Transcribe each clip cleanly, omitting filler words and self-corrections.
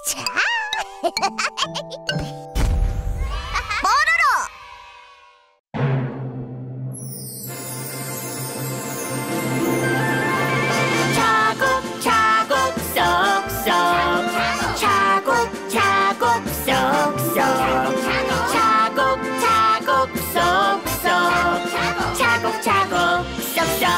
자. 뽀로로. 차곡차곡 쏙쏙 차곡차곡 쏙쏙 차곡차곡 쏙쏙 차곡차곡 쏙쏙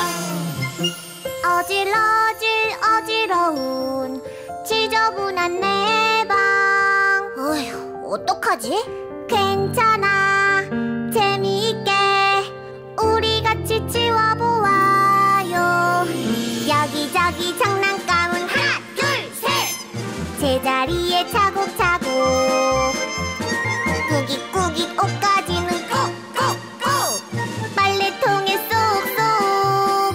어질어질 어지러운 지저분한 내 방. 어휴, 어떡하지? 괜찮아, 재미있게 우리 같이 치워보아요. 여기저기 장난감은 하나 둘 셋 제자리에 차곡차곡 꾸깃꾸깃 옷가지는 꾹꾹꾹 빨래통에 쏙쏙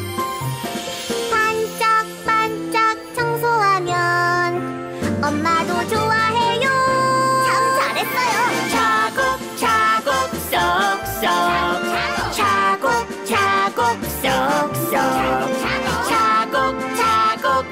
반짝반짝 청소하면 엄마도 좋아해요. 참 잘했어요. 차곡차곡 쏙쏙 차곡차곡 쏙쏙 차곡차곡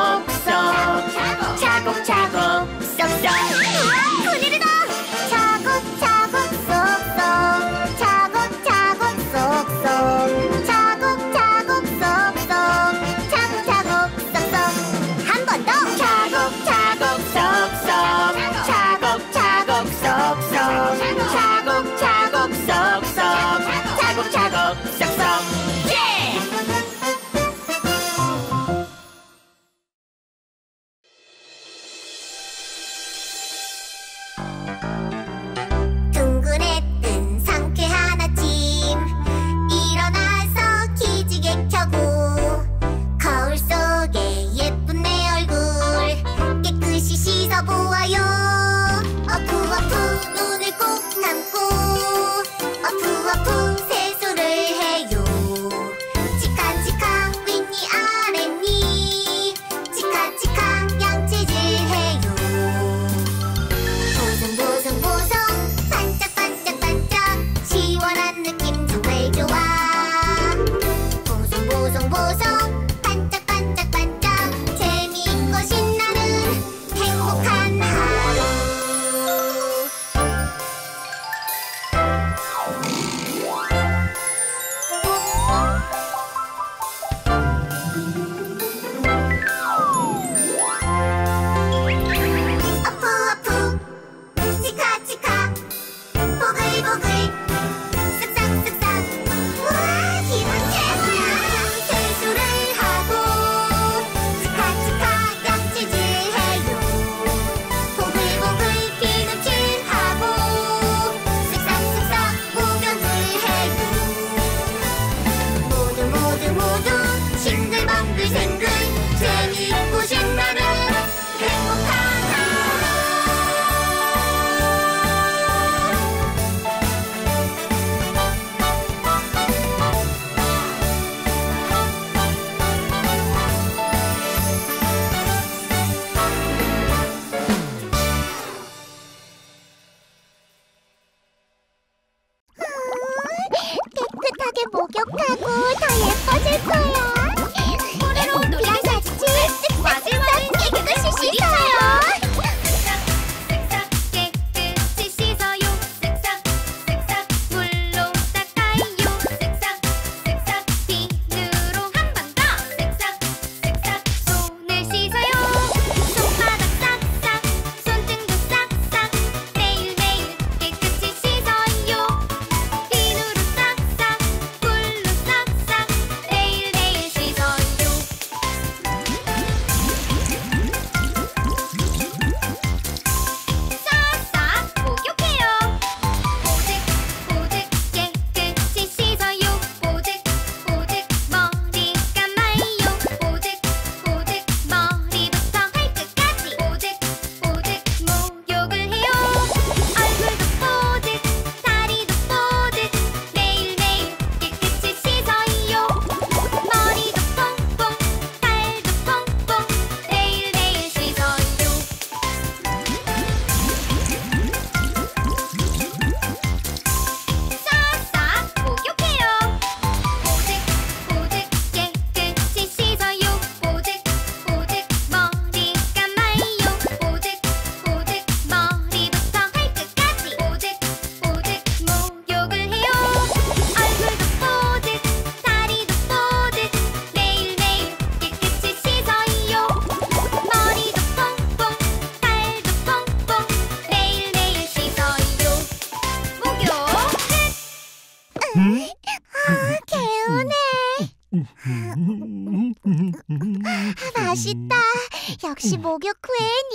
쏙쏙 차곡차곡 쏙쏙 큰일이다. 차곡차곡 쏙쏙 차곡차곡 쏙쏙 차곡차곡 쏙쏙 차곡차곡 쏙쏙 한 번 더. 차곡차곡 쏙쏙 차곡차곡 쏙쏙 차곡차곡 쏙쏙 차곡차곡 쏙쏙 예! 둥근에 뜬 상쾌한 아침 일어나서 기지개 켜고 거울 속에 예쁜 내 얼굴 깨끗이 씻어보아요. 어푸어푸 눈을 꼭 감고 어푸어푸 세수를 해요. 치카치카 윗니 아랫니 치카치카 양치질 해요. 보송보송보송 반짝반짝반짝 시원한 느낌 정말 좋아. 보송보송보송 반짝반짝반짝 재미있고 신나는 행복한 하루.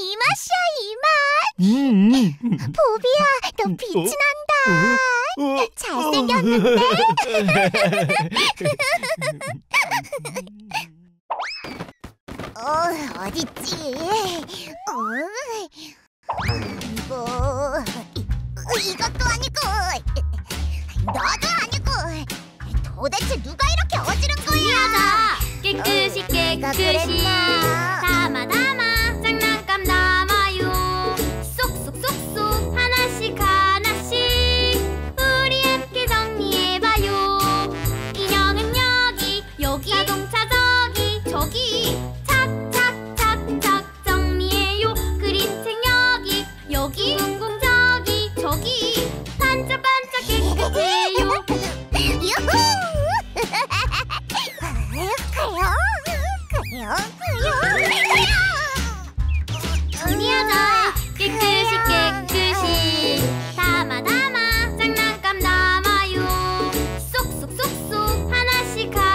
이 맛이야, 이 맛. 보비야, 너 빛이 난다. 잘생겼는데? 어딨지? 이것도 아니고, 너도 아니고, 도대체 누가 이렇게 어지른 거야? 깨끗이 내가 깨끗이 그랬나? 담아 장난감 담아요. 쏙쏙쏙쏙 하나씩 하나씩 우리 함께 정리해봐요. 인형은 여기 자동차 저기 착착착착 정리해요. 그림책 여기 둥둥 저기 반짝반짝 깨끗해요. 유후! 정리하자. 깨끗이 담아 장난감 담아요. 쏙쏙쏙쏙 하나씩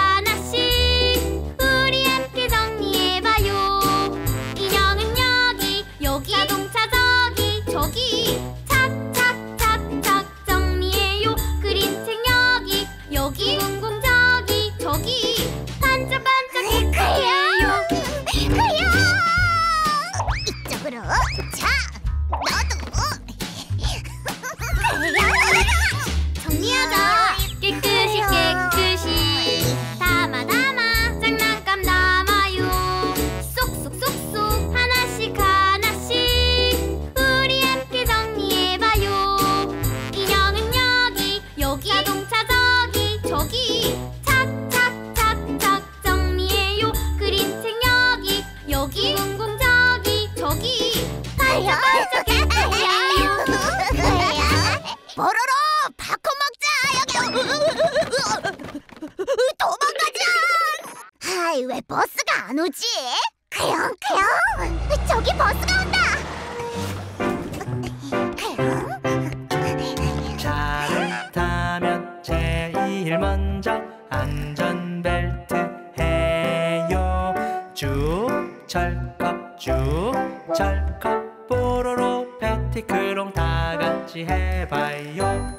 우리 함께 정리해봐요. 인형은 여기 자동차 저기 착착착착 정리해요. 그림책 여기 둥둥 저기 반짝반짝 깨끗해요. 이쪽으로. 자, 너도. 정리하자. 깨끗이 담아 장난감 담아요. 쏙쏙쏙쏙 하나씩 우리 함께 정리해봐요. 인형은 여기 자동차 저기 착착착착 정리해요. 그림책 여기 둥둥 저기 반짝반짝 깨끗해요. 뽀로로, 팝콘 먹자. 여기. 도망가자. 하이, 왜 버스가 안 오지? 그냥. 저기 버스가 온다. 차를 타면 제일 먼저 안전벨트 해요. 쭉 철컥 뽀로로 패티크롱 다 같이 해봐요.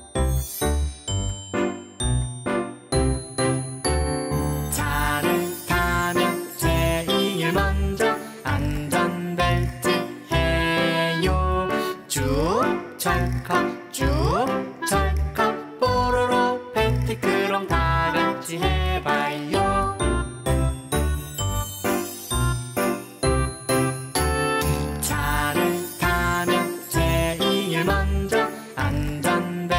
차를 타면 제일 먼저 안전벨트 해요. 쭉 철컥 뽀로로 패티크롱 다 같이 해봐요. 차를 타면 제일 먼저 안전벨트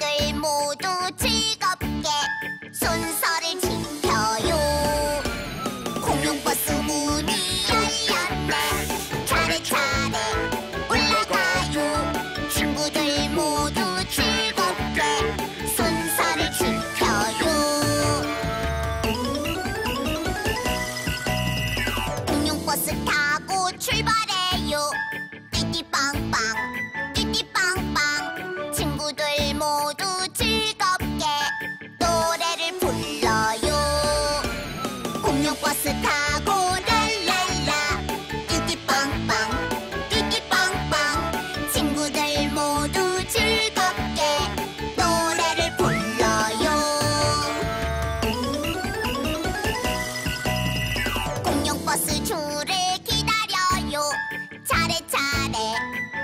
친구들 모두 즐겁게 순서를 지켜요. 공룡버스 문이 열렸네. 차례차례 올라가요. 친구들 모두 즐겁게 순서를 지켜요. 공룡버스 타고 출발해요. 띠띠빵빵 띠띠빵빵 친구들 모두 즐겁게 노래를 불러요. 공룡버스 타고 랄랄라 띠띠빵빵 띠띠빵빵 친구들 모두 즐겁게 노래를 불러요. 공룡버스 줄을 기다려요. 차례차례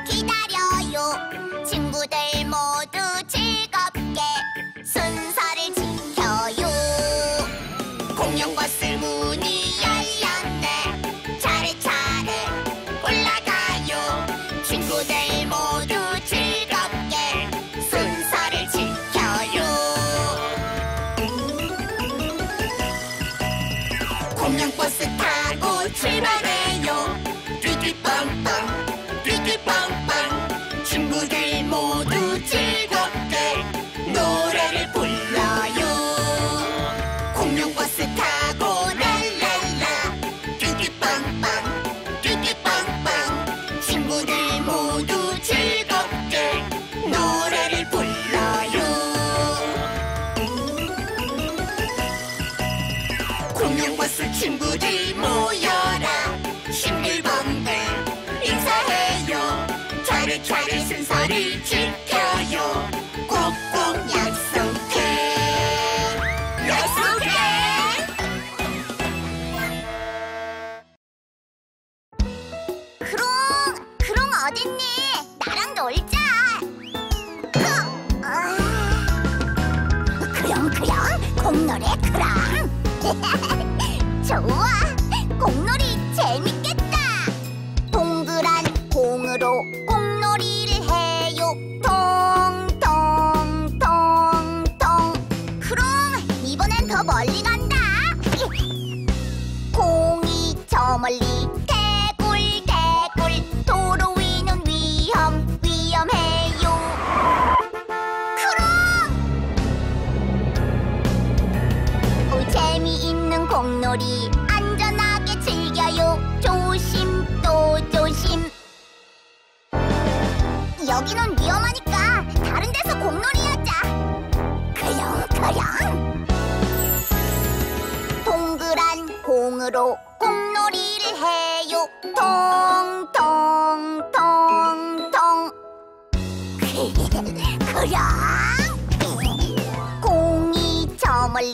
기다려요. 친구들 모두 즐겁게 순서를 지켜요. 공룡버스 문이 열렸네. 차례차례 올라가요. 친구들 모두 즐겁게 순서를 지켜요. 공룡버스 타고 출발해요. 띠띠빵빵 띠띠빵빵 친구들 모두 즐겁게 노래를 불러요. 공룡버스 타고 랄랄라 띠띠빵빵 띠띠빵빵 친구들 모두 즐겁게 노래를 불러요. 공룡버스 친구들 모여라. 싱글벙글 인사해요. 차례차례 순서를 지켜요. 꼭꼭 약속해. 약속해. 크롱 어딨니? 나랑 놀자. 크롱 공놀이 크롱. 좋아, 공놀이 재밌겠다. 동그란 공으로 공놀이를 해요. 통통통통. 크롱, 이번엔 더 멀리 간다. 공이 저 멀리 대굴대굴. 도로 위는 위험해요. 크롱! 재미있는 공놀이 안전하게 즐겨요. 조심 또 조심. 여기는 위험하니까 다른 데서 공놀이 하자. 그럼. 동그란 공으로 공놀이를 해요. 통통통통. 그럼 공이 저 멀리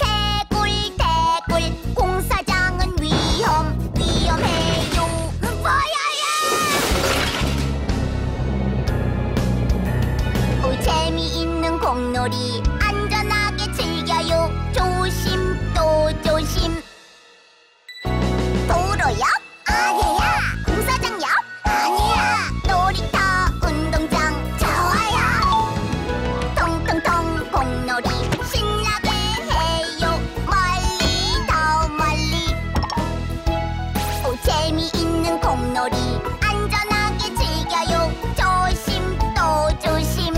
대굴대굴. 공사장은 위험해요. 재미있는 공놀이 안전하게 즐겨요. 조심 또 조심. 도로옆? 아니야. 공사장 옆? 아니야. 놀이터 운동장 좋아요. 통통통 공놀이 신나게 해요. 멀리 더 멀리. 재미있는 공놀이 안전하게 즐겨요. 조심 또 조심.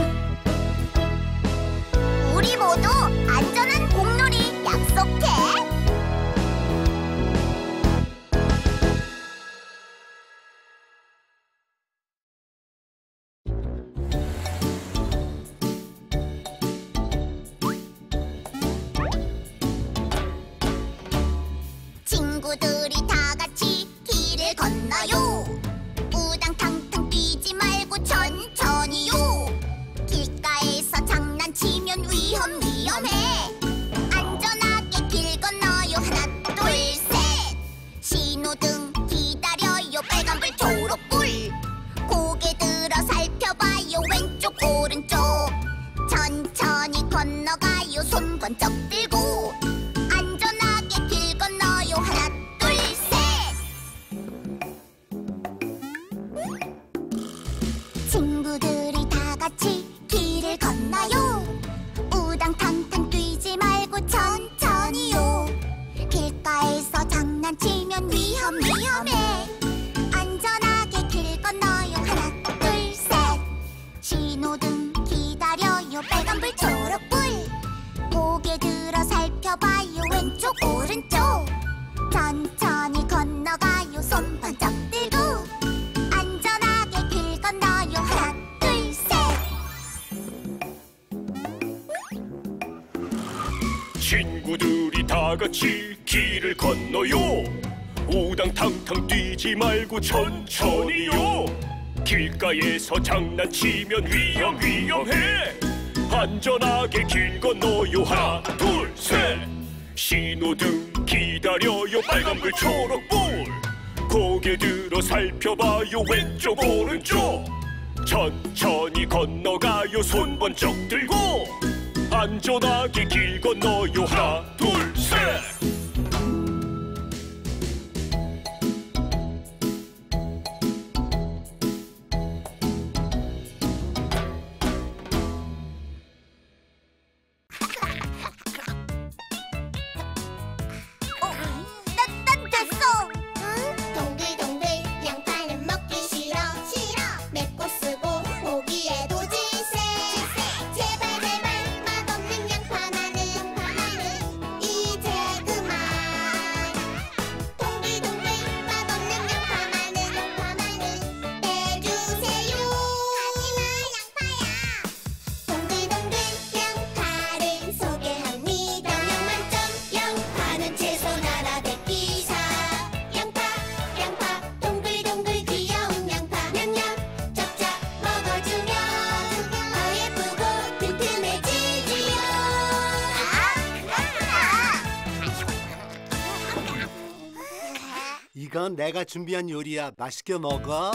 우리 모두 안전한 공놀이 약속해. 친구들이 다 같이 길을 건너요. 우당탕탕 뛰지 말고 천천히요. 길가에서 장난치면 위험해. 안전하게 길 건너요. 하나 둘 셋. 신호등 기다려요. 빨간불 초록불. 고개 들어 살펴봐요. 왼쪽 오른쪽. 천천히 건너가요. 손 번쩍 들고. 안전하게 길 건너요. 하나 둘 셋. 친구들이 다 같이 길을 건너요. 친구들이 다 같이 길을 건너요. 우당탕탕 뛰지 말고 천천히요. 길가에서 장난치면 위험해. 안전하게 길 건너요. 하나 둘 셋. 신호등 기다려요. 빨간불 초록불. 고개 들어 살펴봐요. 왼쪽 오른쪽. 천천히 건너가요. 손 번쩍 들고. 안전하게 길 건너요. 하나 둘 셋. 난 됐어. 동글동글 양파는 먹기 싫어. 맵고 쓰고 보기에도 질색. 제발 맛없는 양파만은 이제 그만. 동글동글 맛없는 양파만은 빼주세요. 하지마 양파야. 동글동글 양파를 소개합니다. 영양 만점 양파는 채소 나라 백기사. 양파 동글동글 귀여운 양파. 냠냠 짭짭 먹어주면 더 예쁘고 튼튼해지지요. 이건 내가 준비한 요리야. 맛있게 먹어.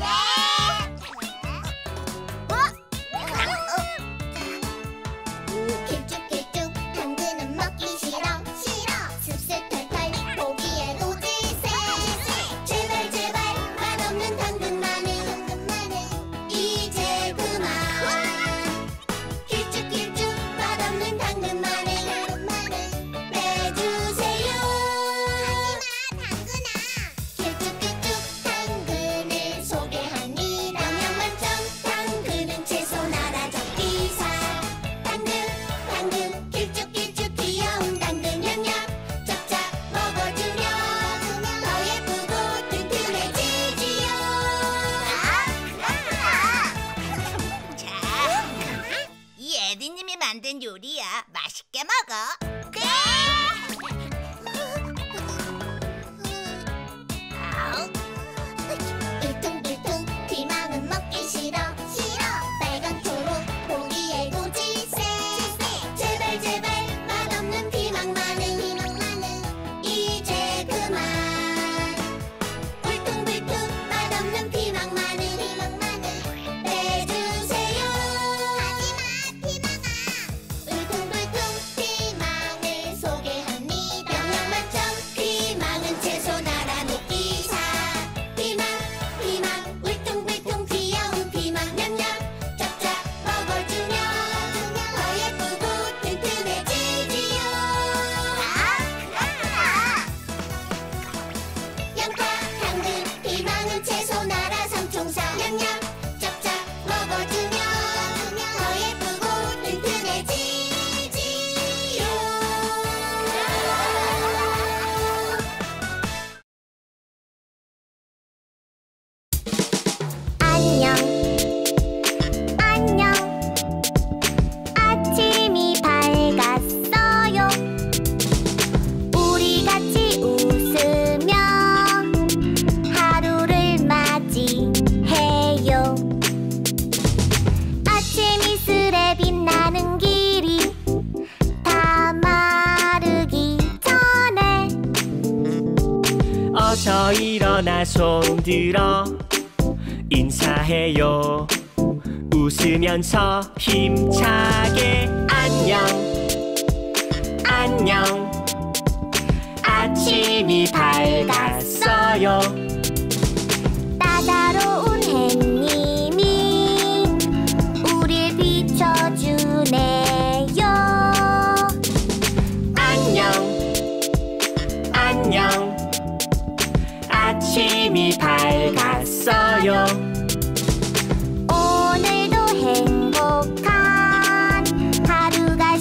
길쭉길쭉 당근은 먹기 싫어. 습습 털털 보기에도 질색. 제발 맛없는 당근만은 이제 그만. 길쭉길쭉 맛없는 당근만은 빼주세요. 하지마 당근아. 길쭉길쭉 당근을 소개합니다. 영양 만점 당근은 채소 나라 적기사. 당근 길쭉길쭉 귀여운 당근 냠냠 짭짭 먹어주면 더 예쁘고 튼튼해지지요. 이 에디님이 만든 요리야. 맛있게 먹어. 일퉁불퉁 피망은 먹기 싫어. 빨간 초록 보기에도 질색. 제발 맛없는 피망만은 이제 그만. 울퉁불퉁 맛없는 피망만은 빼주세요. 하지마 피망아. 울퉁불퉁 피망을 소개합니다. 영양 만점 피망은 채소 나라 녹기사. 피망 울퉁불퉁 귀여운 피망 냠냠 짭짭 먹어주면 더 예쁘고 튼튼해지지요. 양파 당근 피망은 채소 나라 삼총사. 냠냠 짭짭 먹어주면 더 예쁘고 튼튼해지지요. 안녕 아침이 밝았어요. 우리 같이 웃으며 하루를 맞이해요. 아침 이슬에 빛나는 길이 다 마르기 전에 어서 일어나 손 들어 인사해요. 웃으면서 힘차게 안녕 아침이 밝았어요. 따사로운 햇님이 우릴 비춰주네요. 안녕 아침이 밝았어요. 오늘도 행복한 하루가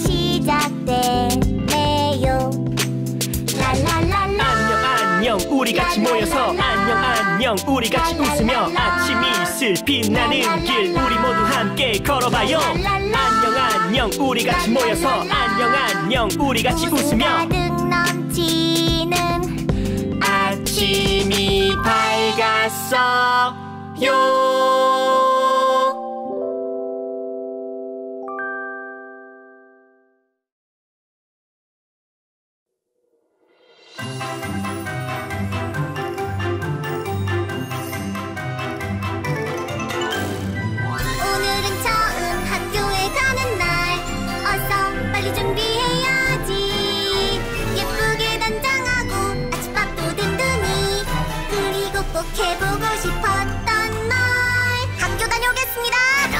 시작되네요. 랄랄랄라. 안녕 우리 같이 모여서 안녕 우리 같이 웃으며 아침 이슬 빛나는 길 우리 모두 함께 걸어봐요. 안녕 안녕 우리 같이 모여서 안녕 안녕 우리 같이 웃으며 가득 넘치는 아침이 밝았어요. 오늘은 처음 학교에 가는 날 어서 빨리 준비해야지 예쁘게 단장하고 아침밥도 든든히 그리고 꼭 해보고 싶었던 말 학교 다녀오겠습니다.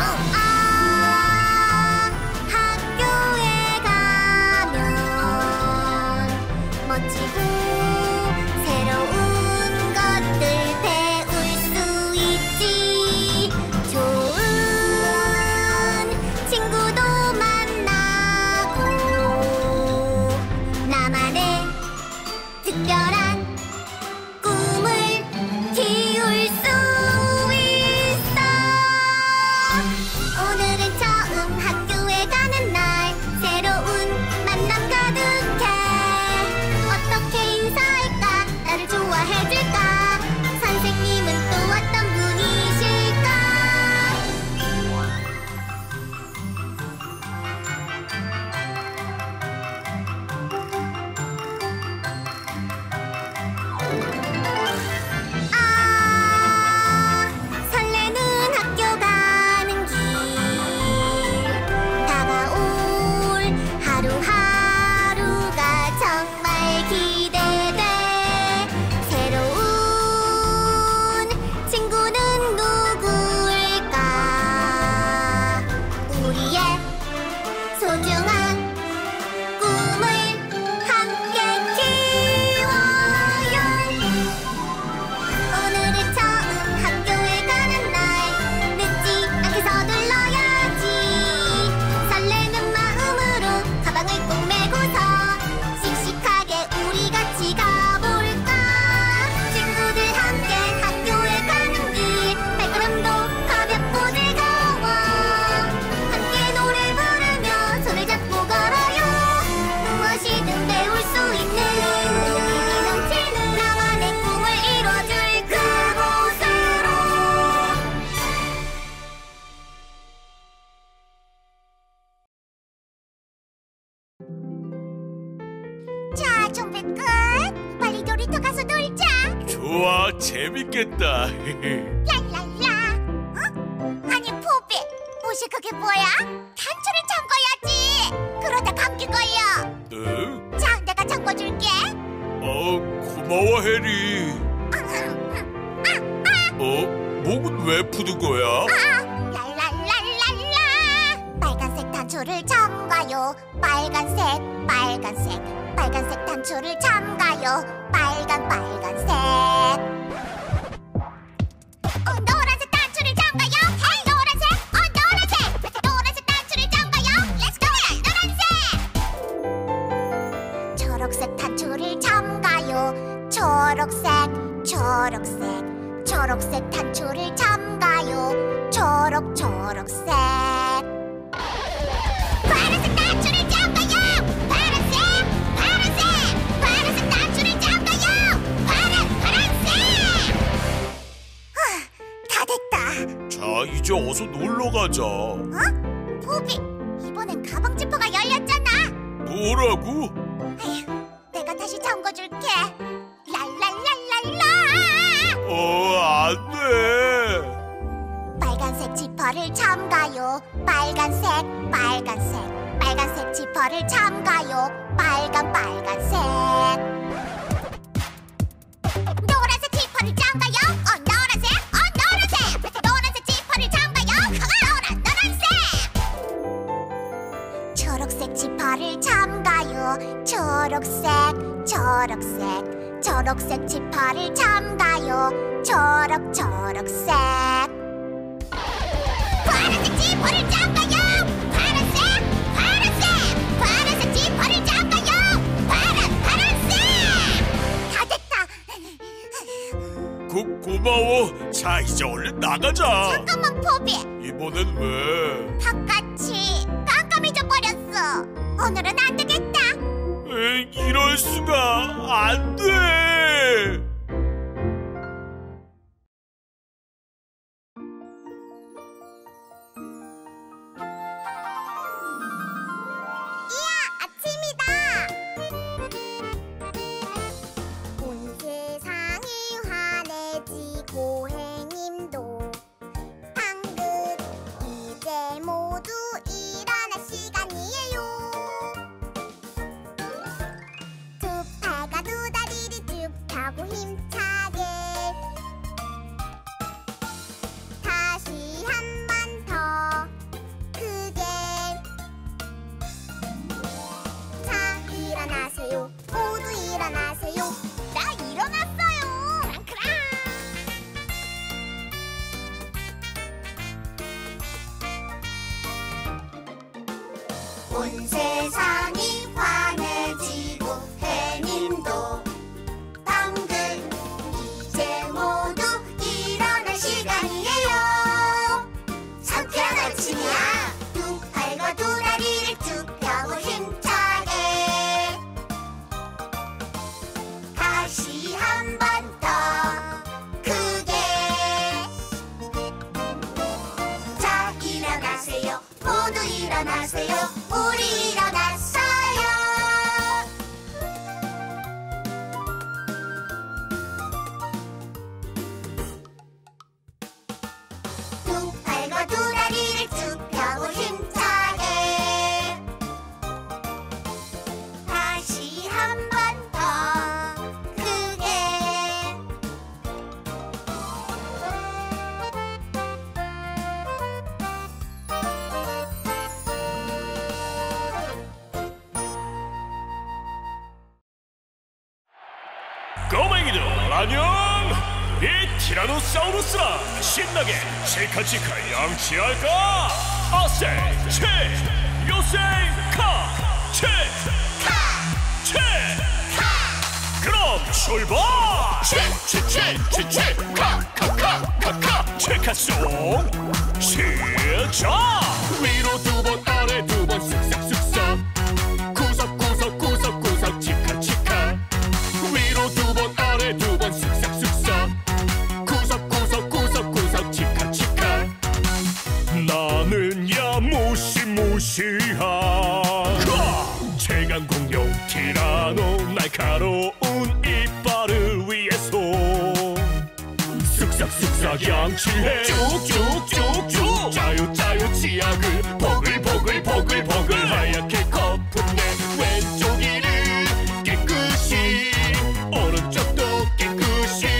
학교에 가면 멋지고 새로운 것들 배울 수 있지 좋은 친구도 만나고 나만의 특별한 꿈을 키울 수 있어. 오늘은 처음 학교에 가는 날 새로운 만남 가득해 어떻게 인사할까 나를 좋아해줄까 선생님은 또 어떤 분이실까 설레는 학교 가는 길 다가올 하루하루가 정말 기대돼 새로운 친구는 누구일까 우리의 소중한 꿈을 함께 키워요. 오늘은 처음 학교에 가는 날 늦지 않게 서둘러야지 설레는 마음으로 가방을 꼭 메고서 씩씩하게 우리 같이 가볼까 친구들 함께 학교에 가는 길 발걸음도 가볍고 즐거워 함께 노래 부르며 손을 잡고 걸어요 무엇이든 배울 수 있는 의미 넘치는 나만의 꿈을 이뤄줄 그곳으로 자 준비 끝 빨리 놀이터 가서 놀자 좋아, 재밌겠다. 랄랄라 어? 아니 포비 옷이 그게 뭐야? 단추를 잠궈야지 그러다 감기 걸려 응? 자 내가 잠궈줄게 고마워, 해리. 목은 왜 푸는 거야? 랄랄랄랄라 빨간색 단추를 잠가요 빨간색 단추를 잠가요 빨간색 노란색 단추를 잠가요 노란색 단추를 잠가요 렛츠고 노란색 초록색 단추를 잠가요 초록색 단추를 잠가요 초록색 파란색 단추를 잠가요 파란색 단추를 잠가요 파란색 다 됐다 자, 이제 어서 놀러 가자. 포비 이번엔 가방 지퍼가 열렸잖아 뭐라고? 에휴, 내가 다시 잠궈줄게 랄랄랄랄라 안 돼. 빨간색 지퍼를 잠가요 빨간색 지퍼를 잠가요 빨간색 노란색 지퍼를 잠가요 노란색 지퍼를 잠가요 노란색 초록색 지퍼를 잠가요 초록색 지퍼를 잠가요 초록색 파란색 지퍼를 잠가요 파란색 지퍼를 잠가요 파란색 다 됐다 고마워. 자, 이제 얼른 나가자. 잠깐만 포비 이번엔 왜? 바깥이 깜깜해져 오늘은 안 되겠다. 이럴 수가 안 돼. 아침이다. 온 세상이 환해지고 행님도 당근 이제 모두 일어날 시간이에요. 두 팔과 두 다리를 쭉 펴고 힘차게 다시 한 번 더 크게. 자, 일어나세요. 모두 일어나세요. 나 일어났어요. 크랑크랑. 온 세상이 환해지고 해님도 당근 이제 모두 일어날 시간이에요. 상쾌한 아침이야. 두 팔과 두 다리를 쭉 펴고 힘차게 다시 한 번 더 크게. 자, 일어나세요. 모두 일어나세요. 우리 일어났어요. 두 팔과 두 다리를 쭉 펴고 힘차게 다시 한 번 더 크게. 꼬맹이들 안녕. 이 티라노사우루스랑 신나게 치카치카 양치할까? 아세 체 요세 카체 그럼 출발! 체체체체체 카카카카카 체카송 시작! 위로 두 번 아래 두 번 쓱싹쓱싹 구석구석구석구석 치카치카 위로 두 번 아래 두 번 쓱싹쓱싹 구석구석구석구석 치카치카 나는야 무시무시한 최강 공룡 티라노 날카로운 이빨을 위해서 쓱싹쓱싹 양치해 쭉쭉쭉쭉 짜요짜요 치약을 보글보글보글보글 하얗게 거품 내 왼쪽 이를 깨끗이 오른쪽도 깨끗이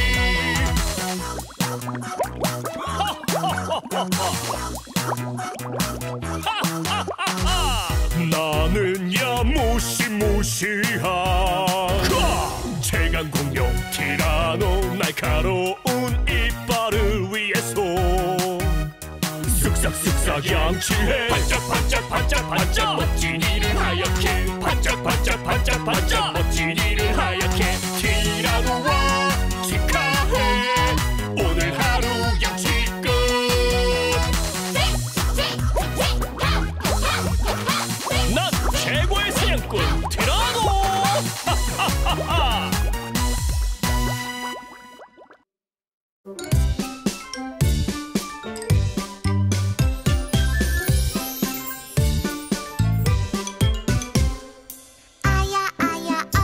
나는야 무시무시한 최강 공룡 티라노 날카로운 이빨을 위해서 쓱싹쓱싹 양치해 반짝반짝반짝반짝 멋진 이를 하얗게 반짝반짝반짝반짝 멋진 이를 하얗게 티라노와 치카해 오늘 하루 양치 끝. 난 최고의 사냥꾼 티라노. 아야 아야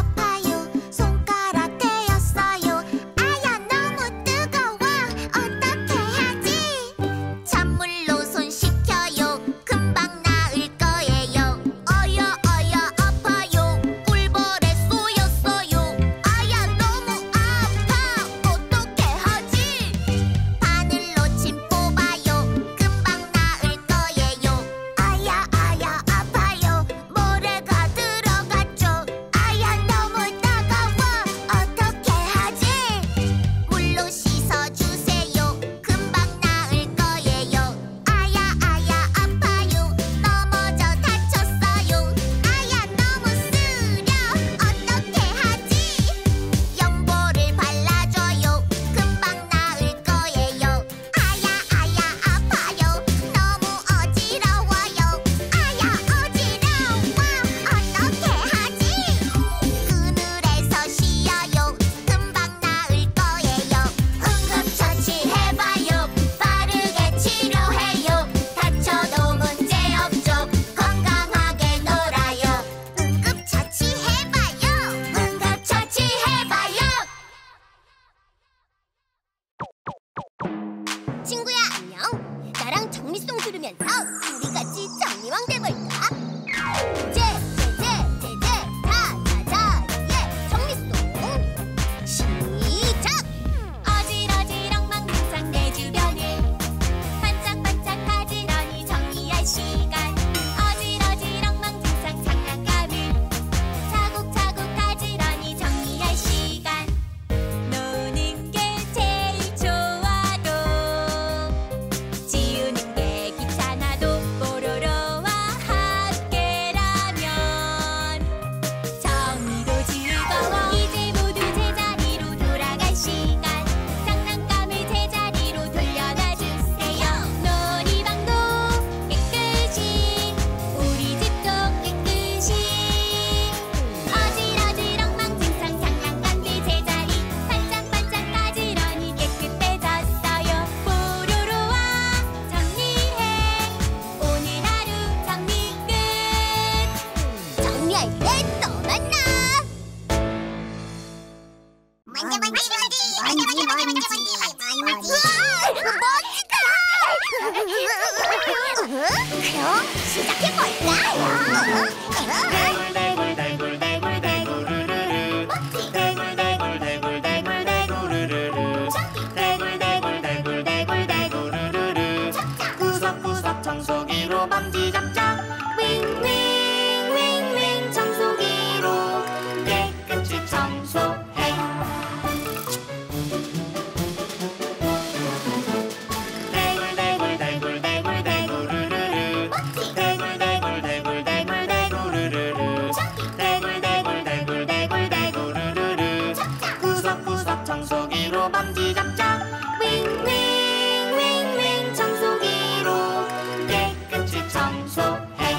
구석구석 청소기로 먼지 잡자. 윙윙윙윙 청소기로 깨끗이 청소해. 구석구석 청소기로 먼지 잡자. 윙윙윙윙 청소기로 깨끗이 청소해.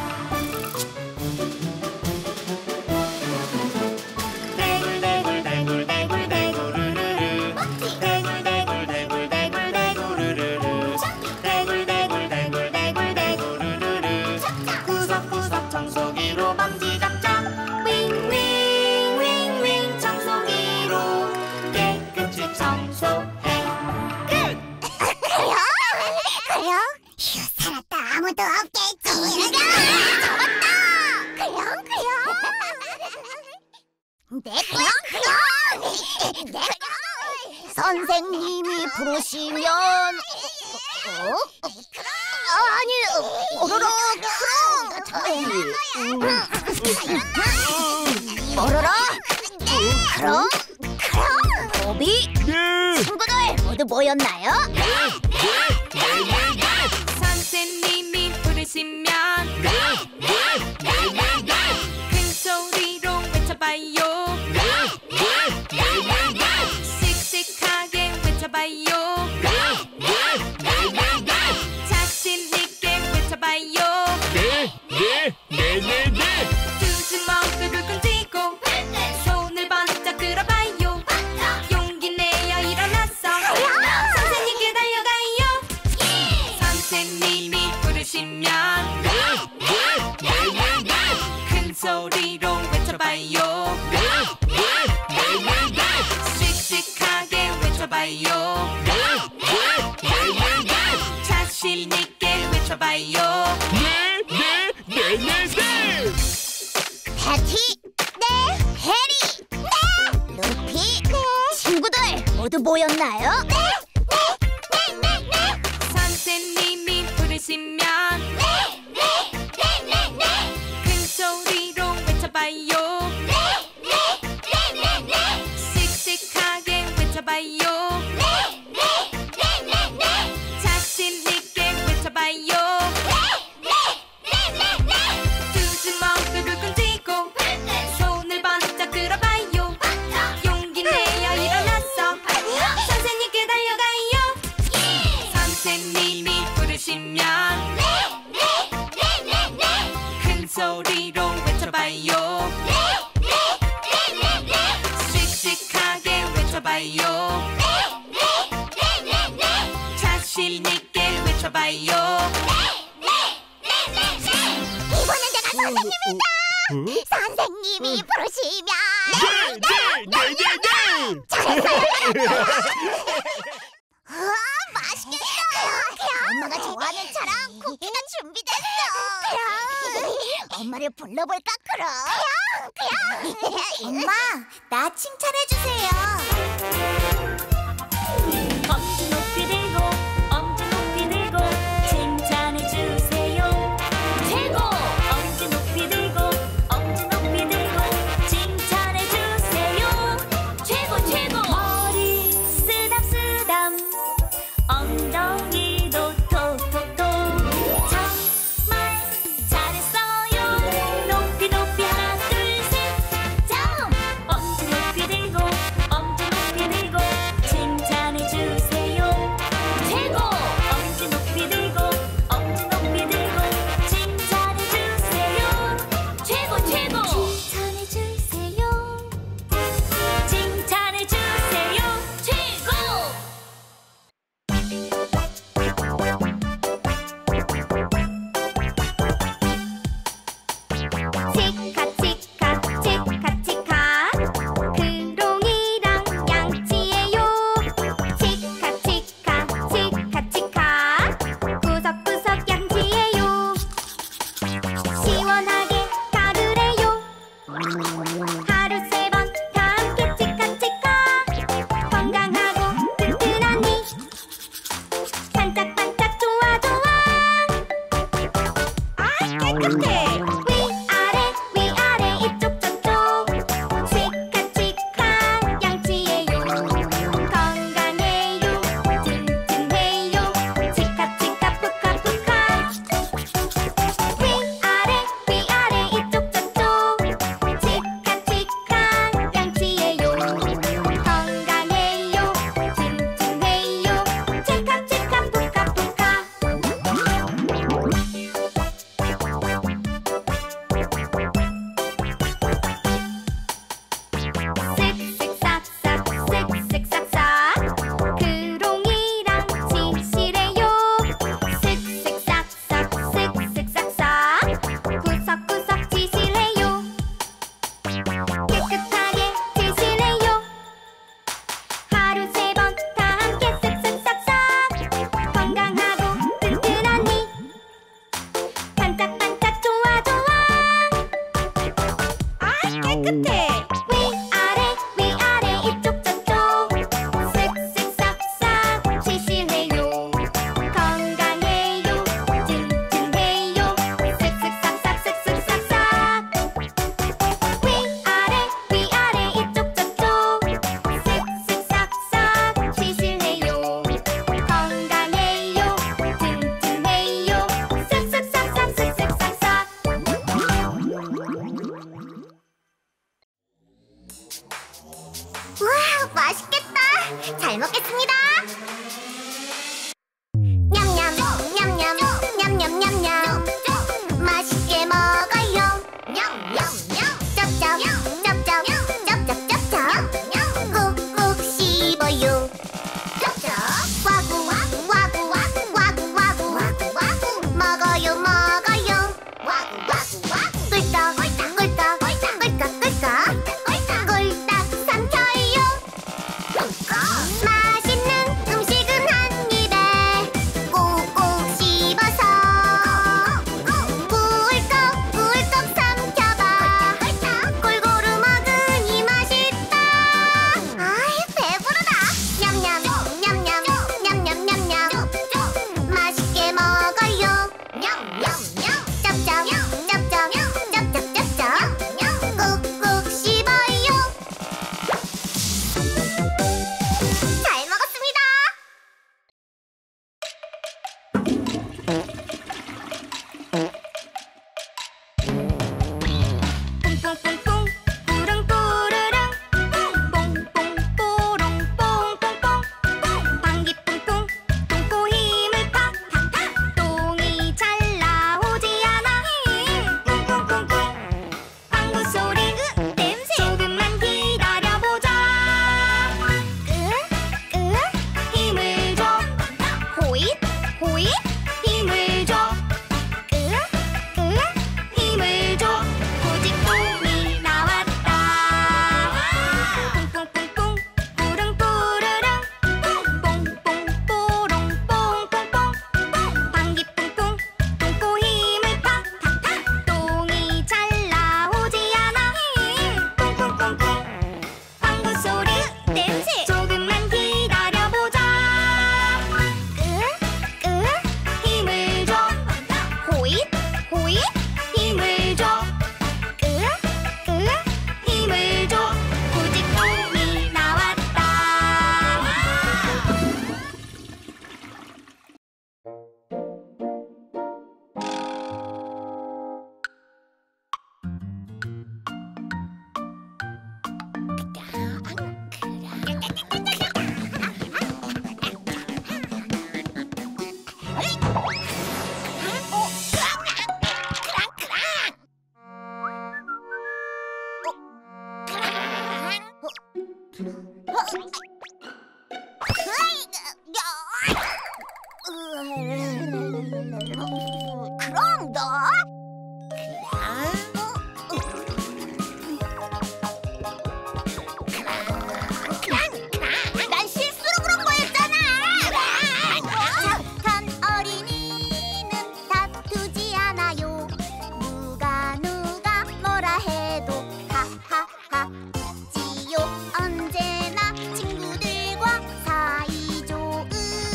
구석구석 청소기로 먼지 잡자. 윙윙윙윙 청소기로 깨끗이 청소해. 그럼? 휴, 살았다. 아무도 없겠지. 잡았다. 그럼. 선생님이 부르시면 아니, 오로로 오로로 그럼 오비 친구들 모두 모였나요? 선생님이 부르시면 큰 소리로 외쳐봐요. 씩씩하게 외쳐봐요. 자신 있게 외쳐봐요. 두 주먹을 끈 손을 번쩍 들어봐요. 용기 내어 일어났어. 선생님께 달려가요. 선생님이 부르시면 큰 소리로 외쳐봐요. 씩씩하게 외쳐봐요. 자신 있게 외쳐봐요. 패티 네, 해리 네, 루피 네, 친구들 모두 모였나요? 네. 선생님이 부르시면 큰 소리로 외쳐봐요. 씩씩하게 외쳐봐요. 자신 있게 외쳐봐요. 두 주먹을 끈 손을 번쩍 들어봐요. 용기 내어 일어났어. 선생님께 달려가요. 선생님이 부르시면 큰 소리로 외쳐봐요. 씩씩하게 외쳐봐요. 자신 있게 외쳐봐요. 이번엔 내가 선생님이다. 선생님이 부르시면 우와, 맛있겠다. 엄마가 좋아하는 차랑 쿠키가 준비됐어. 엄마를 불러볼까? 그럼. 엄마, 나 칭찬해주세요. 엄지 높이 들고 엄지 높이 들고 칭찬해주세요. 최고! 엄지 높이 들고 엄지 높이 들고 칭찬해주세요. 최고 최고! 머리 쓰담쓰담 엉덩이도 톡톡톡 정말 잘했어요. 높이 높이 하나 둘 셋 점! 엄지 높이 들고 엄지 높이 들고 칭찬해주세요. 우와, 맛있겠다. 잘 먹겠습니다. 냠냠, 냠냠, 냠냠냠냠. 맛있게 먹어요. 쩝쩝, 쩝쩝, 쩝쩝쩝쩝. 꾹꾹 씹어요. 와구, 와구, 와구, 와구. 먹어요, 먹어요. 꿀떡, 꿀떡, 꿀떡, 꿀떡, 꿀떡. 꿀딱 삼켜요. 맛있는 음식은 한 입에 꾹꾹 씹어서 꿀꺽 삼켜봐. 골고루 먹으니 맛있다. 아이, 배부르다. 냠냠, 냠냠, 냠냠냠냠. 맛있게 먹어요. 쩝쩝, 쩝쩝, 쩝쩝쩝쩝. 꾹꾹 씹어요. 잘 먹었습니다. 뽕뽕뽕뽕 뿌릉뿌르릉 뽕뽕 뽀롱뽕뽕뽕 방귀 뿡뿡 똥꼬 힘을 팍팍팍 똥이 잘 나오지 않아 뿡뿡뿡뿡 방구 소리 냄새 조금만 기다려보자 힘을 줘 호잇 호잇 힘을 줘 힘을 줘 오직 똥이 나왔다 뽕뽕뽕뽕 뿌릉뿌르릉 뽕뽕 뽀롱뽕뽕뽕 방귀 뿡뿡 똥꼬 힘을 팍팍팍 똥이 잘 나오지 않아 뿡뿡뿡뿡 방구 소리 냄새 조금만 기다려보자 힘을 줘 호잇 호잇 힘을 줘 힘을 줘 오직 똥이 나왔다 그럼 너? 난 실수로 그런 거였잖아. 착한 어린이는 다투지 않아요. 누가 뭐라 해도 하하하 웃지요. 언제나 친구들과 사이 좋은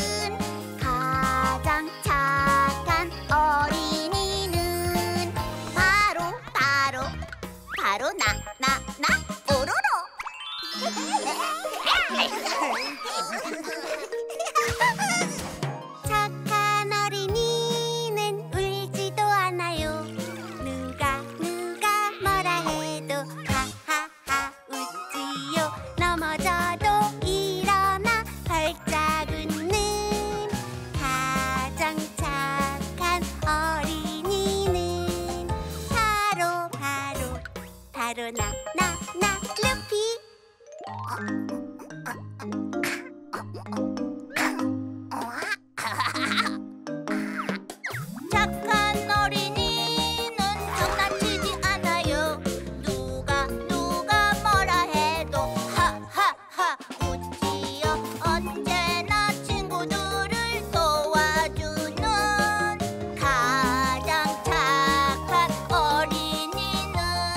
가장 착한 어린이는 바로 나 뽀로로. 착한 어린이는 울지도 않아요. 누가 뭐라 해도 하하하 웃지요. 넘어져도 일어나 활짝 웃는 가장 착한 어린이는 바로 나 루피. 착한 어린이는 장난치지 않아요. 누가 뭐라 해도 하하하 웃지요. 언제나 친구들을 도와주는 가장 착한 어린이는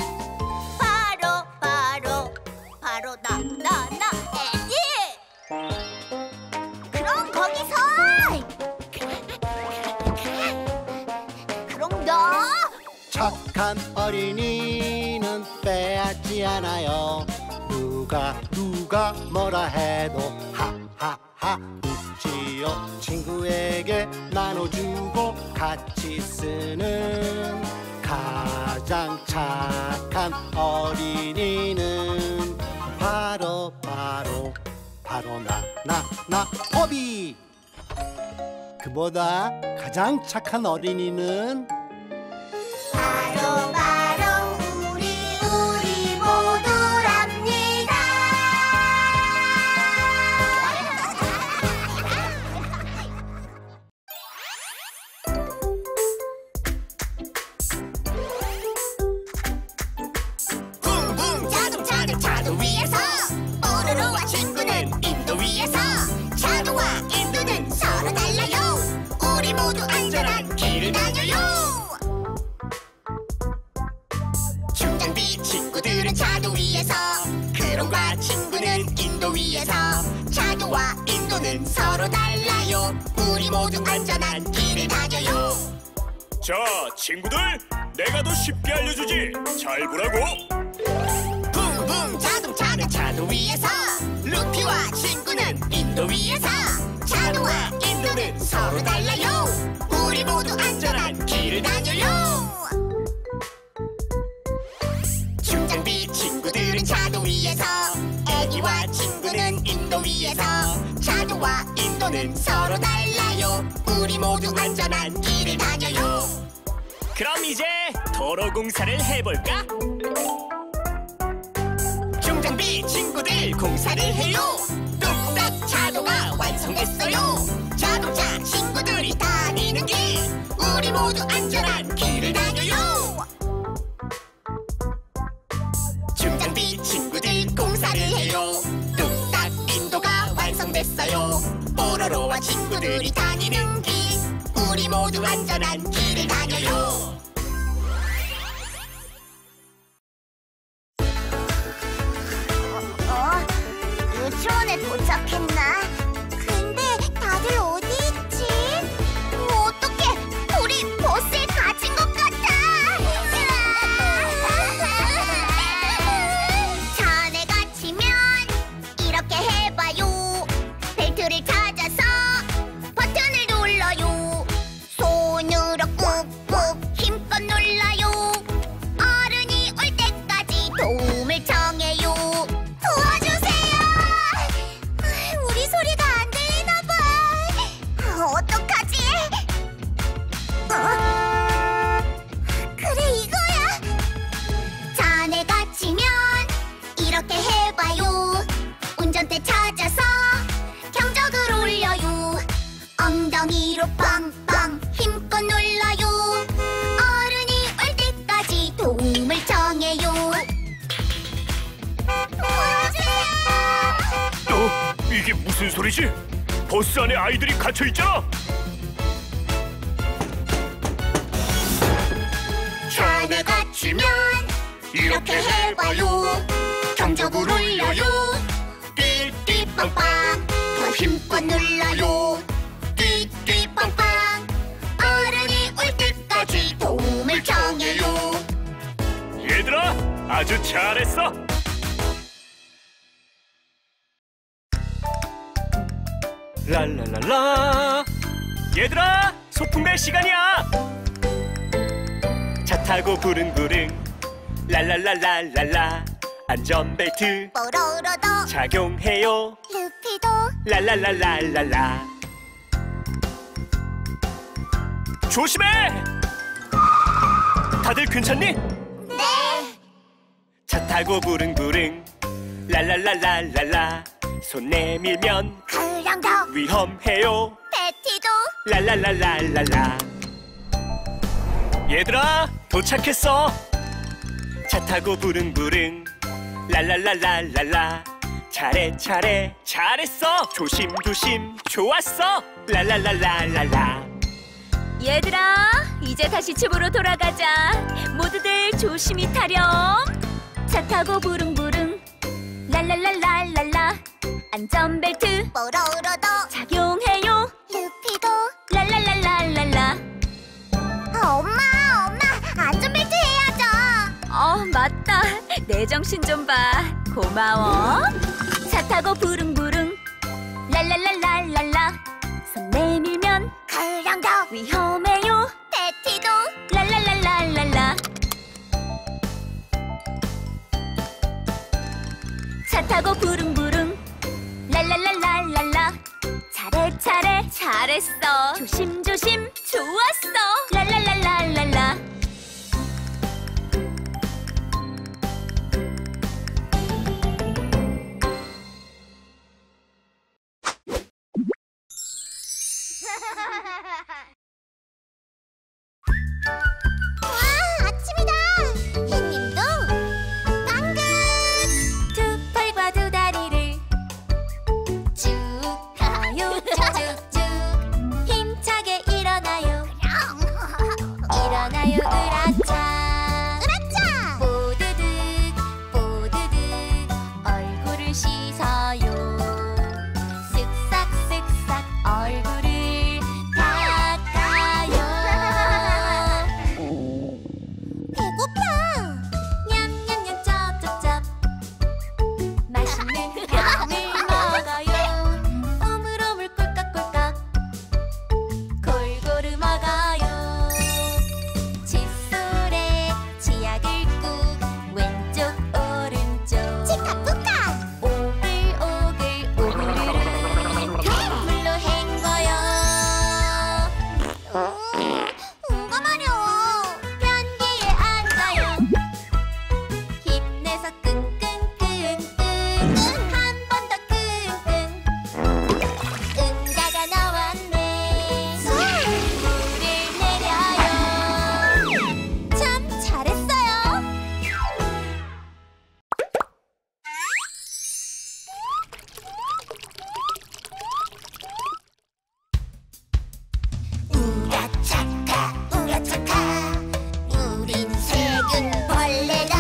바로 나 에디. 그럼 거기서 그럼 너 착한 어린이는 빼앗지 않아요. 누가 뭐라 해도 하하하 웃지요. 친구에게 나눠주고 같이 쓰는 가장 착한 어린이는 바로 나 포비. 그보다 가장 착한 어린이는 바로 우리 모두랍니다. 붕붕 자동차는 차도 위에서 뽀로로와 친구는 인도 위에서 차도와 인도는 서로 달라요. 우리 모두 안전한 길을 다녀요. 충전비 친구들은 차도 위에서 크롱과 친구는 인도 위에서 차도와 인도는 서로 달라요. 우리 모두 안전한 길을 다녀요. 자, 친구들, 내가 더 쉽게 알려주지. 잘 보라고. 붕붕 자동차는 차도 위에서 루피와 친구는 인도 위에서 차도와 인도는 서로 달라요. 우리 모두 안전한 길을 다녀요. 충전비 친구들은 차도 위에서 애기와 친구는 인도 위에서 차도와 인도는 서로 달라요. 우리 모두 안전한 길을 다녀요. 그럼 이제 도로 공사를 해볼까? 충전비 친구들 공사를 해요. 뚝딱 차도가 완성됐어요. 자동차 친구들이 다니는 길 우리 모두 안전한 길을 다녀요. 충전비 친구들 공사를 해요. 뚝딱 인도가 완성됐어요. 뽀로로와 친구들이 다니는 길 우리 모두 안전한 길을 다녀요. 유치원에 도착했나? 근데 다들 어디 있지? 어떡해! 우리 버스에 갇힌 것 같아! 차안에 갇히면 이렇게 해봐요. 벨트를 찾아서 버튼을 눌러요. 손으로 꾹꾹 힘껏 눌러요. 어른이 올 때까지 도움을 청해요. 도와주세요! 우리 소리가 안 들리나봐. 어떡하지? 그래, 이거야. 차 안에 갇히면 이렇게 해봐요. 운전대 찾아서 경적을 울려요. 엉덩이로 빵빵 힘껏 눌러요. 어른이 올 때까지 도움을 청해요. 이게 무슨 소리지? 버스 안에 아이들이 갇혀있잖아. 차 안에 갇히면 이렇게 해봐요. 경적을 울려요. 띠띠빵빵 더 힘껏 눌러요. 띠띠빵빵 어른이 올 때까지 도움을 청해요. 얘들아, 아주 잘했어. 랄랄랄라. 얘들아, 소풍 갈 시간이야. 차 타고 부릉부릉 랄랄랄랄랄라. 안전벨트 뽀로로도 착용해요. 루피도 랄랄랄랄랄라. 조심해. 다들 괜찮니? 네. 차 타고 부릉부릉 랄랄랄랄랄라. 손 내밀면 그랑도 위험해요. 베티도 랄랄랄랄랄라. 얘들아, 도착했어. 차 타고 부릉부릉 랄랄랄랄랄라. 차례차례 잘했어. 조심조심 좋았어. 랄랄랄랄랄라. 얘들아, 이제 다시 집으로 돌아가자. 모두들 조심히 타렴. 차 타고 부릉부릉 랄랄랄랄랄라. 안전벨트 뽀로로도 착용해요. 루피도 랄랄랄랄랄라. 엄마 안전벨트 해야죠. 맞다. 내 정신 좀 봐. 고마워. 차 타고 부릉부릉 랄랄랄랄랄라. 손 내밀면 그랑도 위험해요. 베티도 랄랄랄랄랄라. 차 타고 부릉부릉 랄랄랄랄랄라 차례차례 잘했어 조심조심 좋았어 랄랄랄랄랄라 와, 아침이다. 햇님도 방긋. 두 팔과 두 다리를 쭉 가요 쭉쭉쭉 힘차게 일어나요 일어나요 으라차 으라차. 뽀드득 뽀드득 얼굴을 씻어요 쓱싹쓱싹 얼굴을 닦아요 배고파. 냠냠냠 쩝쩝쩝 맛있는 밤을 먹어요 오물오물 꿀꺽꿀꺽 골고루 먹어요 칫솔에 치약을 꾹 왼쪽 오른쪽 치카푸카. 오글오글 오르르르 물로 헹궈요 뭔가 마려워. 변기에 앉아요 힘내서 끙끙끙끙 한 번 더 끙끙 응가가 나왔네 물을 내려요 참 잘했어요. 우라차카 우라차카 우린 세균 벌레다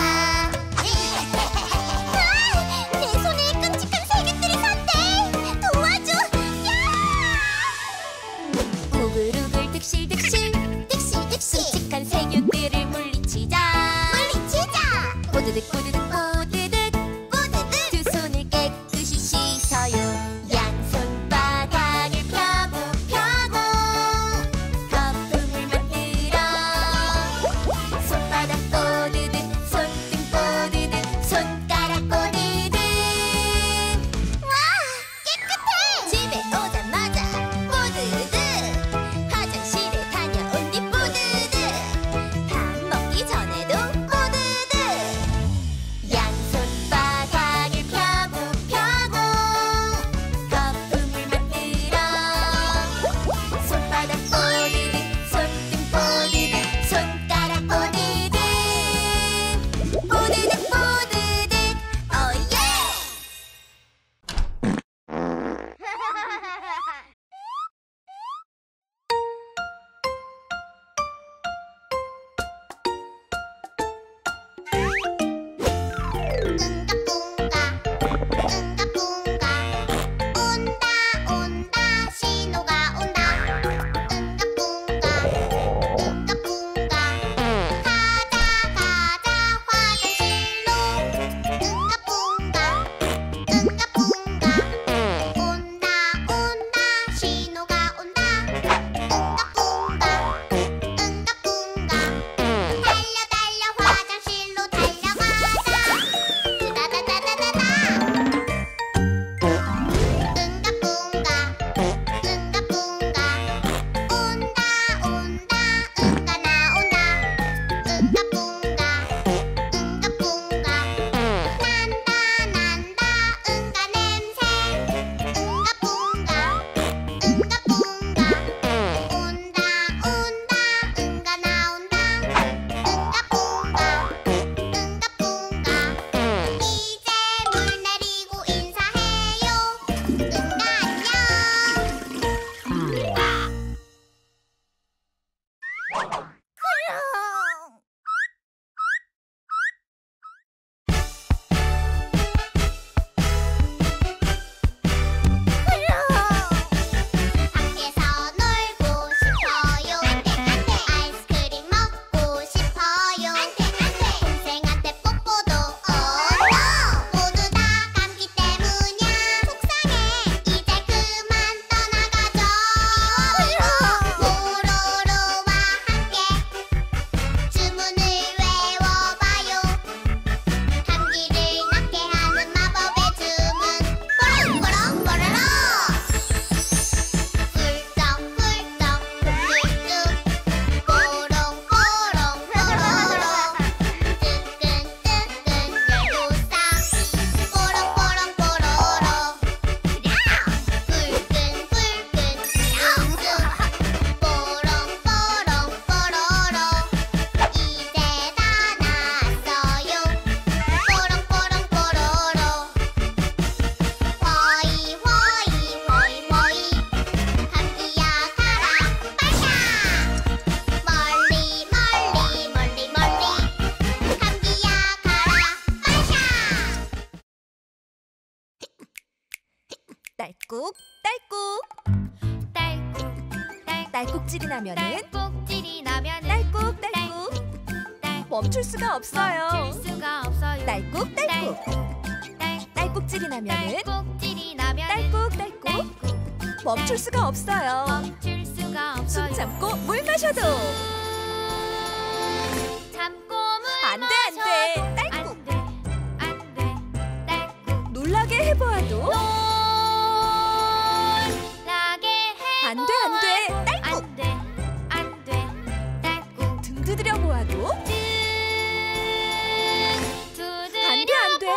내 손에 끔찍한 세균들이 산대. 도와줘. 우글우글 득실득실 득실득실. 끔찍한 세균들을 물리치자 물리치자. 뽀드득 뽀드득 뽀드득 뽀드득. 두 손을 깨끗이 씻어요 양손바닥을 펴고 펴고 거품을 만들어 손바닥 뽀드득 손등 뽀드득 손가락 뽀드득 와, 깨끗해. 집에 오자마자 뽀드득 화장실에 다녀온 뒤 뽀드득 밥 먹기 전에도 뽀드득 양손바닥을 펴고 펴고 거품을 만들어 손바닥 뽀드득 손등 뽀드득 손가락 뽀드득 뽀드득 뽀드득 오예 응가뿡가 응가뿡가 온다 온다 신호가 온다. 응가뿡가 응가뿡가 가자 가자 화장실로. 응가뿡가 응가뿡가 온다 온다 신호가 온다. 응가뿡가 응가뿡가 달려 달려 화장실로 달려가자. 딸꾹 딸꾹 딸꾹질이 나면은 딸꾹 딸꾹 멈출 수가 없어요. 딸꾹 딸꾹 딸꾹질이 나면은 딸꾹 딸꾹 멈출 수가 없어요. 숨 참고 물 마셔도 안돼 딸꾹 놀라게 해보아도 안돼 딸꾹 등 두드려 보아도 안돼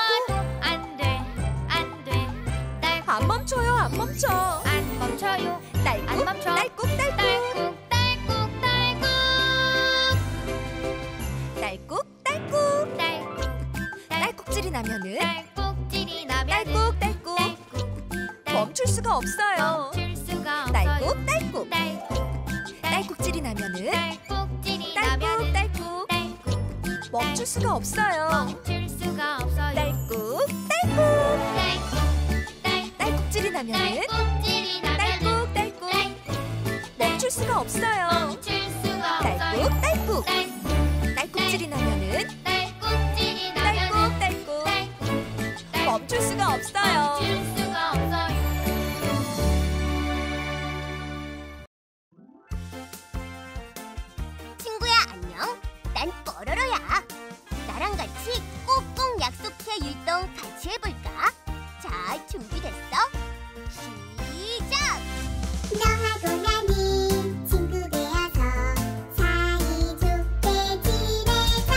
딸꾹 안 멈춰요 안 멈춰 딸꾹 딸꾹질이 나면은 딸꾹 멈출 수가 없어요. 딸꾹 딸꾹질이 나면은 딸꾹 멈출 수가 없어요. 딸꾹 딸꾹질이 나면은 딸꾹 멈출 수가 없어요. 딸꾹 딸꾹질이 나면은 딸꾹 멈출 수가 없어요. 친구야 안녕. 난 뽀로로야. 나랑 같이 꼭꼭 약속해 율동 같이 해볼까? 자, 준비됐어? 시작! 너하고 나는 친구 되어서 사이좋게 지내자.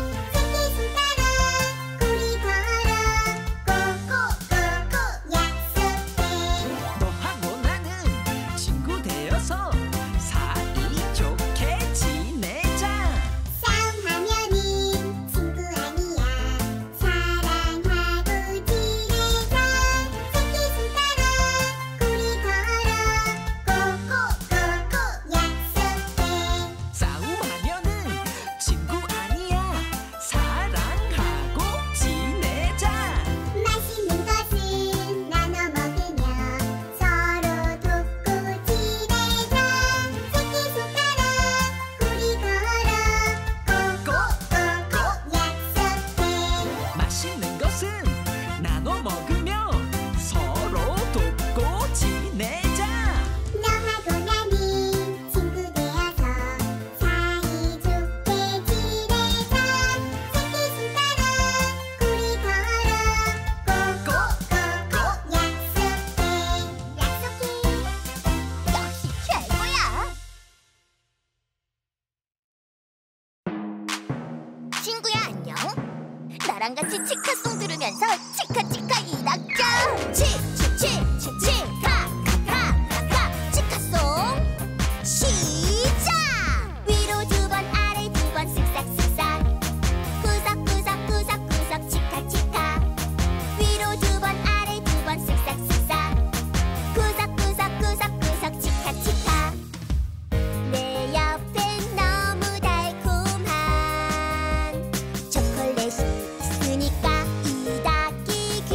새끼손가락 우리 걸어 꼭꼭꼭꼭 약속해. 너하고 나는 친구 되어서 사이좋게 지내자. 싸움하면은 친구 아니야. 사랑하고 지내자. 새끼손가락 우리 걸어 꼭꼭꼭꼭 약속해. 싸움하면은 친구 아니야. 사랑하고 지내자. 맛있는 것은 나눠 먹으며 서로 돕고 지내자. 새끼손가락 우리 걸어 꼭꼭꼭꼭 약속해. 맛있는 것은 나눠 먹으며 서로 돕고 지내자. 너하고 나는 친구 되어서 사이좋게 지내자. 새끼손가락 우리 걸어 꼭꼭꼭꼭 약속해. 역시 최고야! 친구야 안녕. 나랑 같이 치카송 들으면서 치카치카 이낙자. 치카 카카카카 치카송 시작! 위로 두 번 아래 두 번 쓱싹쓱싹 구석구석구석구석 치카치카. 위로 두 번 아래 두 번 쓱싹쓱싹 구석구석구석구석 치카치카. 내 옆엔 너무 달콤한 초콜릿이 있으니까 이 닭이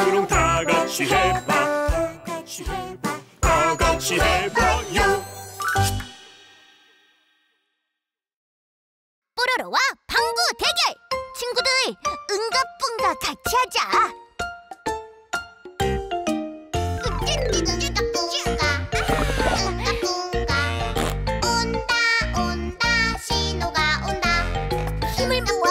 그럼 다 같이 해봐. 다 같이 해봐요. 뽀로로와 방구 대결! 친구들, 응가뿡가 같이 하자. 온다 온다 신호가 온다. 힘을 모아.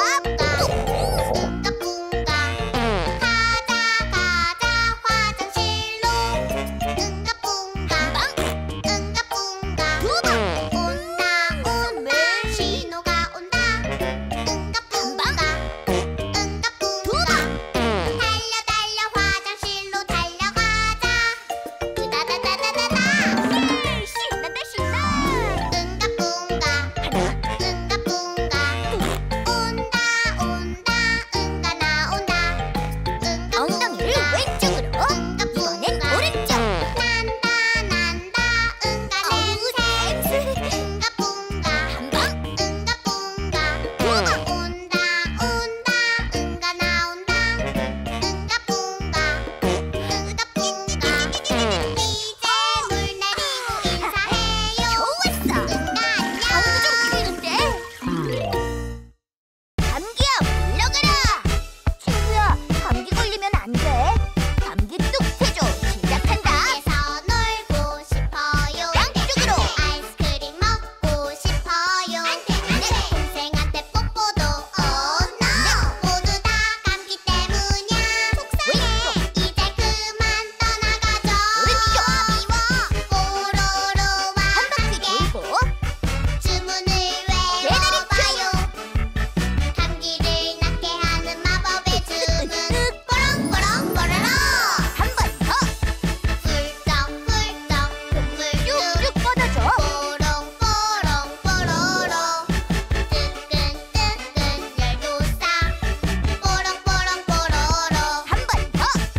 응가뿡가 가자 가자 화장실로. 응가뿡가 응가뿡가 두번 온다 온다 신호가 온다. 응가뿡가 응가뿡가 달려 달려 화장실로 달려가자. 으다다다다다다 신난다 신나. 응가뿡가 응가뿡가 온다 온다 응가 나온다. 엉덩이를 왼쪽으로. 이번엔 오른쪽. 난다 난다 응가 냄새. 응가뿡가 한번 응가뿡가 온다 온다 응가 나온다. 응가뿡가 응가뿡가 이제 물 내리고 인사해요. 좋았어. 응가 방구 좀 안녕. 크는데. 감기야 물러가라. 친구야, 감기 걸리면 안 돼. 감기 뚝 해줘. 시작한다. 밖에서 놀고 싶어요. 양쪽으로. 아이스크림 먹고 싶어요. 동생한테 뽀뽀도 no. 모두 다 감기 때문이야. 속상해. 이제 그만 떠나가죠. 오른쪽. 미워. 뽀로로와 한 바퀴 돌고. 주문을 외워봐요. 감기를 낫게 하는 마법의 주문. 뽀롱뽀롱 뽀로로. 한 번 더. 훌쩍훌쩍 훌쩍 쭉쭉 뻗어줘. 뽀롱뽀롱 뽀로로. 뜨끈뜨끈 열도사. 뽀롱뽀롱 뽀로로. 한 번 더.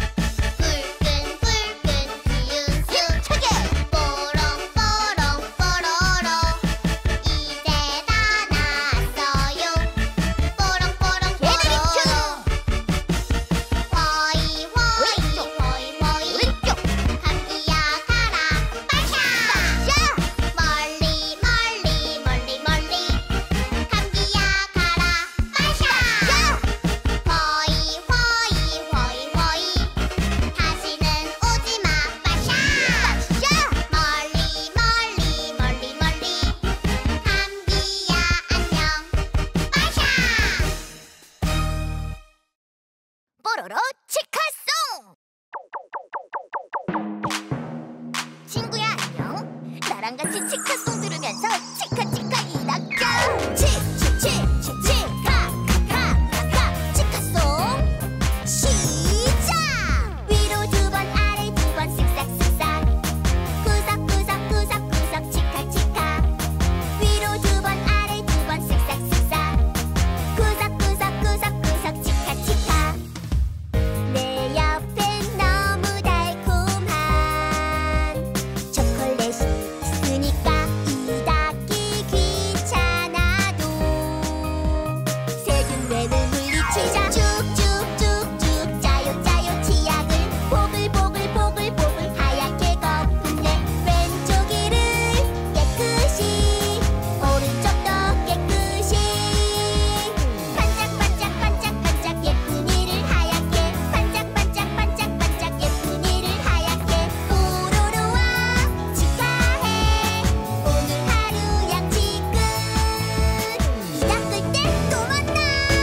불끈불끈 기운수. 힘차게. 뽀롱뽀롱 뽀로로. 이제 다 나았어요. 뽀롱뽀롱 개다리 뽀로로. 춤. 허이 허이 허이 허이. 왼쪽. 감기야 가라 빠샤. 자. 멀리 멀리 멀리 멀리. 감기야 가라 빠샤. 허이 허이 허이 허이. 다시는 오지마 빠샤. 멀리 멀리 멀리 멀리. 감기야 안녕 빠샤. 뽀로로 치카송. 친구야 안녕. 나랑 같이 치카송 들으면서 치카치카 이낙장. 치카카카카카 치카송 시작. 위로 두 번 아래 두 번 쓱싹쓱싹. 구석구석구석구석 치카치카. 위로 두 번 아래 두 번 쓱싹쓱싹. 구석구석구석구석 치카치카. 내 옆엔 너무 달콤한 초콜릿이 있으니까 이 닦기 귀찮아도 세균괴물 물리치자. 쭉쭉쭉쭉 짜요 짜요 치약을 보글보글보글보글 하얗게 거품내. 왼쪽 이를 깨끗이 오른쪽도 깨끗이. 반짝반짝반짝반짝 예쁜 이를 하얗게. 반짝반짝반짝반짝 예쁜 이를 하얗게. 뽀로로와 치카해. 오늘 하루 양치 끝. 이 닦을 때 또 만나.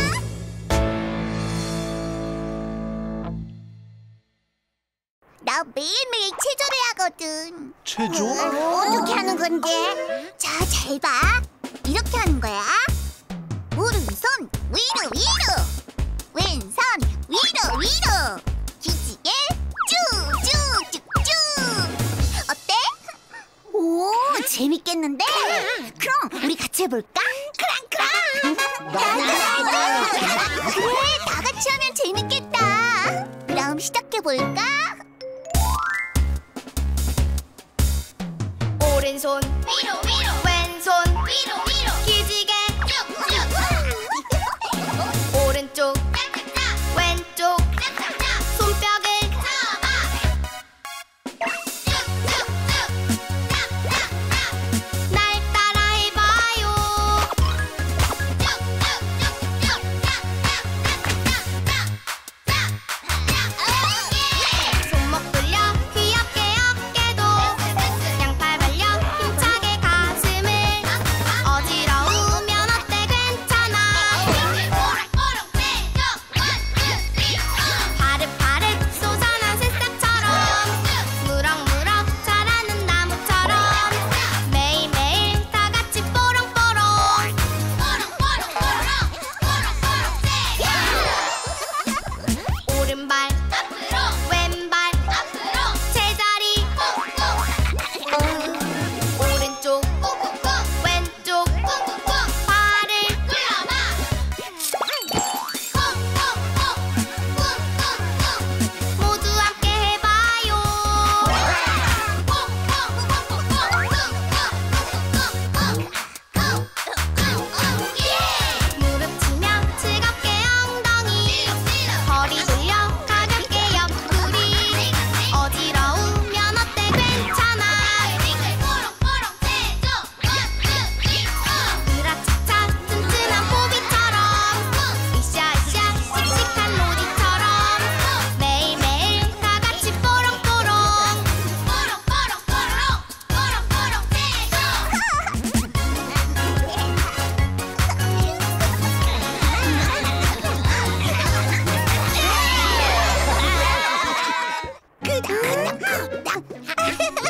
나 매일매일 체조를 하거든. 체조? 어떻게 하는 건데? 자, 잘 봐. 이렇게 하는 거야. 오른손 위로 위로. 왼손 위로 위로. 기지개 쭉쭉쭉쭉. 어때? 오, 재밌겠는데? 그럼 우리 같이 해볼까? 크랑크랑. 그래, 다 같이 하면 재밌겠다. 그럼 시작해볼까? 오른손 위로 위로. 왼손 위로 위로. 기지개 쭉쭉. 오른쪽 짝짝짝. 왼쪽 짝짝짝. 손뼉을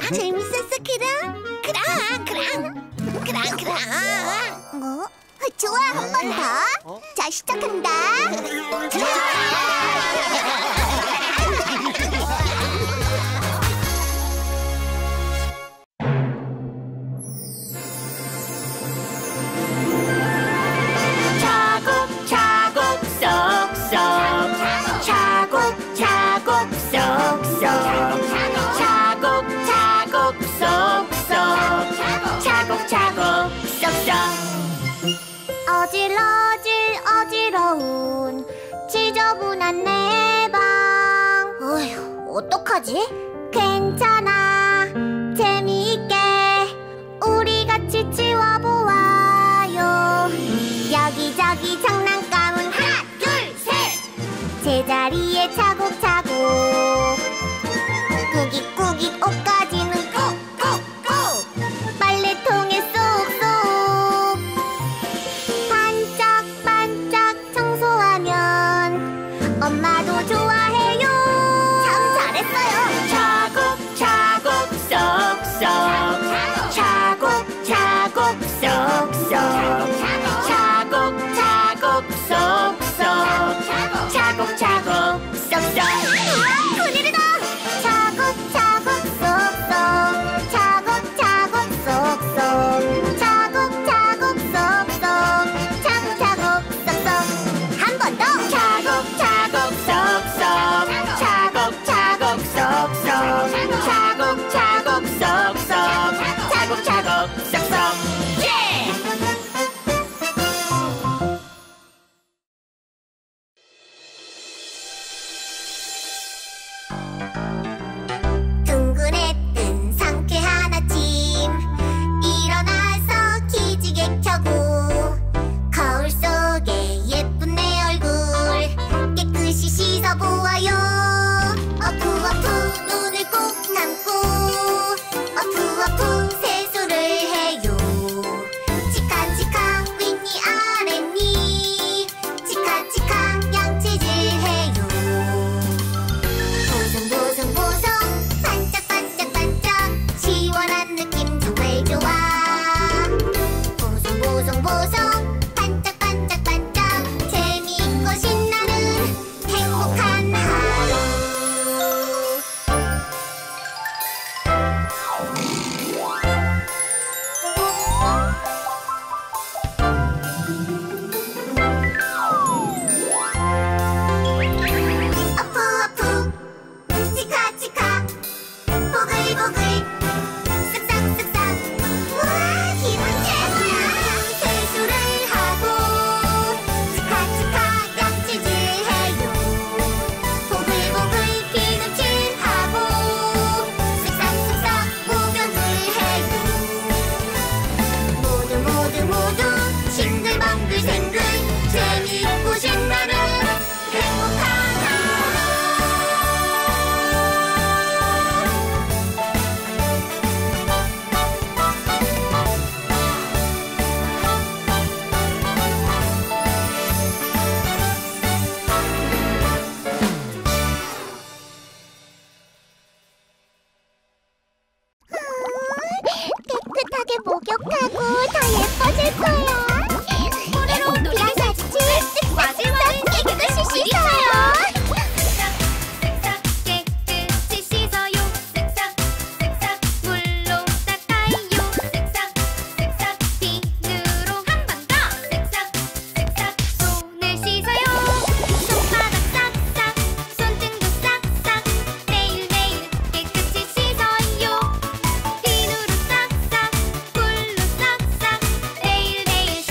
재밌었어, 그럼? 그럼. 좋아, 한 번 더. 자, 시작한다. 차곡차곡 쏙쏙 차곡차곡 쏙쏙 차곡차곡 쏙쏙 차곡차곡 쏙쏙 어지러운 지저분한 내 방. 어휴, 어떡하지? 괜찮아, 재미있게 우리 같이 치워보아요. 여기저기 장난감은 하나 둘 셋 제자리에 차곡차곡 꾸깃꾸깃 옷가지는 꾹꾹꾹 빨래통에 쏙쏙 반짝반짝 청소하면 엄마도 좋아해요. 참 잘했어요. 차곡차곡 쏙쏙 차곡차곡 쏙쏙 차곡차곡 쏙쏙 차곡차곡 쏙쏙 큰일이다. 차곡차곡 쏙쏙 차곡차곡 쏙쏙 차곡차곡 쏙쏙 차곡차곡 쏙쏙 한 번 더. 차곡차곡 쏙쏙 차곡차곡 쏙쏙 차곡차곡 쏙쏙 차곡차곡 쏙쏙 예! 둥그랬던 상쾌한 아침 일어나서 기지개 켜고 거울 속에 예쁜 내 얼굴 깨끗이 씻어보아요. 어푸어푸 눈을 꼭 감고 어푸어푸 세수를 해요. 치카치카 윗니 아랫니 치카치카 양치질 해요. 보송보송보송 반짝반짝반짝 시원한 느낌 정말 좋아. 보송보송보송 반짝반짝반짝 재미있고 신나는 행복한 하루. 어푸어푸 치카치카 보글보글 쓱싹쓱싹 우와 기분 최고야. 세수를 하고 치카치카 양치질 해요. 보글보글 비누칠하고 쓱싹쓱싹 목욕을 해요. 모두 싱글벙글 생글 재미있고 신나는 행복한 하루. 깨끗하게 목욕하고 다 예뻐질 거야. 꼬리로 놀이를 같이 쓱싹 깨끗이 씻어요. 쓱싹 깨끗이 씻어요. 쓱싹 물로 닦아요. 쓱싹 비누로 한 번 더. 쓱싹 손을 씻어요. 손바닥 싹싹 손등도 싹싹 매일매일 깨끗이 씻어요. 비누로 싹싹 꿀로 싹싹 매일매일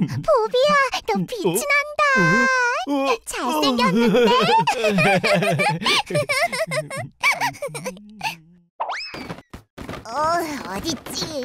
보비야, 너 빛이 난다. 잘생겼는데? 어딨지?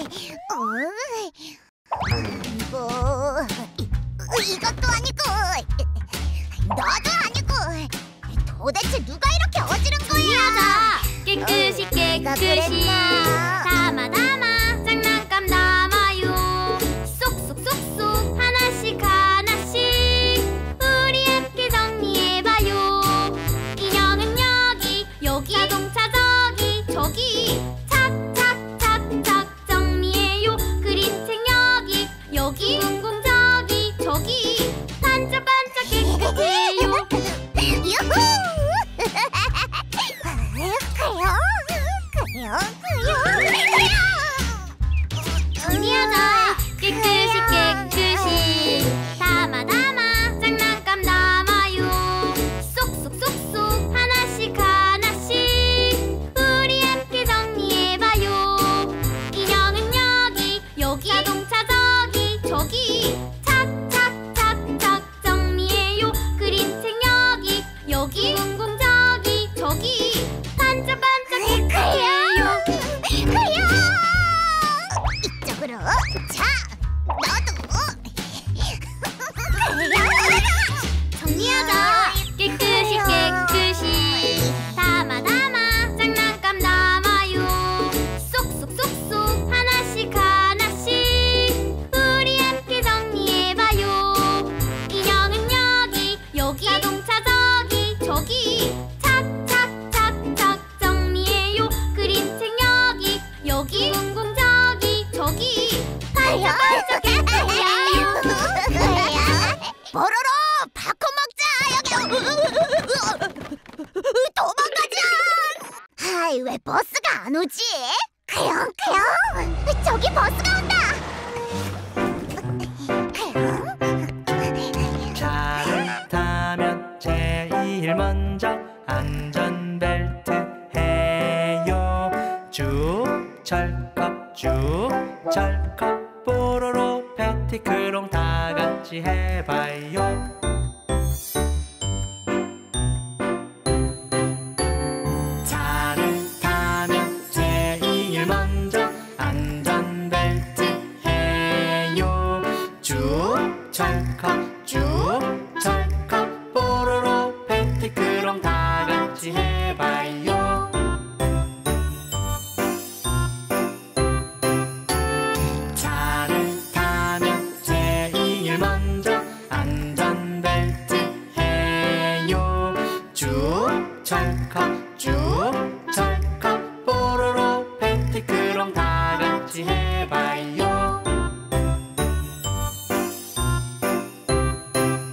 이것도 아니고, 너도 아니고. 도대체 누가 이렇게 어지른 거야? 깨끗이 내가 깨끗이 그랬나? 담아 장난감 담아요. 쏙쏙쏙쏙 하나씩 하나씩 우리 함께 정리해봐요. 인형은 여기 자동차 저기 착착착착 정리해요. 그림책 여기 궁궁 저기 반짝반짝 깨끗해요. 유후! 정리하자. 깨끗이 담아 장난감 담아요. 쏙쏙쏙쏙 하나씩 우리 함께 정리해봐요. 인형은 여기 자동차 저기 착착착착 정리해요. 그림책 여기 궁궁 저기 반짝반짝 깨끗해요. 이쪽으로. 자, 너도. 정리하자. 깨끗이 담아 장난감 담아요. 쏙쏙쏙쏙 하나씩 우리 함께 정리해봐요. 인형은 여기 자동차 저기 착착착착 정리해요. 그림책 여기 궁궁 저기 반짝반짝 깨끗해요. 뽀로로 팝콘 먹자. 여기. 도망가자. 하이, 왜 버스가 안 오지? 그영 저기 버스가 온다. 차를 타면 제일 먼저 안전벨트 해요. 쭉 철컥 뽀로로 패티크롱 다 같이 해봐요. 차를 타면 제일 먼저 안전벨트 해요. 쭉 철컥 뽀로로 패티크롱 다 같이 해봐요. 차를 타면 제일 먼저 안전벨트 해요. 쭉 철컥 뽀로로 패티크롱 다 같이 해봐요.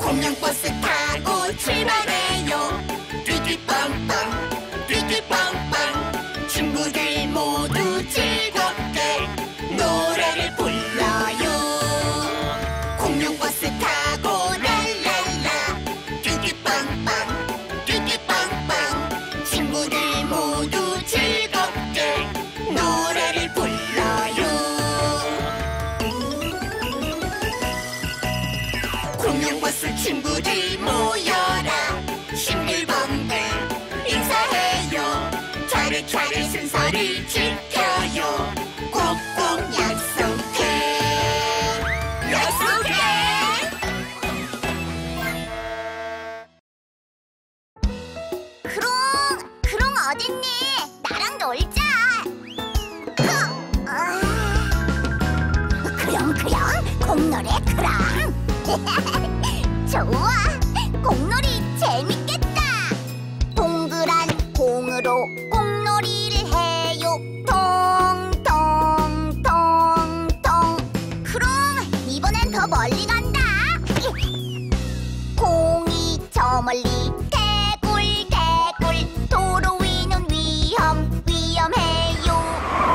공룡버스 타고 출발해요. 띠띠빵빵 띠띠빵빵 친구들 모두 즐겁게 노래를 불러요. 공룡버스 타고 랄랄라 띠띠빵빵 띠띠빵빵 친구들 모두 즐겁게 노래를 불러요. 공룡버스 친구들 모여라. 싱글벙글 인사해요. 차례차례 순서를 지켜요. 꼭꼭 약속해. 크롱 어딨니? 나랑 놀자. 크롱 공놀이 크롱. 좋아, 공놀이 재밌겠다. 동그란 공으로 공놀이를 해요. 통통통통. 크롱 이번엔 더 멀리 간다. 공이 저 멀리 대굴 도로 위는 위험해요.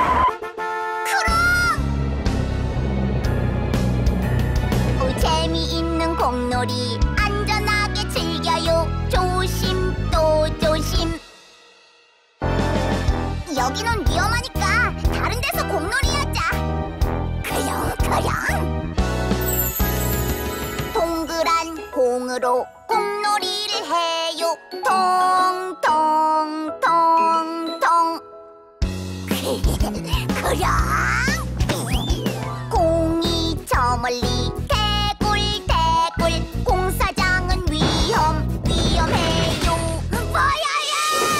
크롱 재미있는 공놀이 안전하게 즐겨요. 조심 또 조심. 여기는 위험하니까 다른 데서 공놀이 하자. 크롱 동그란 공으로 공놀이를 해요. 통통통통. 크롱 공이 저 멀리 대굴 공사장은 위험해요. 보여요.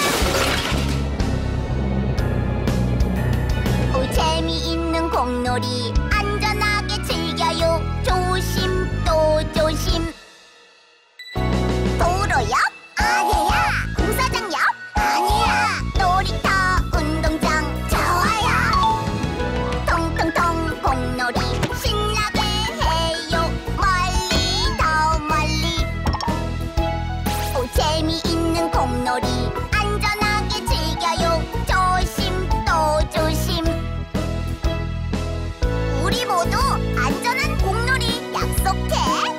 재미있는 공놀이 안전하게 즐겨요. 조심 또 조심. 도로 옆? 아니야. 공사장 옆? 아니야. 놀이터 운동장 좋아요. 통통통 공놀이 신나게 해요. 멀리 더 멀리. 재미있는 공놀이 안전하게 즐겨요. 조심 또 조심. 우리 모두 안전한 공놀이 약속해.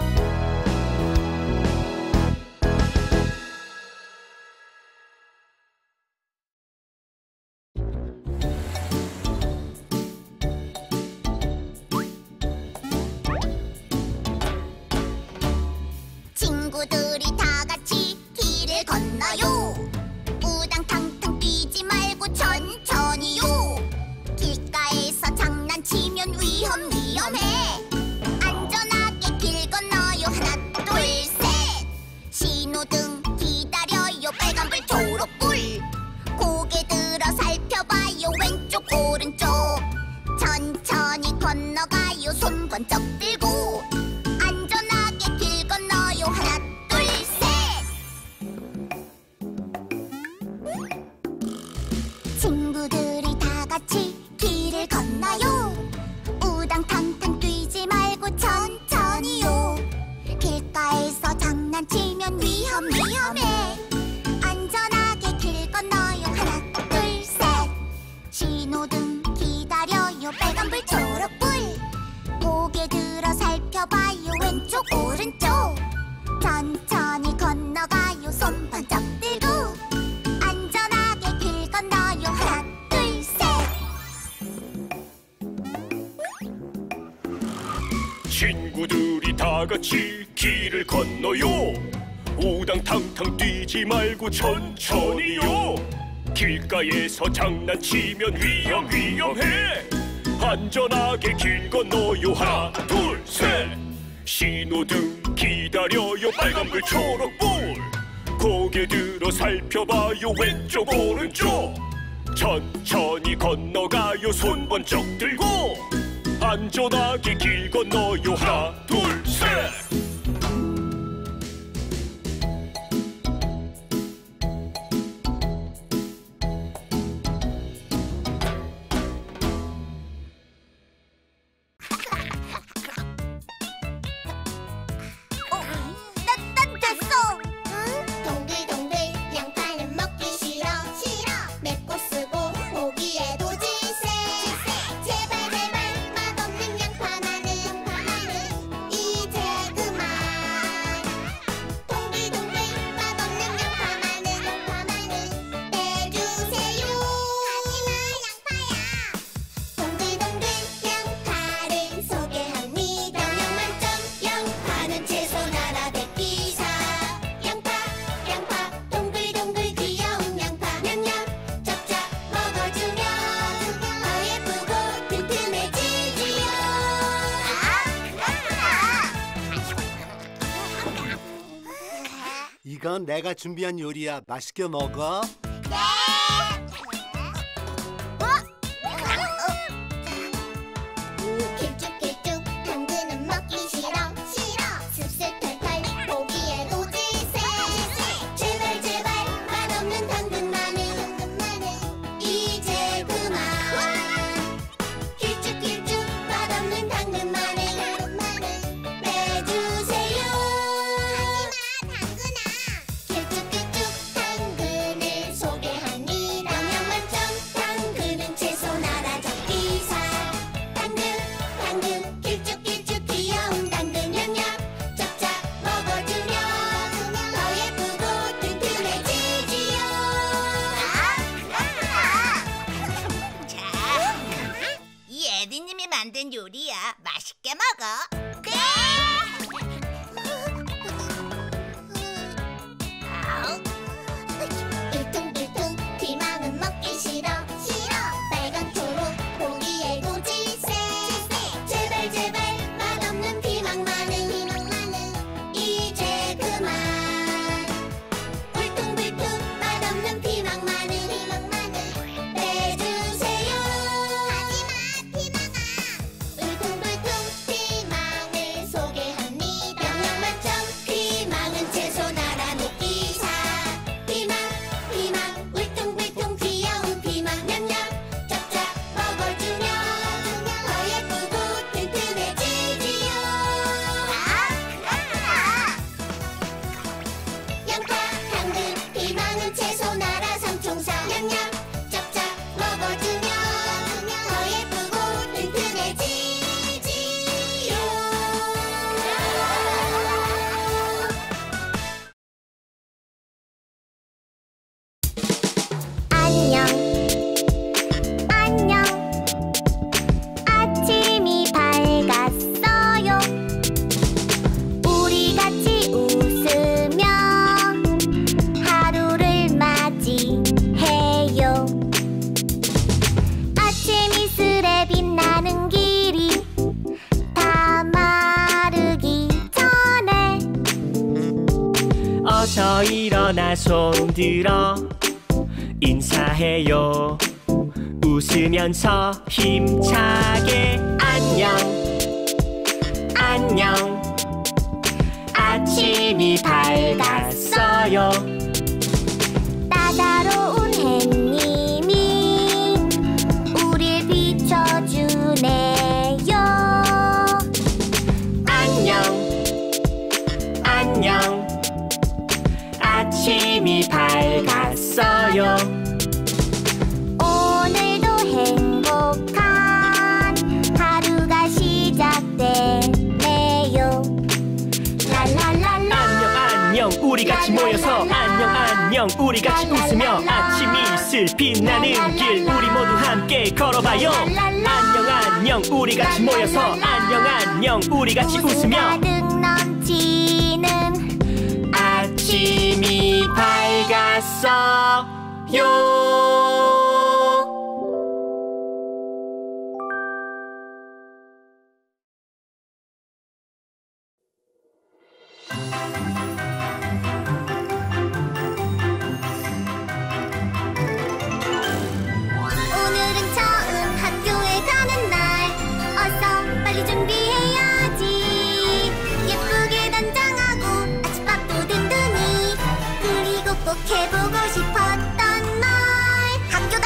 친구들이 다 같이 길을 건너요. 우당탕탕 뛰지 말고 천천히요. 길가에서 장난치면 위험해. 안전하게 길 건너요. 하나 둘 셋. 신호등 기다려요. 빨간불 초록불. 고개 들어 살펴봐요. 왼쪽 오른쪽. 천천히 건너가요. 손 번쩍 들고. 안전하게 길 건너요. 하나 둘 셋. 친구들이 다 같이 길을 건너요. 우당탕탕 뛰지 말고 천천히요. 길가에서 장난치면 위험해. 안전하게 길 건너요. 하나 둘 셋. 신호등 기다려요. 빨간불 초록불. 고개 들어 살펴봐요. 왼쪽 오른쪽. 천천히 건너가요. 손 번쩍 들고. 안전하게 길 건너요. 하나 둘 셋. 친구들이 다 같이 길을 건너요. 우당탕탕 뛰지 말고 천천히요. 길가에서 장난치면 위험해. 안전하게 길 건너요. 하나 둘 셋. 신호등 기다려요. 빨간불 초록불. 고개 들어 살펴봐요. 왼쪽 오른쪽. 천천히 건너가요. 손 번쩍 들고. 안전하게 길 건너요. 하나 둘 셋. 이건 내가 준비한 요리야. 맛있게 먹어. 네. 길쭉길쭉 당근은 먹기 싫어. 습습 털털 보기에도 질색. 제발 제발 맛없는 당근 마늘. 이제 그만. 길쭉길쭉 맛없는 당근 마늘 빼주세요. 하지마 당근아. 길쭉길쭉 당근을 소개합니다. 영양 만점 당근은 채소 나라 적기사. 당근 길쭉길쭉 귀여운 당근 냠냠 쫙쫙 먹어주면 더 예쁘고 튼튼해지지요. 자, 이 에디님이 만든 요리야. 맛있게 먹어. 네. 일퉁불퉁 피망은 먹기 싫어. 빨간 초록 보기에도 질색. 제발 제발 맛없는 피망 마늘. 이제 그만. 울퉁불퉁 맛없는 피망 마늘 빼주세요. 하지마 피망아. 울퉁불퉁 피망을 소개합니다. 영양 만점 피망은 채소 나라 녹기사. 피망 울퉁불퉁 귀여운 피망 냠냠 쫙쫙 먹어주면 더 예쁘고 튼튼해지지요. 양파 당근 피망은 채소 나라 삼총사. 냠냠 쫙쫙 먹어주면 더 예쁘고 튼튼해지지요. 안녕 아침이 밝았어요. 우리 같이 웃으며 하루를 맞이해요. 아침 이슬에 빛나는 길이 다 마르기 전에 어서 일어나 손들어 인사해요. 웃으면서 힘차게 안녕 아침이 밝았어요. 따사로운 햇님이 우릴 비춰주네요. 안녕 아침이 밝았어요. 오늘도 행복한 하루가 시작되네요. 랄랄랄라. 안녕 우리 같이 모여서 안녕 우리 같이 웃으며 아침 이슬 빛나는 길 우리 모두 함께 걸어봐요. 안녕 우리 같이 모여서 안녕 우리 같이 웃으며 가득 넘치는 아침이 밝았어요. 오늘은 처음 학교에 가는 날. 어서 빨리 준비해야지. 예쁘게 단장하고 아침밥도 든든히. 그리고 꼭 해보고 싶었던 말. 학교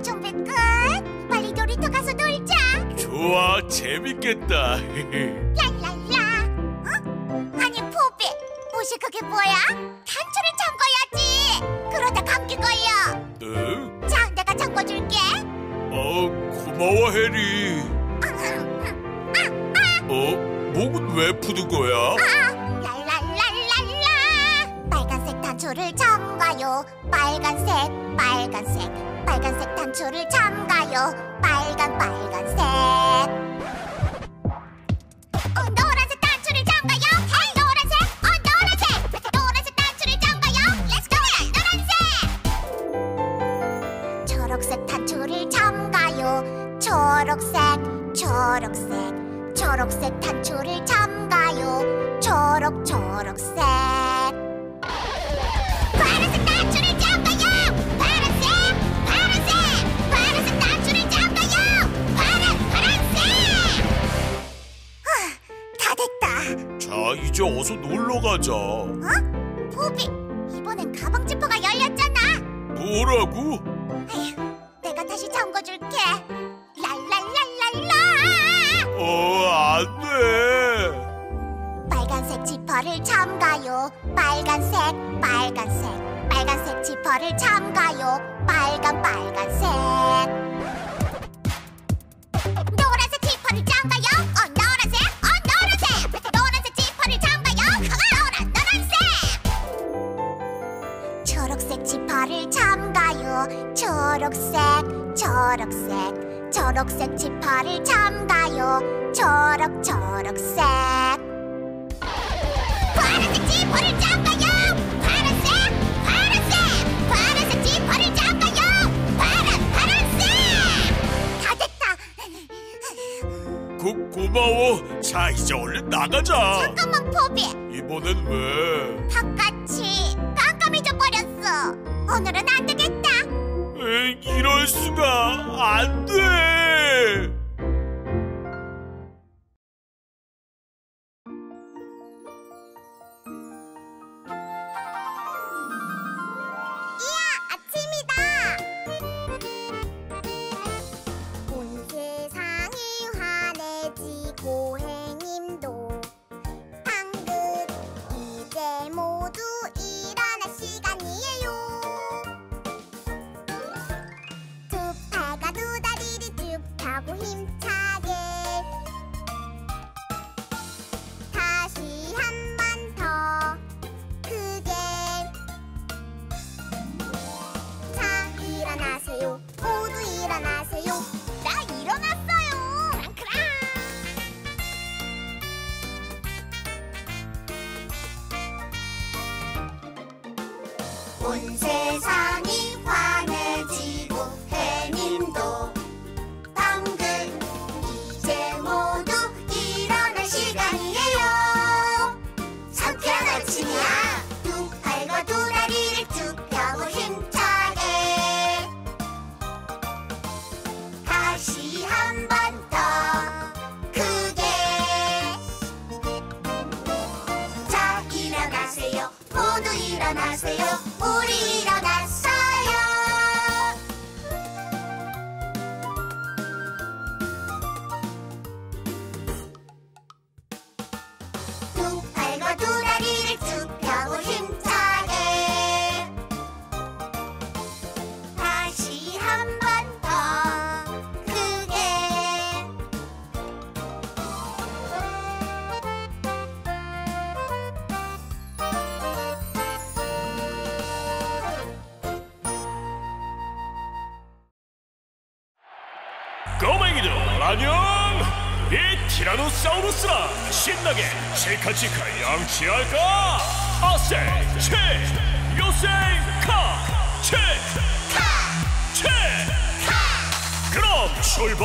준비 끝. 빨리 놀이터 가서 놀자. 좋아, 재밌겠다. 랄랄라. 어? 아니 포비, 옷이 그게 뭐야? 단추를 잠궈야지. 그러다 감기 걸려. 응? 자, 내가 잠궈줄게. 고마워, 해리. 목은 왜 푸는 거야? 랄랄랄랄라. 빨간색 단추를 잠가요. 빨간색, 빨간색, 빨간색 단추를 잠가요. 빨간색. 노란색 단추를 잠가요. 노란색. 노란색 단추를 잠가요. Let's go. 노란색. 초록색 단추를 잠가요. 초록색 단추를 잠가요. 초록색. 파란색 단추를 잠가요. 파란색 단추를 잠가요. 파란색. 다 됐다. 자, 이제 어서 놀러 가자. 포비, 이번엔 가방 지퍼가 열렸잖아. 뭐라고? 아휴, 내가 다시 잠궈줄게. 랄랄랄랄라. 안 돼. 빨간색 지퍼를 잠가요. 빨간색 지퍼를 잠가요. 빨간색. 노란색 지퍼를 잠가요. 노란색 지퍼를 잠가요. 노란색. 초록색 지퍼를 잠가요. 초록색 지퍼를 잠가요. 초록색. 파란색 지퍼를 잠가요. 파란색 지퍼를 잠가요. 파란색. 다 됐다. 고마워. 자, 이제 얼른 나가자. 잠깐만 포비, 이번엔 왜? 바깥이 깜깜해져 버렸어. 오늘은 안 되겠다. 이럴 수가. 안 돼. 온 세상이 환해지고 행님도 방긋 이제 모두 일어날 시간이에요. 두 팔과 두 다리를 쭉 펴고 힘차게 다시 한 번 더 크게. 자, 일어나세요. 모두 일어나세요. 나 일어났어요. 크랑. 온 세상이 환해지고 해님도 방금 이제 모두 일어날 시간이에요. 상쾌한 아침이야. 두 팔과 두 다리를 쭉 펴고 힘차게 다시 한 번 더 크게. 자, 일어나세요. 모두 일어나세요. 우리 일어났어요. 두 팔과 두 다리를 쭉 펴고 힘차게 다시 한 번 더 크게. 꼬맹이들 안녕. 이 티라노사우루스랑 신나게 치카치카 양치할까? 어세 치 요세 카치 그럼 출발.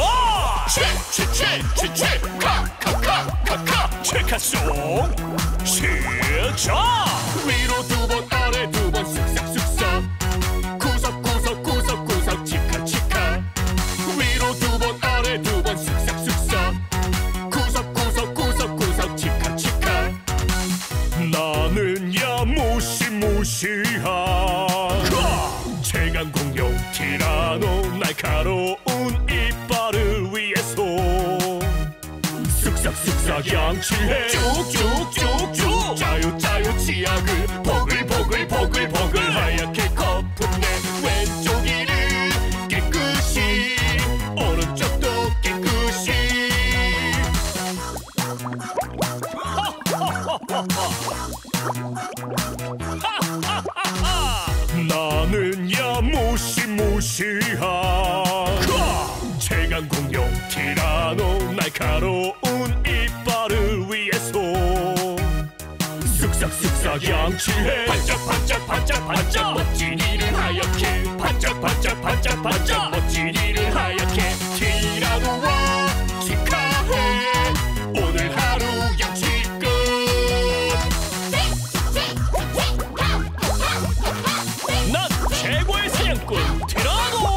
치치치치치 카카카카카 치카송 시작. 위로 두 번 아래 두 번 쓱싹쓱싹 구석구석 치카치카. 위로 두 번 아래 두 번 쓱싹쓱싹 구석구석 치카치카. 나는 야 무시무시한 최강 공룡 티라노 날카로운 이빨을 위해서 쓱싹쓱싹 양치해 쭉쭉쭉쭉 짜요 짜요 치약을 보글보글 하얗게 거품 내 왼쪽 이를 깨끗이 오른쪽도 깨끗이 나는야 무시무시한 최강공룡 티라노 날카로운 이빨을 위해서 쓱싹쓱싹 양치해 반짝반짝 멋진 이를 하얗게 반짝반짝 멋진 이를 하얗게 티라노와 축하해 오늘 하루 양치 끝 난 최고의 사냥꾼 티라노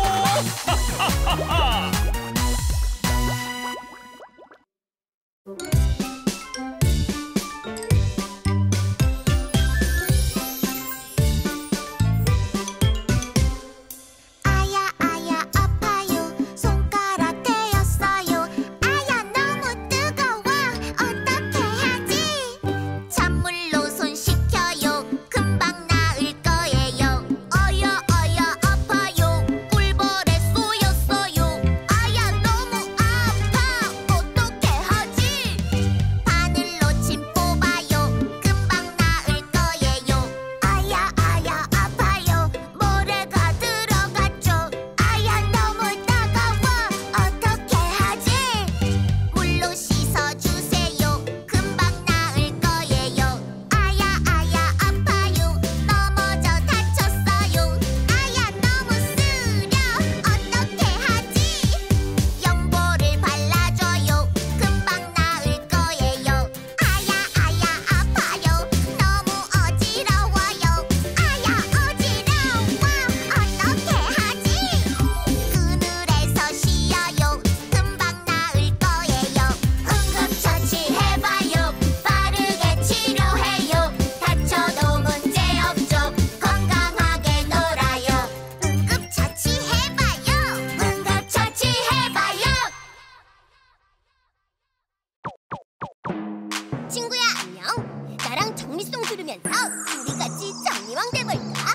아야 아파요 손가락 데였어요 아야 너무 뜨거워 어떻게 하지 찬물로 손 식혀요 금방 나을 거예요 어여 아파요 꿀벌에 쏘였어요 아야 너무 아파 어떻게 하지 바늘로 침 뽑아요 금방 나을 거예요 아야 아파요 모래가 들어갔죠 아야 너무 따가워 어떻게 하지 물로 씻어주세요 금방 나을 거예요 아야 아파요 넘어져 다쳤어요 아야 너무 쓰려 어떻게 하지 연고를 발라줘요 금방 나을 거예요 아야 아파요 너무 어지러워요 아야 어지러워 어떻게 하지 그늘에서 쉬어요 금방 나을 거예요 응급처치 해봐요 빠르게 치료해요 다쳐도 문제없죠 건강하게 놀아요 응급처치 해봐요 응급처치 해봐요 친구야 안녕 나랑 정리송 들으면서 우리 같이 정리왕 돼볼까?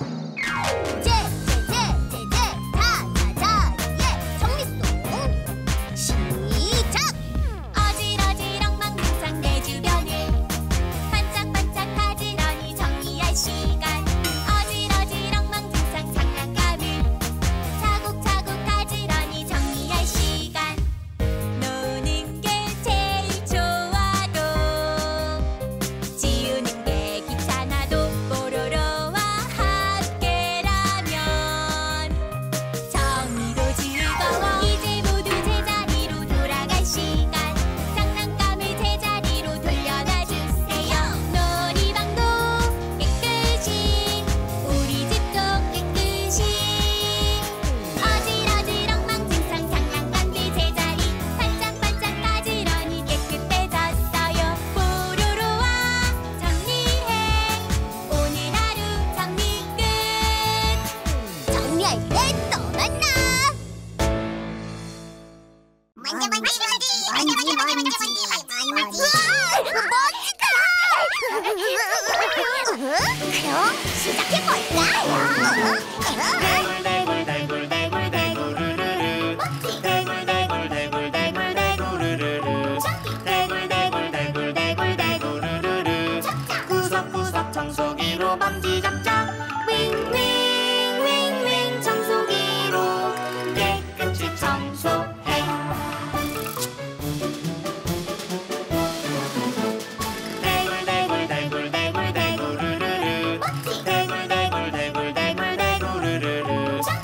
자자자예 정리송 시작! 어지러지렁 망망상 내 주변을 반짝반짝 가지런히 정리할 시간 어지러지렁 망망상 장난감을 차곡차곡 가지런히 정리할 시간 노는 게 제일 좋아도 지우는 게 귀찮아도 뽀로로와 함께라면 정리도 즐거워 이제 모두 제자리로 돌아갈 시간 장난감을 제자리로 돌려놔 주세요 놀이방도 깨끗이 우리 집도 깨끗이 어지러지렁 망증상 장난감들 제자리 반짝반짝 가지런히 깨끗해졌어요 뽀로로와 정리해 오늘 하루 정리 끝 정리할 때 또 만나 그럼 시작해볼까요? 구석구석 청소기로 먼지 잡자 윙윙윙윙 청소기로 깨끗이 청소해 대굴대굴대굴대굴대굴르르르 대굴대굴대굴대굴대굴르르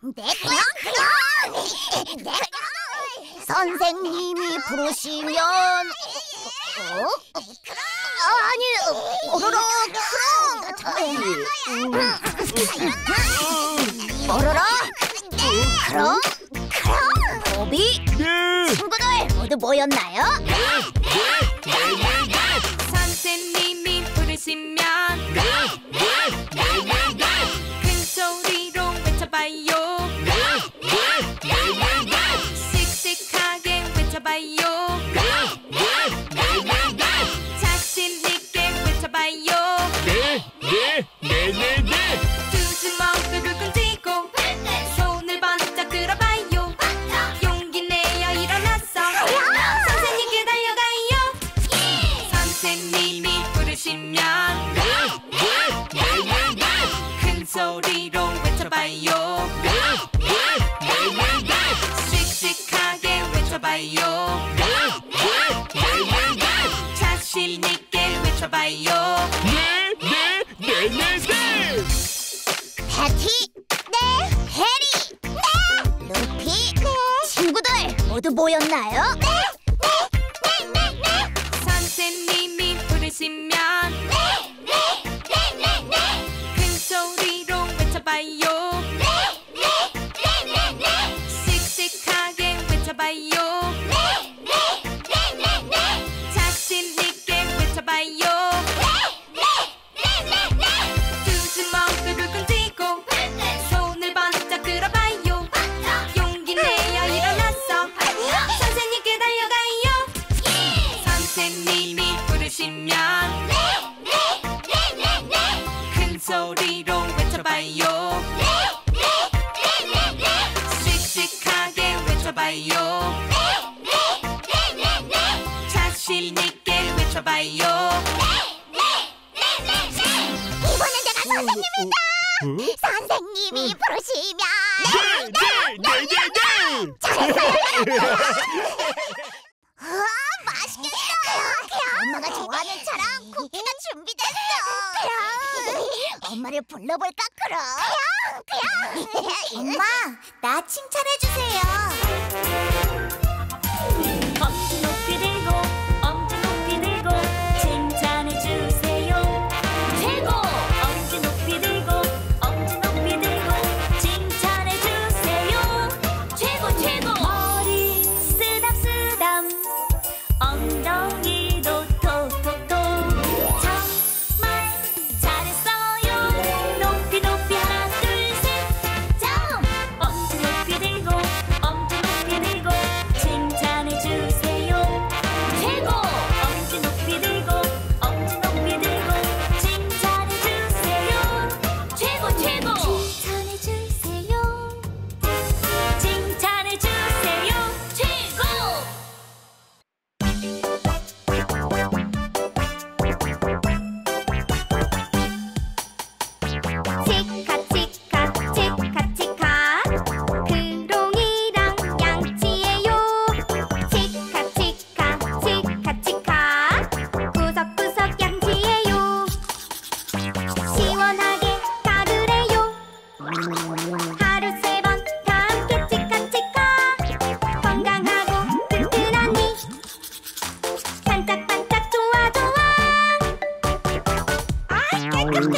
선생님이 부르시면 아니 오로로 크롱 오로로 크롱 오비 친구들 모두 모였나요? 선생님이 부르시면 큰 소리로 외쳐봐요. 씩씩하게 외쳐봐요. 자신 있게 외쳐봐요. 두 주먹을 끈지고 손을 번쩍 들어봐요. 용기 내어 일어났어. 선생님께 달려가요. 선생님이 부르시면 큰 소리로 외쳐봐요. 씩씩하게 외쳐봐요. 자신 있게 외쳐봐요. 패티 네 해리 네 루피 네 친구들 모두 모였나요? 선생님이 부르시면 큰 소리로 외쳐봐요. 씩씩하게 외쳐봐요. 자신 있게 외쳐봐요. 두 주먹을 끈지고 손을 번쩍 들어봐요. 용기 내어 일어났어. 선생님께 달려가요. 선생님이 부르시면 큰 소리로 외쳐봐요. 씩씩하게 외쳐봐요. 자신 있게 외쳐봐요. 이번엔 내가 선생님이다. 선생님이 부르시면 맛있겠다. 엄마가 좋아하는 차랑 쿠키가 준비됐어. 엄마를 불러볼까 그럼? 엄마 나 칭찬해주세요. 엄지 높이 들고 엄지 높이 들고 칭찬해주세요. 최고! 엄지 높이 들고 엄지 높이 들고 칭찬해주세요. 최고 최고! 머리 쓰담쓰담 엉덩이도 톡톡톡 정말 잘했어요. 높이 높이 하나 둘 셋 점! 엄지 높이 들고 엄지 높이 들고 칭찬해주세요. 최고! 엄지 높이 들고 엄지 높이 들고 칭찬해주세요. 최고 최고! 칭찬해주세요. 칭찬해주세요. 최고! 치카 치카 치카 치카 크롱이랑 양치예요. 치카 치카 치카 치카 구석구석 양치예요. 시원하게 가르래요. 하루 세 번 다 함께 치카 치카 건강하고 튼튼하니 반짝반짝 좋아 좋아. 깨끗해.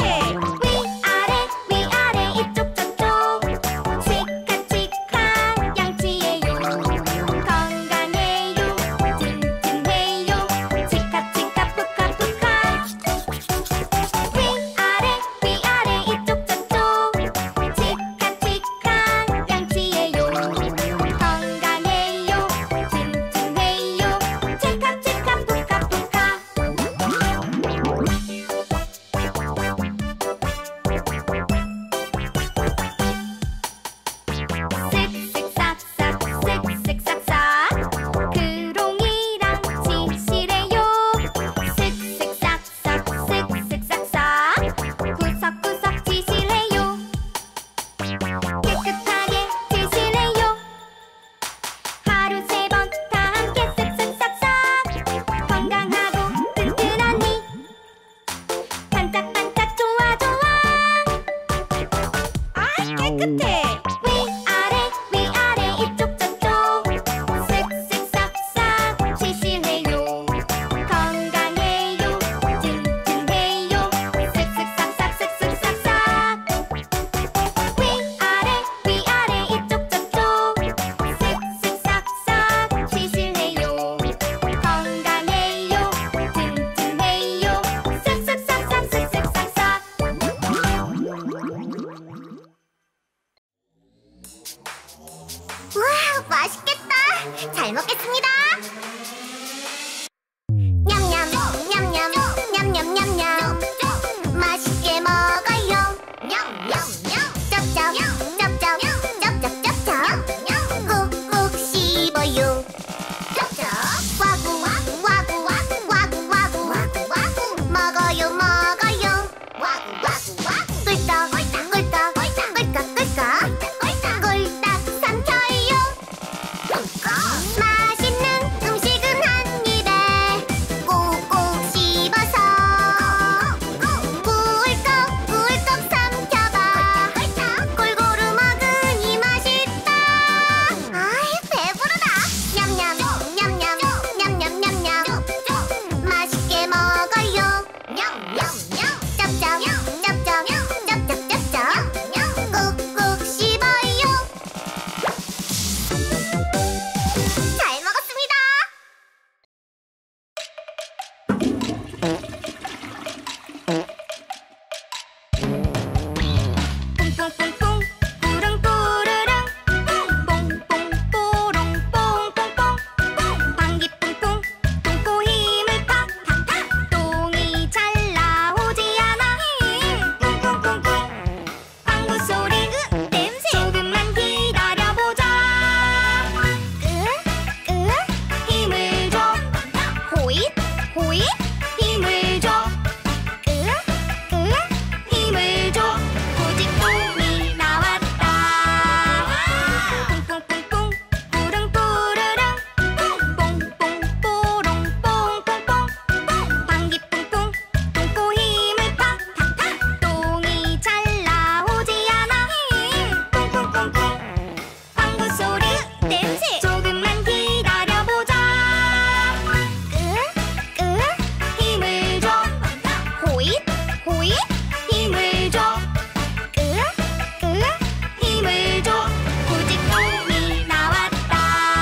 위아래 이쪽 저쪽 치카 치카 양치예요. 건강해요. 튼튼해요. 치카 치카 푸카 푸카. 위아래 이쪽 저쪽 치카 치카 양치예요. 건강해요. 튼튼해요. 치카 치카 푸카 푸카. 쓱쓱싹싹 쓱쓱싹싹 크롱이랑 치실해요. 쓱쓱싹싹 쓱쓱싹싹 구석구석 치실해요. 깨끗하게 치실해요. 하루 세 번 다 함께 쓱쓱싹싹 건강하고 튼튼하니 반짝반짝 좋아 좋아. 깨끗해. 맛있겠다. 잘 먹겠습니다. 냠냠 냠냠 냠냠냠냠 맛있게 먹어요. 쩝쩝 쩝쩝 쩝쩝 꾹꾹 씹어요. 와구 와구 와구 와구 와구 먹어요 먹어요. 꿀떡 꿀떡 꿀떡 꿀꺽 꿀떡 삼켜요. 맛있는 음식은 한 입에 꾹꾹 씹어서 꿀꺽 삼켜봐. 골고루 먹으니 맛있다. 아이 배부르다. 냠냠 냠냠 맛있게 먹어요. 쩝쩝 꾹꾹 씹어요. 잘 먹었습니다. 뿡뿡뿡뿡 뿌릉뿌르릉 뿡뿡뽀롱 뽕뽕뽕 방귀 뿡뿡 뿡뿌 힘을 팍팍팍 똥이 잘 나오지 않아. 뿡뿡뿡뿡 방구 소리 냄새 조금만 기다려보자. 힘을 줘 호잇 호잇 힘을 줘 힘을 줘 오직 똥이 나왔다. 뿡뿡뿡뿡 뿌릉뿌르릉 뿡뿡뽀롱 뽕뽕뽕 방귀 뿡뿡 뿡뿌 힘을 팍팍팍 똥이 잘 나오지 않아. 뿡뿡뿡뿡 방구 소리 냄새 조금만 기다려보자. 힘을 줘 호잇 호잇 힘을 줘 힘을 줘 오직 똥이 나왔다.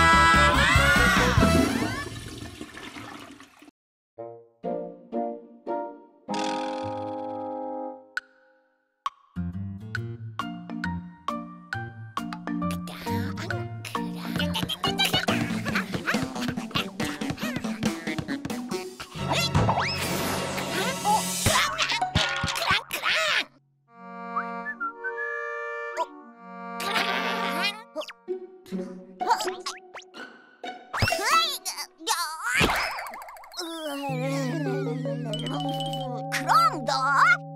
그럼 너?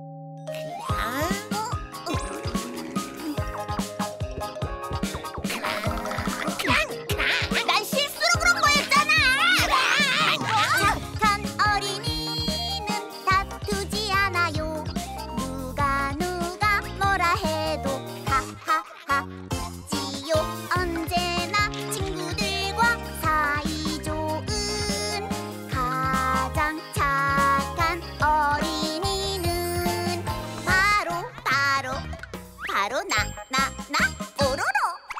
난 실수로 그런 거였잖아. 착한 어린이는 다투지 않아요. 누가 뭐라 해도 하하하 웃지요. 언제나 친구들과 사이좋은 가장 착한 어린이는 바로 나 뽀로로.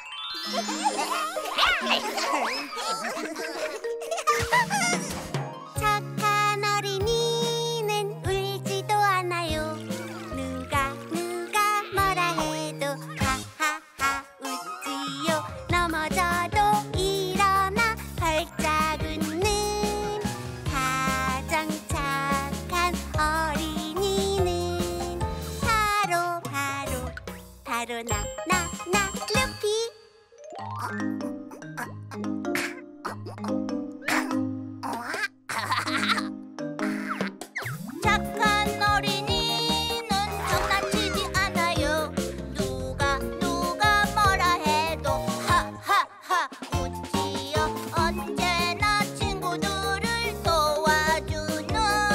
착한 어린이는 울지도 않아요. 누가 뭐라 해도 하하하 웃지요. 넘어져도 일어나 활짝 웃는 가장 착한 어린이는 바로 나 루피. 착한 어린이는 장난치지 않아요. 누가 뭐라 해도 하하하 웃지요. 언제나 친구들을 도와주는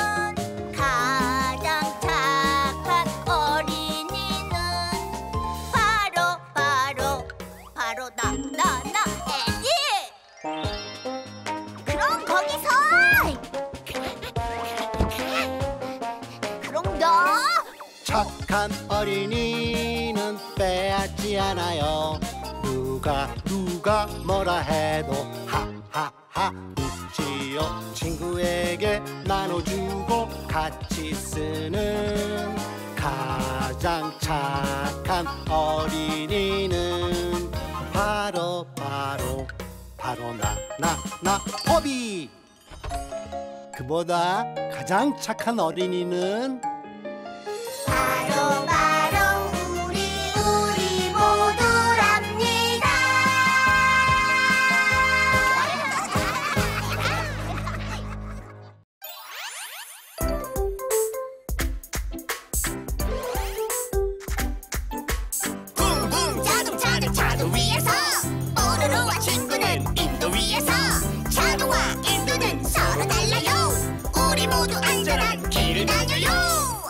가장 착한 어린이는 바로 나 에디. 그럼 거기서 그럼 너 착한 어린이는 빼앗지 않아요. 누가 뭐라 해도 하하하 웃지요. 친구에게 나눠주고 같이 쓰는 가장 착한 어린이는 바로 바로 나 호비. 그보다 가장 착한 어린이는 바로 우리 모두랍니다. 붕붕 자동차는 차도 위에서 뽀로로와 친구는 인도 위에서 차도와 인도는 서로 달라요. 우리 모두 안전한 길을 다녀요.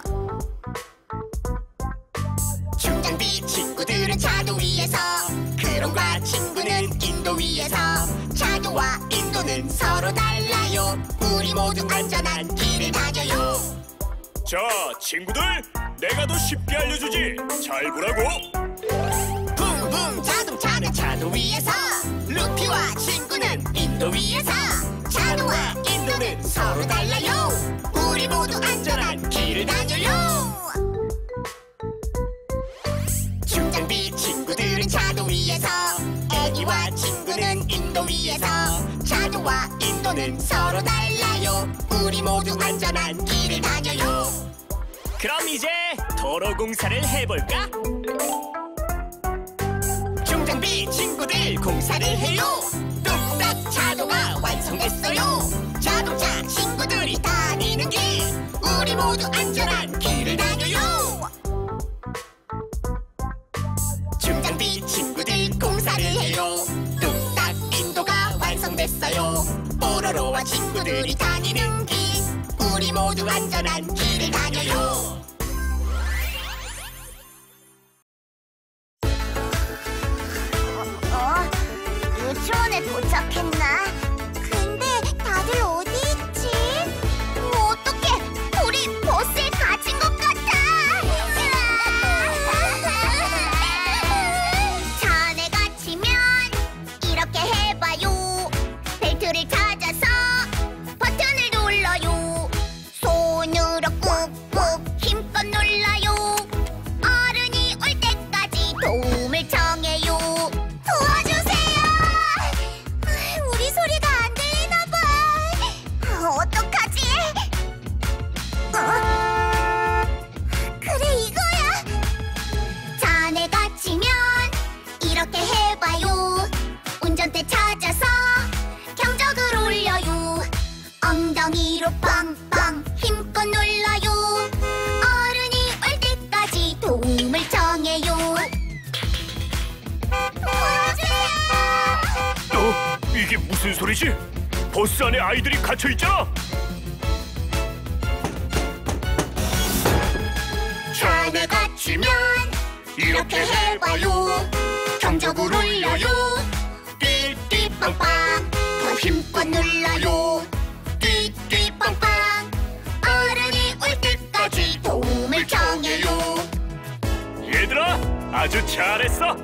중장비 친구들은 차도 위에서 크롱과 친구는 인도 위에서 차도와 인도는 서로 달라요. 우리 모두 안전한 길을 다녀요. 자, 친구들, 내가 더 쉽게 알려주지. 잘 보라고. 붕붕 자동차는 차도 위에서 루피와 친구는 인도 위에서 차도와 인도는 서로 달라요. 우리 모두 안전한 길을 다녀요. 중장비 친구들은 차도 위에서 애기와 친구는 인도 위에서 차도와 인도는 서로 달라요. 우리 모두 안전한 길을 다녀요. 그럼 이제 도로 공사를 해볼까? 중장비 친구들 공사를 해요. 뚝딱 차도가 완성됐어요. 자동차 친구들이 다니는 길 우리 모두 안전한 길을 다녀요. 중장비 친구들 공사를 해요. 뚝딱 인도가 완성됐어요. 뽀로로와 친구들이 다니는 길 우리 모두 안전한 길을 다녀요. 유치원에 도착했나? 근데 다들 어디 있지? 어떡해! 우리 버스에 갇힌 것 같아! 차안에 갇히면 이렇게 해봐요. 벨트를 찾아서 버튼을 눌러요. 손으로 꾹꾹 힘껏 눌러요. 어른이 올 때까지 도움을 청해요. 도와주세요! 우리 소리가 안 들리나봐. 어떡하지? 그래, 이거야. 차 안에 갇히면 이렇게 해봐요. 운전대 찾아서 경적을 울려요. 엉덩이로 빵빵 힘껏 눌러요. 어른이 올 때까지 도움을 청해요. 도와주세요! 이게 무슨 소리지? 버스 안에 아이들이 갇혀 있잖아. 차 안에 갇히면 이렇게 해봐요. 경적을 울려요. 띠띠빵빵 더 힘껏 눌러요. 띠띠빵빵 어른이 올 때까지 도움을 청해요. 얘들아, 아주 잘했어.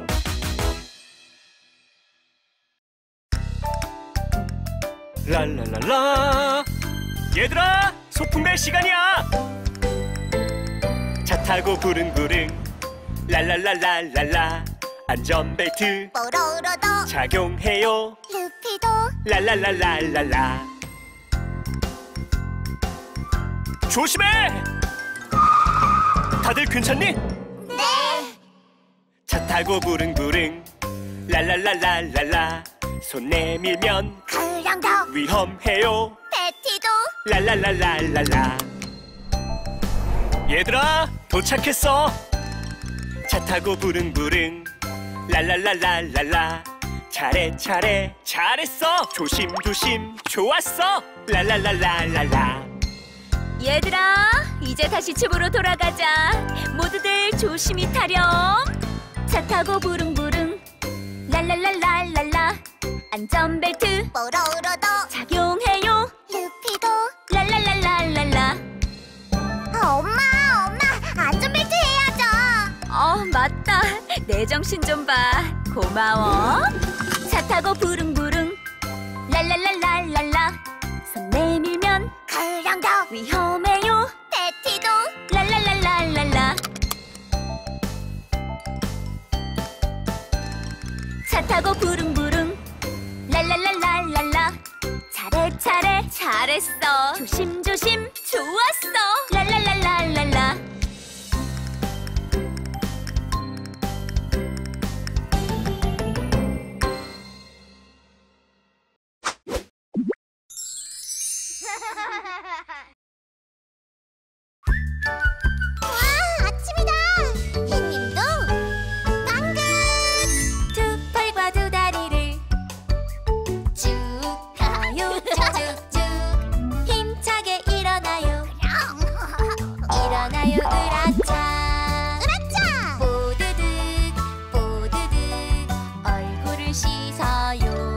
랄랄랄라. 얘들아, 소풍 갈 시간이야. 차 타고 부릉부릉 랄랄랄랄랄라. 안전벨트 뽀로로도 착용해요. 루피도 랄랄랄랄랄라. 조심해. 다들 괜찮니? 네. 차 타고 부릉부릉 랄랄랄랄랄라. 손 내밀면 그랑도 위험해요. 베티도 랄랄랄랄랄라. 얘들아, 도착했어. 차 타고 부릉부릉 랄랄랄랄랄라. 차례 잘했어. 조심조심 좋았어. 랄랄랄랄랄라. 얘들아, 이제 다시 집으로 돌아가자. 모두들 조심히 타렴. 차 타고 부릉부릉 랄랄랄랄랄라. 안전벨트 뽀로로도 착용해요. 루피도 랄랄랄랄랄라. 엄마 안전벨트 해야죠. 맞다. 내 정신 좀 봐. 고마워. 차 타고 부릉부릉 랄랄랄랄랄라. 손 내밀면 그랑도 위험해요. 베티도 랄랄랄랄랄라. 차 타고 부릉부릉 랄랄랄랄랄라. 랄랄랄랄랄라. 잘해 잘해 잘했어. 조심조심 좋았어. 랄랄랄랄랄라. 와, 아침이다. 햇님도 당근. 두 팔과 두 다리를 쭉 가요 쭉쭉쭉. 힘차게 일어나요. 일어나요 으라차. 으라차. 뽀드득 뽀드득 얼굴을 씻어요.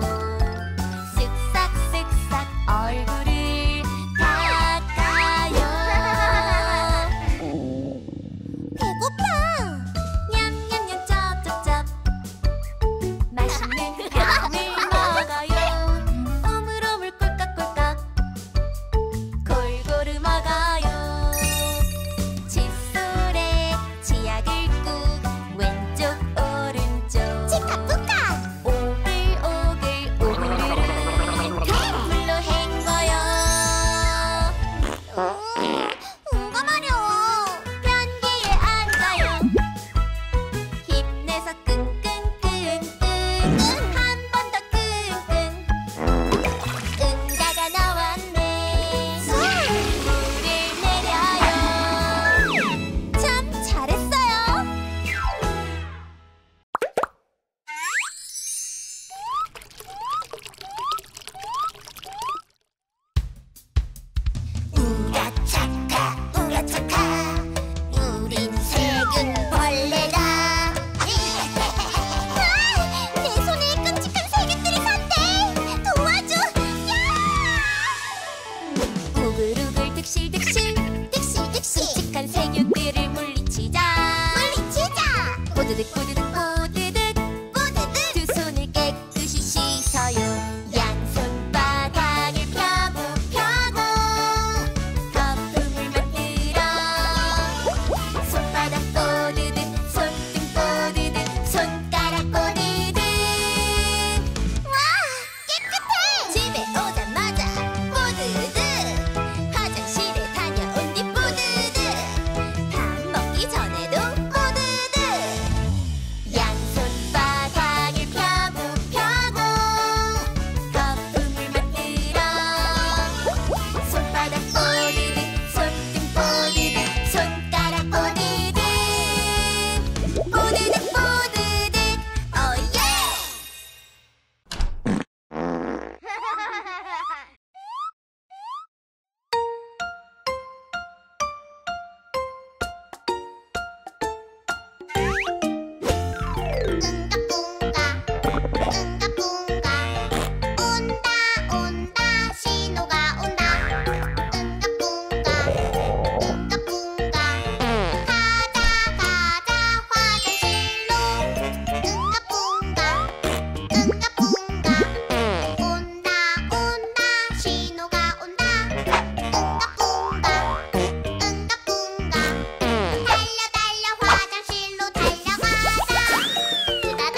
쓱싹쓱싹 얼굴을 닦아요. 배고파. 냠냠냠 쩝쩝쩝 맛있는 밤을 먹어요. 오물오물 꿀꺽꿀꺽 골고루 먹어요. 칫솔에 치약을 꾹 왼쪽 오른쪽 치카푸카. 오글오글 오르르르 물로 헹궈요. 응가마려. 변기에 앉아요. 힘내서 끙끙끙끙 한 번 더 끙끙. 응가가 나왔네. 물을 내려요. 참 잘했어요. 우라차카 우라차카. 우린 세균 벌레다. 내 손에 끔찍한 세균들이 섰대. 도와줘. 우글우글 득실득실 득실득실. 끔찍한 세균들을 물리치자. 물리치자. 뽀드득 뽀드득 뽀드득 뽀드득. 두 손을 깨끗이 씻어요. 양손바닥을 펴고 펴고 거품을 만들어. 손바닥 뽀드득 손등 뽀드득 손가락 뽀드득. 와, 깨끗해. 집에 오자마자 뽀드득. 화장실에 다녀온 뒤 뽀드득. 밥 먹기 전에도 뽀드득. 양손바닥을 펴고 펴고 거품을 만들어. 손바닥 뽀드득 손등 뽀드득 손가락 뽀드득. 뽀드득 뽀드득 오예. 응가뿡가 응가뿡가. 온다 온다 신호가 온다. 응가뿡가 응가뿡가. 가자 가자 화장실로. 응가뿡가 응가뿡가. 온다 온다 신호가 온다. 응가뿡가 응가뿡가. 달려 달려 화장실로 달려가자.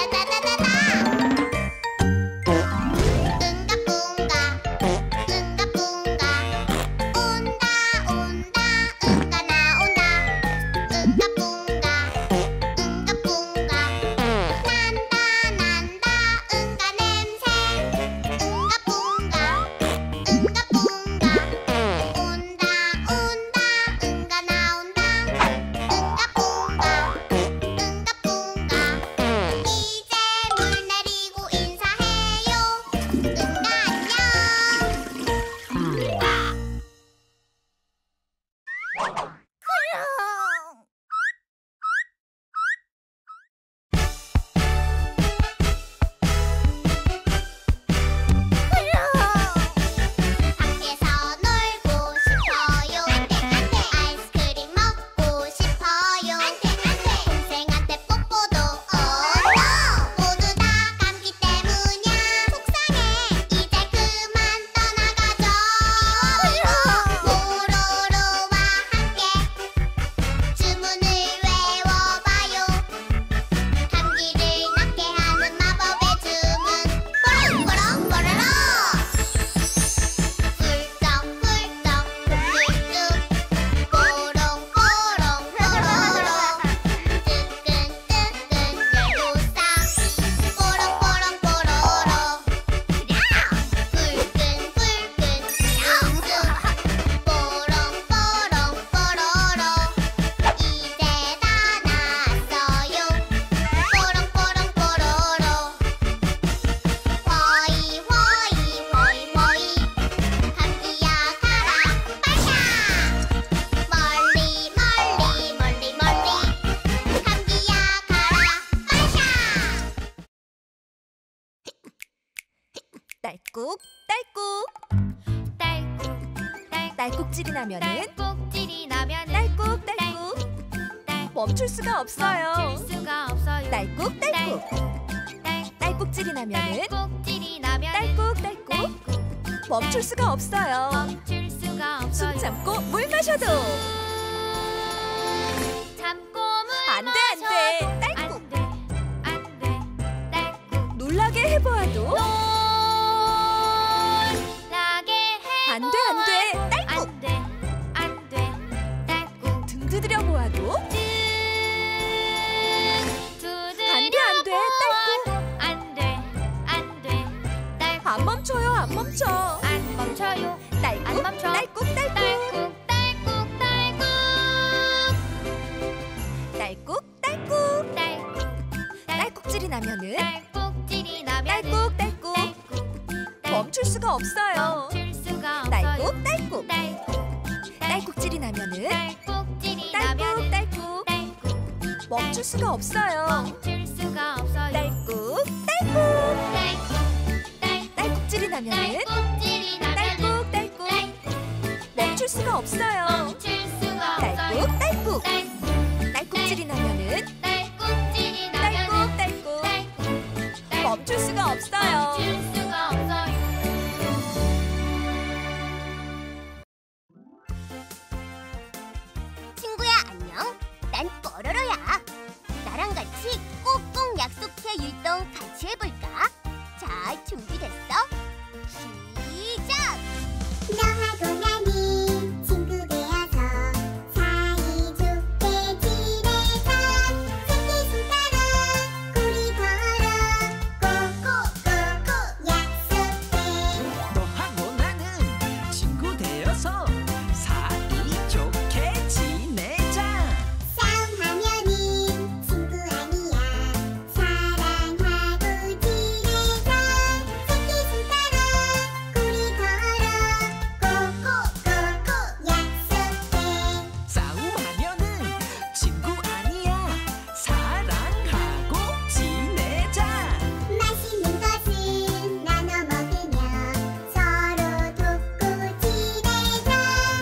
딸꾹 딸꾹 딸꾹질이 나면은 딸꾹 딸꾹 멈출 수가 없어요. 딸꾹 딸꾹 딸꾹질이 나면은 딸꾹 딸꾹 멈출 수가 없어요. 숨 참고 물 마셔도 안돼 딸꾹 놀라게 해보아도 안돼 딸꾹 등 두드려 보아도 딸꾹 안 멈춰요 안 멈춰 딸꾹 딸꾹 딸꾹질이 나면은 딸꾹 멈출 수가 없어요. 딸꾹 딸꾹질이 나면은 딸꾹 멈출 수가 없어요. 딸꾹 딸꾹질이 나면은 딸꾹 멈출 수가 없어요. 딸꾹 딸꾹질이 나면은 딸꾹 멈출 수가 없어요. 친구야 안녕. 난 뽀로로야. 나랑 같이 꼭꼭 약속해 율동 같이 해볼까? 자, 준비됐어? 시작! 너하고 나는 친구 되어서 사이좋게 지내자. 새끼손가락 우리 걸어 꼭꼭꼭꼭 약속해. 너하고 나는 친구 되어서 사이좋게 지내자. 싸움하면은 친구 아니야. 사랑하고 지내자. 새끼손가락 우리 걸어 꼭꼭꼭꼭 약속해. 싸움하면은 친구 아니야. 사랑하고 지내자. 맛있는 것을 나눠 먹으며 서로 돕고 지내자.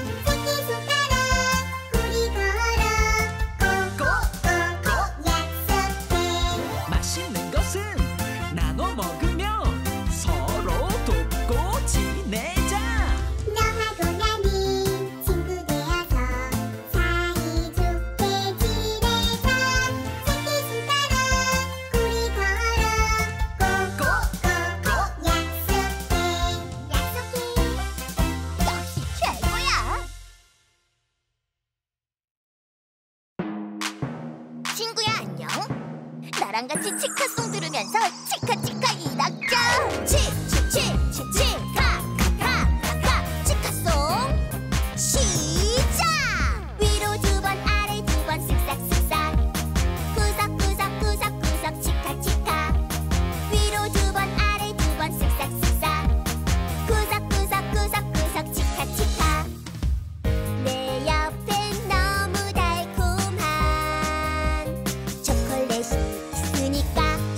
새끼손가락 우리 걸어 꼭꼭꼭꼭 약속해. 맛있는 것은 나눠 먹으며 서로 돕고 지내자. 너하고 나는 친구 되어서 사이좋게 지내자. 새끼손가락 우리 걸어 꼭꼭꼭꼭 약속해. 역시 최고야! 친구야 안녕. 나랑 같이 치카송 들으면서 치카치카 이락자. 치카카카카카 치카송 시작! 위로 두 번 아래 두 번 쓱싹쓱싹 구석구석구석구석 치카치카. 위로 두 번 아래 두 번 쓱싹쓱싹 구석구석구석구석 치카치카. 내 옆엔 너무 달콤한 초콜릿이 있으니까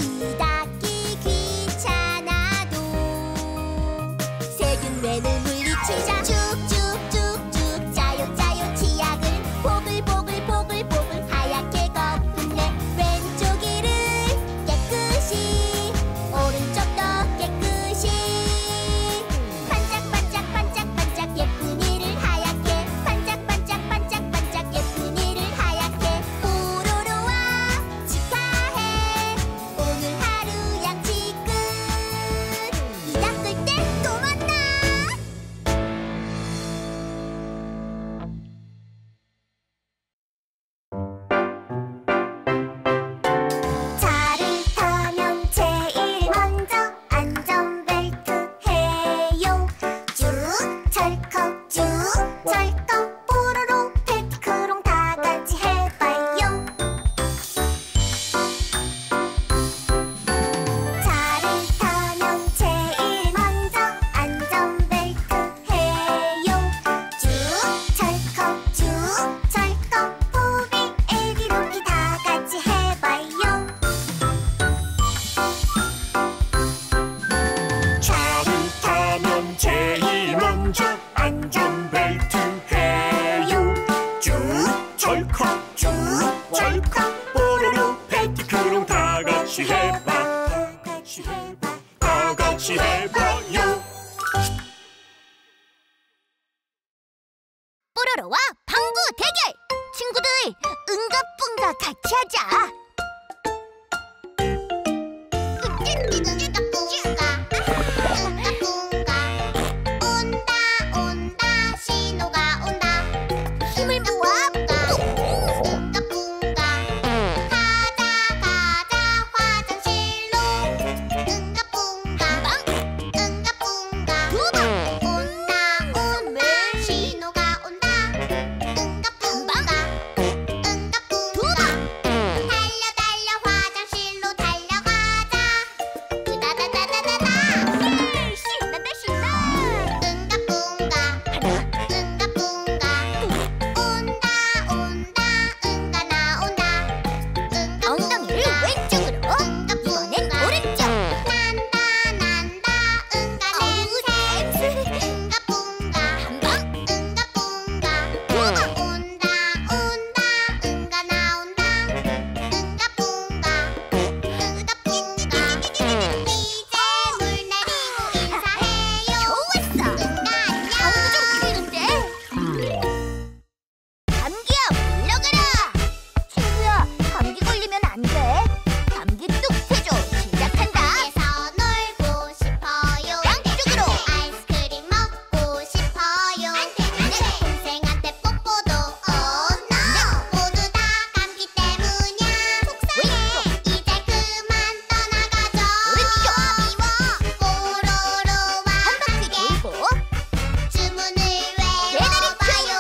같이 해봐. 다 같이 해봐요. 뽀로로와 방구 대결! 친구들, 응가뿡가 같이 하자! 온다 온다 신호가 온다. 힘을 모아! 응가뿡가 가자 가자 화장실로. 응가뿡가 응가뿡가 온다 온다 신호가 온다. 응가뿡가 응가뿡가 달려 달려 화장실로 달려가자. 으다다다다다다. 신난다 신나! 응가뿡가 응가뿡가 온다 온다 응가 나온다. 엉덩이를 왼쪽으로! 이번엔 오른쪽! 난다 난다 응가 냄새. 응가뿡가 한방! 응가뿡가 온다 온다 응가 나온다. 응가뿡가 응가뿡가 이제 물 내리고 인사해요. 좋았어! 응가 방구 좀 안녕. 끼는데? 감기야 물러가라! 친구야, 감기 걸리면 안 돼. 감기 뚝해줘. 시작한다. 밖에서 놀고 싶어요. 양쪽으로! 아이스크림 먹고 싶어요. 내 동생한테 뽀뽀도 no. 모두 다 감기 때문이야. 속상해. 이제 그만 떠나가죠. 오른쪽! 뽀로로와 한 바퀴 함께 돌고 주문을 외워봐요.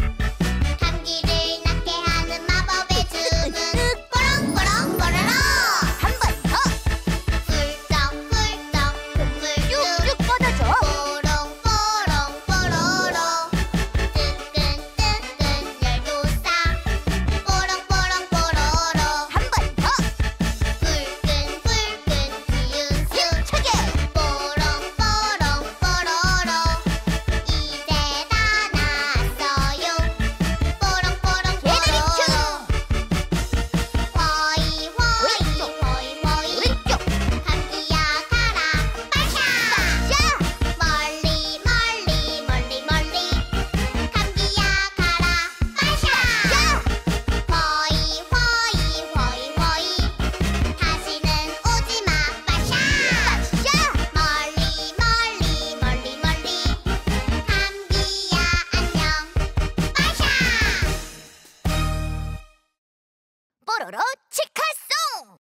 감기를 낫게 하는 마법의 주문. 뽀롱뽀롱 뽀로로. 한 번 더! 훌쩍훌쩍 훌훌 쭉쭉 뻗어줘. 뽀롱뽀롱 뽀로로. 뜨끈뜨끈 열도사. 뽀롱뽀롱 뽀로로. 한 번 더! 불끈불끈 기운수. 힘차게! 뽀롱뽀롱 뽀로로. 이제 다 나았어요. 뽀롱뽀롱 개나리춤! 뽀로로. 허이 허이 허이 허이. 왼쪽! 감기야 가라 빠샤. 자! 멀리 멀리 멀리 멀리. 감기야 가라 빠샤. 자! 허이 허이 허이 허이. 다시는 오지마 빠샤. 자! 멀리 멀리 멀리 멀리. 감기야 안녕 빠샤. 뽀로로 치카송!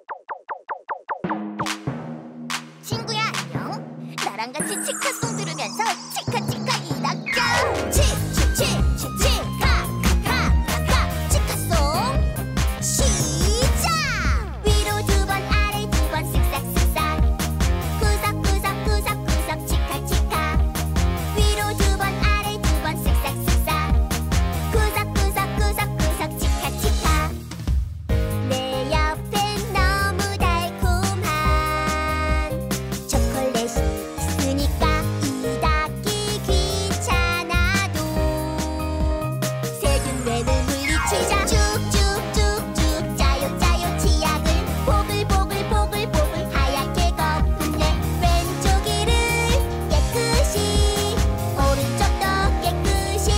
친구야 안녕. 나랑 같이 치카송 들으면서 치카치카 이닥겨. 치치치치치카 카카카카 치카송 시작! 위로 두 번 아래 두 번 쓱싹쓱싹. 구석구석 구석구석 치카치카. 위로 두 번 아래 두 번 쓱싹쓱싹. 구석구석 구석구석 치카치카. 내 옆엔 너무 달콤한 초콜릿이 있으니까 이닦기 귀찮아도 세균내는 물리치자. 쭉쭉쭉쭉 짜요 짜요 치약을 보글보글보글보글 하얗게 거품 내 왼쪽 이를 깨끗이 오른쪽도 깨끗이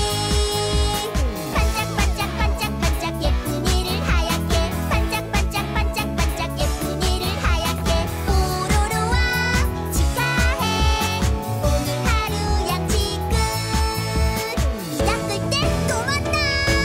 반짝반짝반짝반짝 예쁜 이를 하얗게 반짝반짝반짝반짝 예쁜 이를 하얗게 뽀로로와 치카해 오늘 하루 양치 끝. 이 닦을 때 또 만나.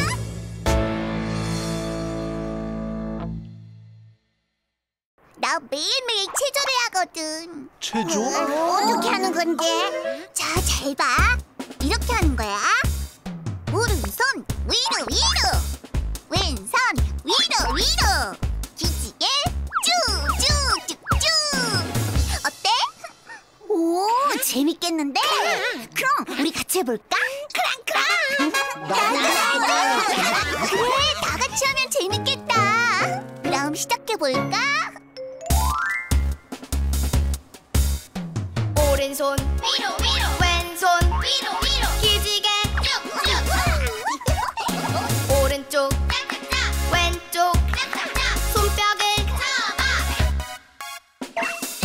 나 매일매일 체조를 하거든. 체조? 어떻게 하는 건데? 자, 잘 봐. 이렇게 하는 거야. 오른손 위로 위로. 왼손 위로 위로. 기지개 쭉쭉쭉쭉. 어때? 오, 재밌겠는데? 그럼 우리 같이 해볼까? 크랑크랑. 그래, 다 같이 하면 재밌겠다. 그럼 시작해볼까? 오른손 위로 위로. 왼손 위로 위로. 기지개 쭉쭉. 오른쪽 짝짝짝. 왼쪽 짝짝짝. 손뼉을 잡아.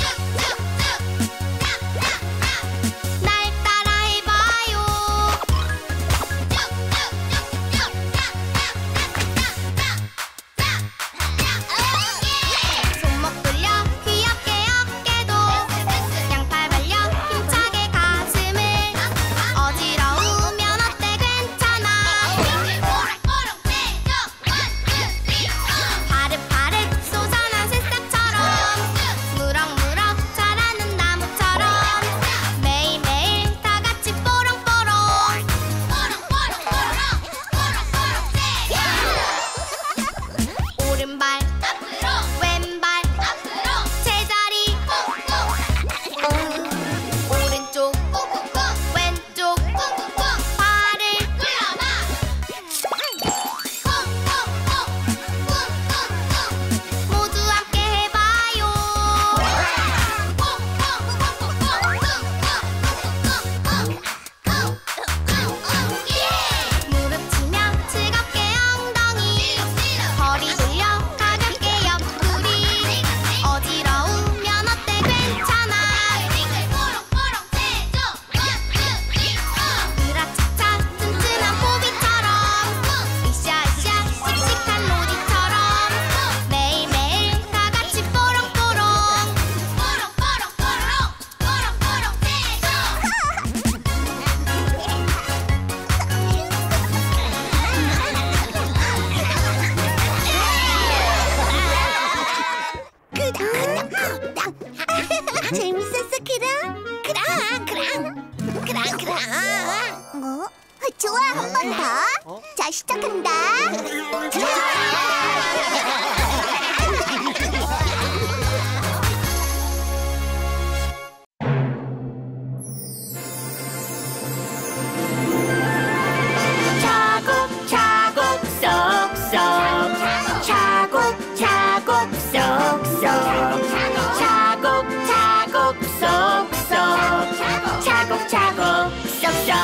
시작한다. 차곡차곡 쏙쏙 차곡차곡 쏙쏙 차곡차곡 쏙쏙 차곡차곡 쏙쏙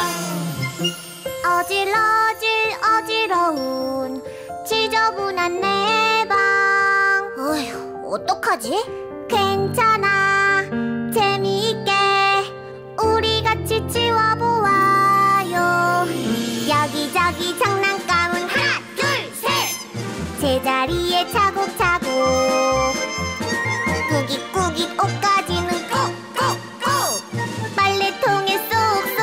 어지러운 지저분한 내 방. 어휴, 어떡하지? 괜찮아, 재미있게 우리 같이 치워보아요. 여기저기 장난감은 하나 둘 셋 제자리에 차곡차곡 꾸깃꾸깃 옷가지는 꾹꾹꾹 빨래통에 쏙쏙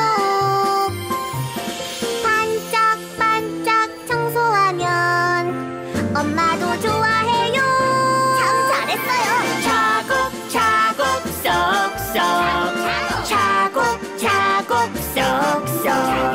반짝반짝 청소하면 엄마도 좋아해요. 참 잘했어요. 차곡차곡 쏙쏙 차곡차곡 쏙쏙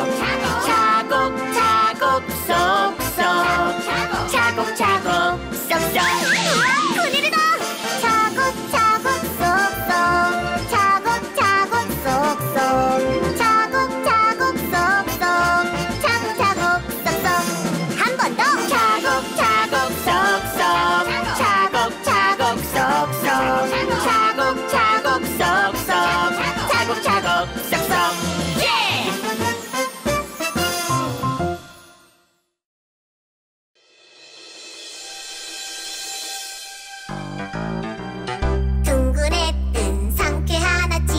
차곡차곡 쏙쏙 차곡차곡 쏙쏙 우와, 큰일이다. 차곡차곡 쏙쏙 차곡차곡 쏙쏙 차곡차곡 쏙쏙 차곡차곡 쏙쏙 한 번 더. 차곡차곡 쏙쏙 차곡차곡 쏙쏙 차곡차곡 쏙쏙 차곡차곡 쏙쏙 예! 둥근했던 상쾌한 아침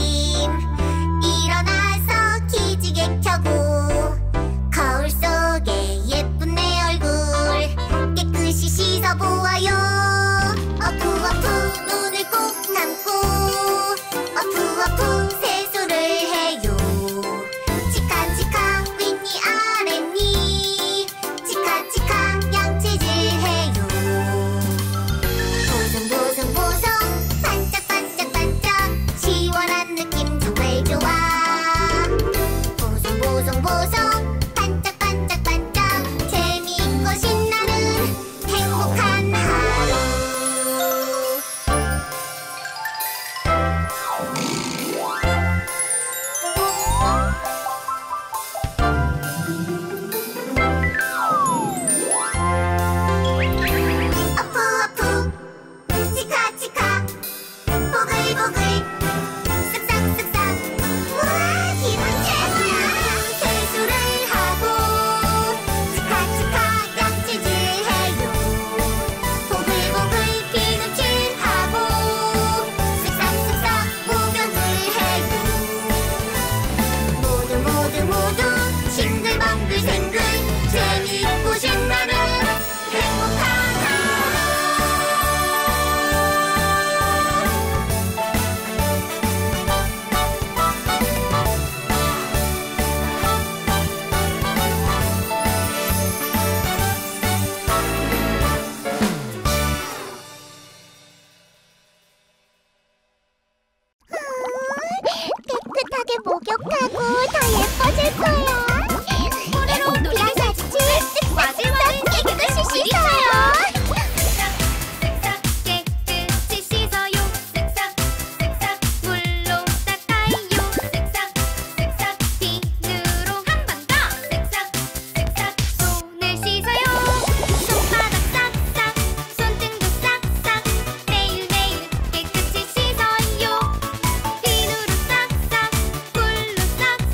일어나서 기지개 켜고 거울 속에 예쁜 내 얼굴 깨끗이 씻어보아요. 어푸어푸 눈을 꼭 감고 어푸어푸 세수를 해요. 치카치카 윗니 아랫니 치카치카 양치질 해요. 보송보송보송 반짝반짝반짝 시원한 느낌 정말 좋아. 보송보송보송 반짝반짝반짝 재미있고 신나는 행복한 하루. 어푸어푸 치카치카 보글보글 쓱싹쓱싹 우와 기분 최고야. 세수를 하고 치카치카 양치질 해요. 보글보글 비누칠하고 쓱싹쓱싹 목욕을 해요. 모두 싱글벙글 생글 재미있고 신나는 행복한 하루. 깨끗하게 목욕하고 더 예뻐질 거야. 머리로 놀이기사지 와슬와슬 깨끗이 씻어요. 쓱싹 깨끗이 씻어요. 쓱싹 물로 닦아요. 쓱싹 비누로 한 번 더. 쓱싹 손을 씻어요. 손바닥 싹싹 손등도 싹싹 매일 깨끗이 씻어요. 비누로 싹싹 물로 싹싹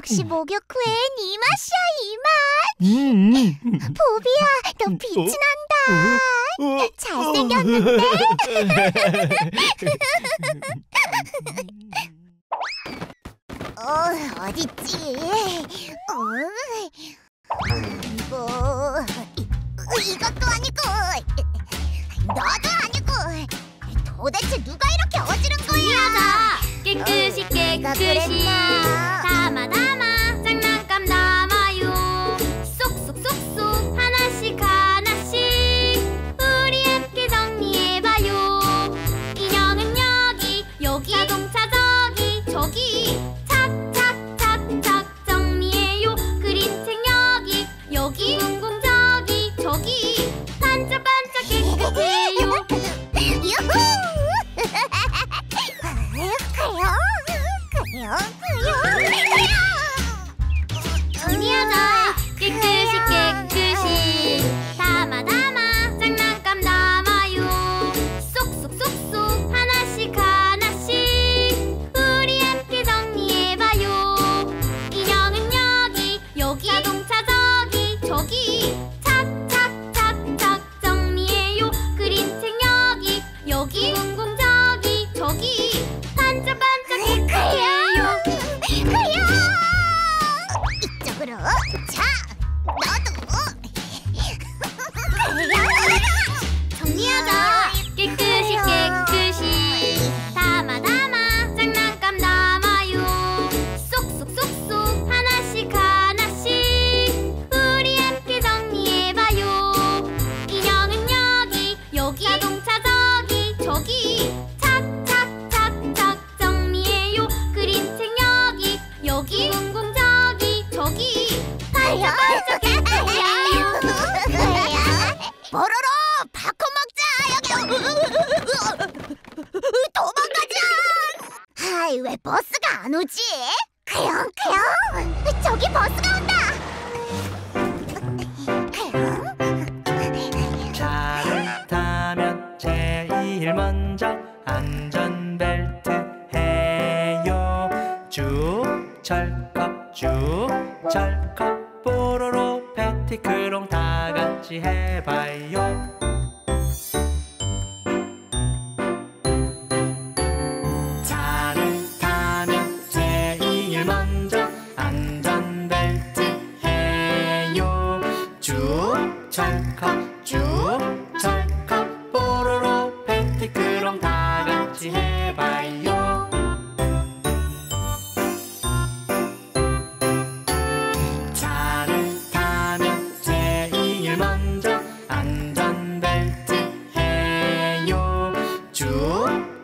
역시 목욕 후엔 이 맛이야, 이 맛. 보비야, 너 빛이 난다. 잘생겼는데? 어딨지? 이것도 아니고 너도 아니고 도대체 누가 이렇게 어지른 거야? 깨끗이 내가 깨끗이 그랬나? 담아 장난감 담아요. 쏙쏙쏙쏙 하나씩 하나씩 우리 함께 정리해봐요. 인형은 여기 자동차 저기 착착착착 정리해요. 그림책 여기 둥둥 저기 반짝반짝 깨끗해요. 유후! 정리하자. 깨끗이 담아 장난감 담아요. 쏙쏙쏙쏙 하나씩 우리 함께 정리해봐요. 인형은 여기 자동차 저기 착착착착 정리해요. 그림책 여기 둥둥 저기 반짝반짝 깨끗해요. 이쪽으로. 자, 너도. 정리하자. 깨끗이 담아 장난감 담아요. 쏙쏙쏙쏙 하나씩 우리 함께 정리해봐요. 인형은 여기 자동차 저기 착착착착 정리해요. 그림책 여기 둥둥 저기 반짝반짝 깨끗해요. 뽀로로 팝콘 먹자. 도망가자. 하이, 왜 버스가 안 오지? 그영 저기 버스가 온다. 차를 타면 제일 먼저 안전벨트 해요. 쭉 철컥 뽀로로 패티크롱 다 같이 해봐요. 차를 타면 제일 먼저 안전벨트 해요. 쭉 철컥 뽀로로 패티크롱 다 같이 해봐요. 차를 타면 제일 먼저 안전벨트 해요. 쭉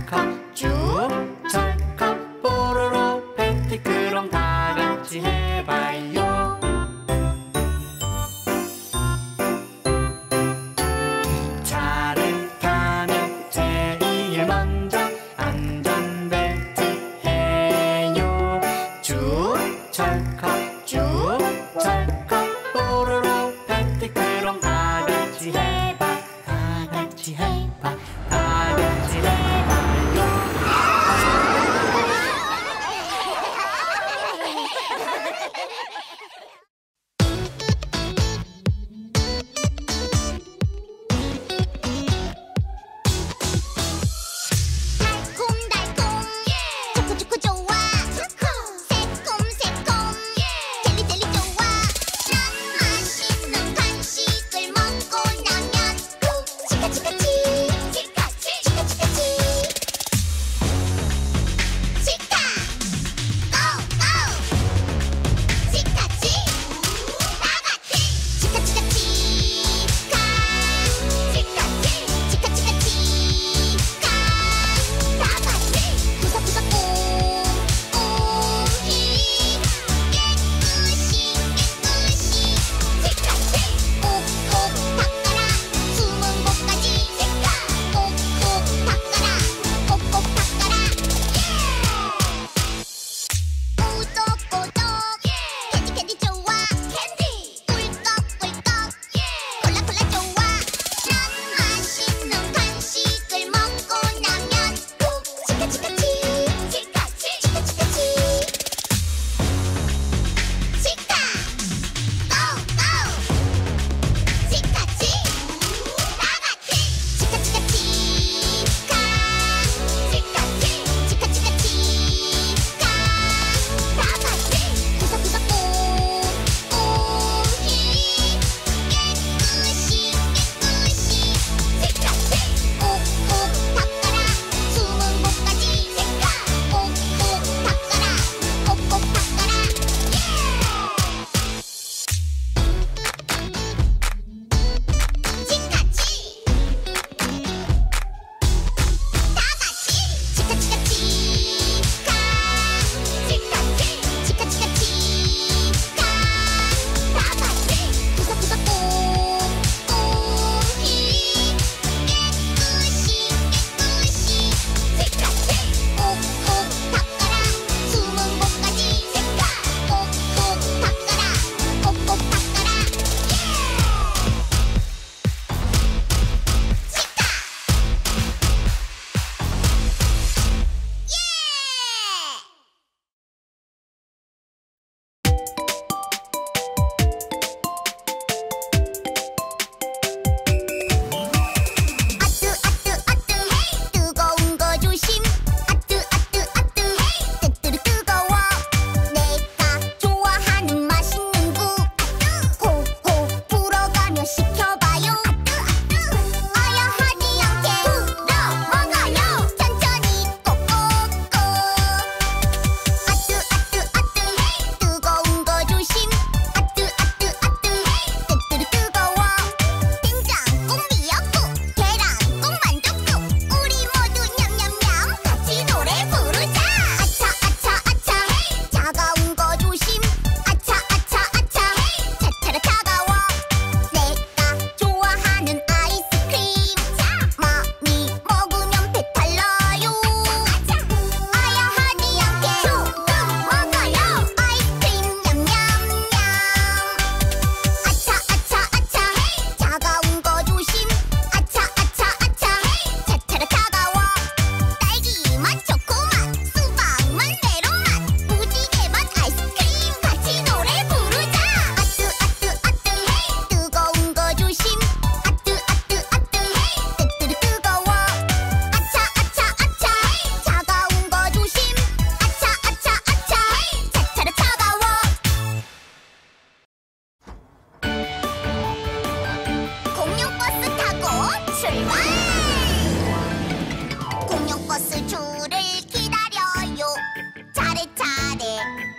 철컥 뽀로로 패티크롱 다 같이 해봐요. 출발! 공룡버스 줄을 기다려요. 차례차례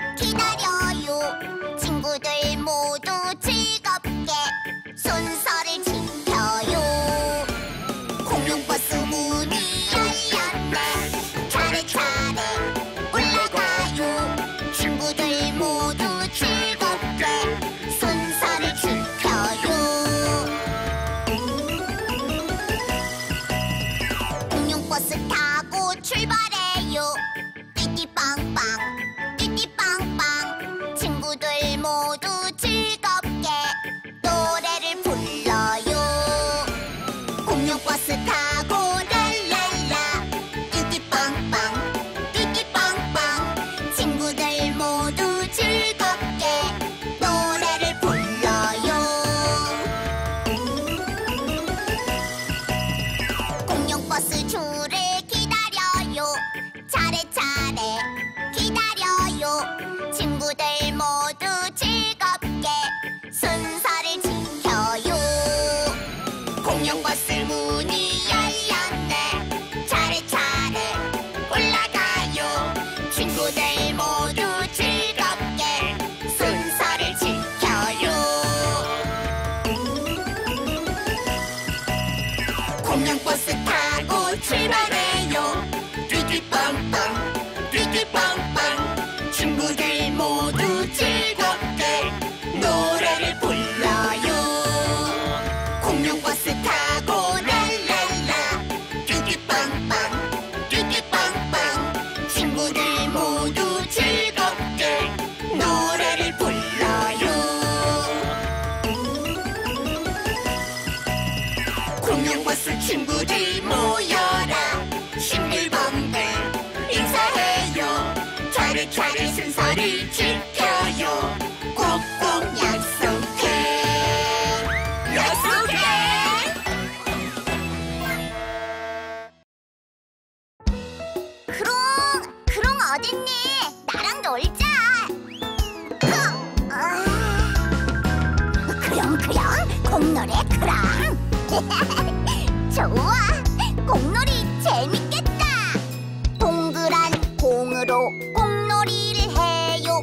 기다려요. 친구들 모두 즐겁게 순서를 지켜요. 공룡버스 문이 열렸네. 차례차례 올라가요. 친구들 모두 즐겁게 순서를 지켜요. 공룡버스 타고 출발해요. 띠띠빵빵 띠띠빵빵 친구들 모두 즐겁게 노래를 불러요. 공룡버스 타고 랄랄라 띠띠빵빵 띠띠빵빵 친구들 모두 즐겁게 노래를 불러요. 공룡버스 줄을 기다려요. 차례차례 기다려요. 친구들 모두 즐겁게 순서를 지켜요. 공룡버스 문이 열렸네. 차례차례 올라가요. 친구들 모두 즐겁게 순서를 지켜요. 공룡버스 타고 출발해요. 띠띠빵빵 띠띠빵빵 친구들 모두 즐겁게 노래를 불러요. 공룡버스 타고 랄랄라 띠띠빵빵 띠띠빵빵 친구들 모두 즐겁게 노래를 불러요. 공룡버스 친구들 모여라. 싱글벙글 인사해요. 차례차례 순서를 지켜요. 꼭꼭 약속해. 약속해. 크롱 어딨니? 나랑 놀자. 크롱 공놀이 크롱. 좋아, 공놀이 재밌겠다. 동그란 공으로 공놀이를 해요.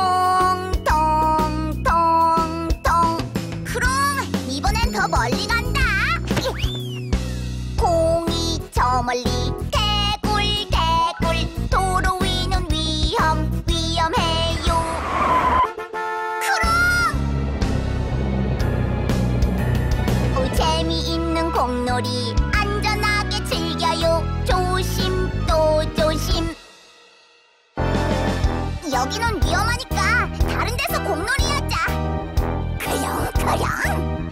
통통통통. 크롱 이번엔 더 멀리 간다. 공이 저 멀리 개굴개굴. 도로 위는 위험해요. 재미있는 공놀이 안전하게 즐겨요. 조심 또 조심. 여기는 위험하니까 다른 데서 공놀이 하자. 그럼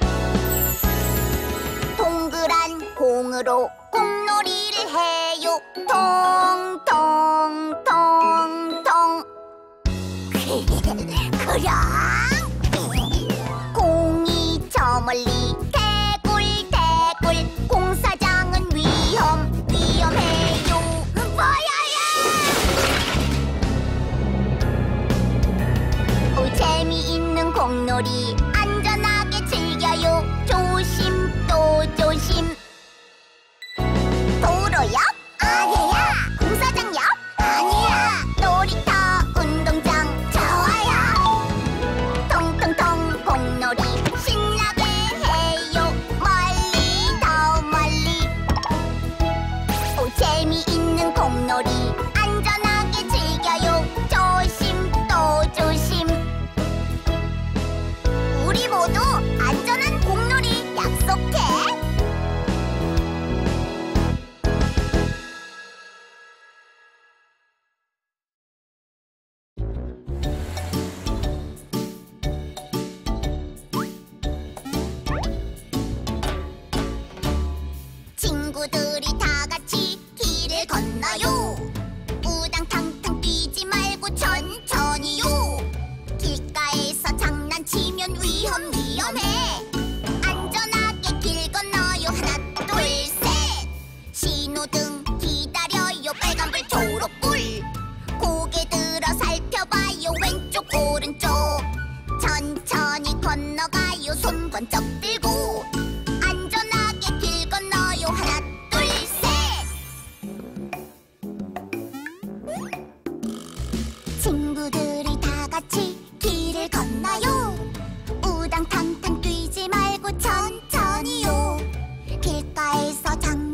동그란 공으로 공놀이를 해요. 통통통통. 그럼 공이 저 멀리 개굴개굴. 공사장은 위험해요. 뭐야? 재미있는 공놀이 안전하게 즐겨요. 조심 또 조심. 도로옆? 아니야. 공사장 옆? 아니야. 놀이터 운동장 좋아요.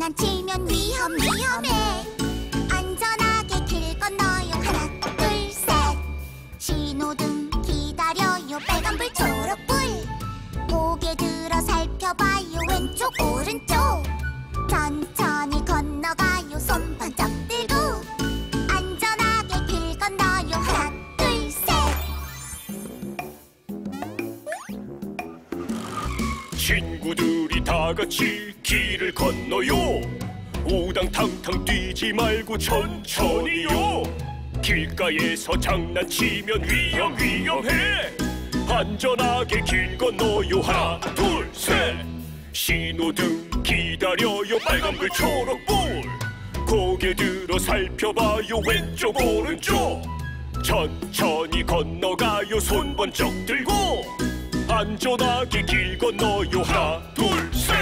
장난치면 위험해. 안전하게 길 건너요. 하나 둘 셋. 신호등 기다려요. 빨간불 초록불. 고개 들어 살펴봐요. 왼쪽 오른쪽. 천천히 건너가요. 손 번쩍 들고. 안전하게 길 건너요. 하나 둘 셋. 친구들이 다 같이 길을 건너요. 우당탕탕 뛰지 말고 천천히요. 길가에서 장난치면 위험해. 안전하게 길 건너요. 하나 둘 셋. 신호등 기다려요. 빨간불 초록불. 고개 들어 살펴봐요. 왼쪽 오른쪽. 천천히 건너가요. 손 번쩍 들고. 안전하게 길 건너요. 하나 둘 셋.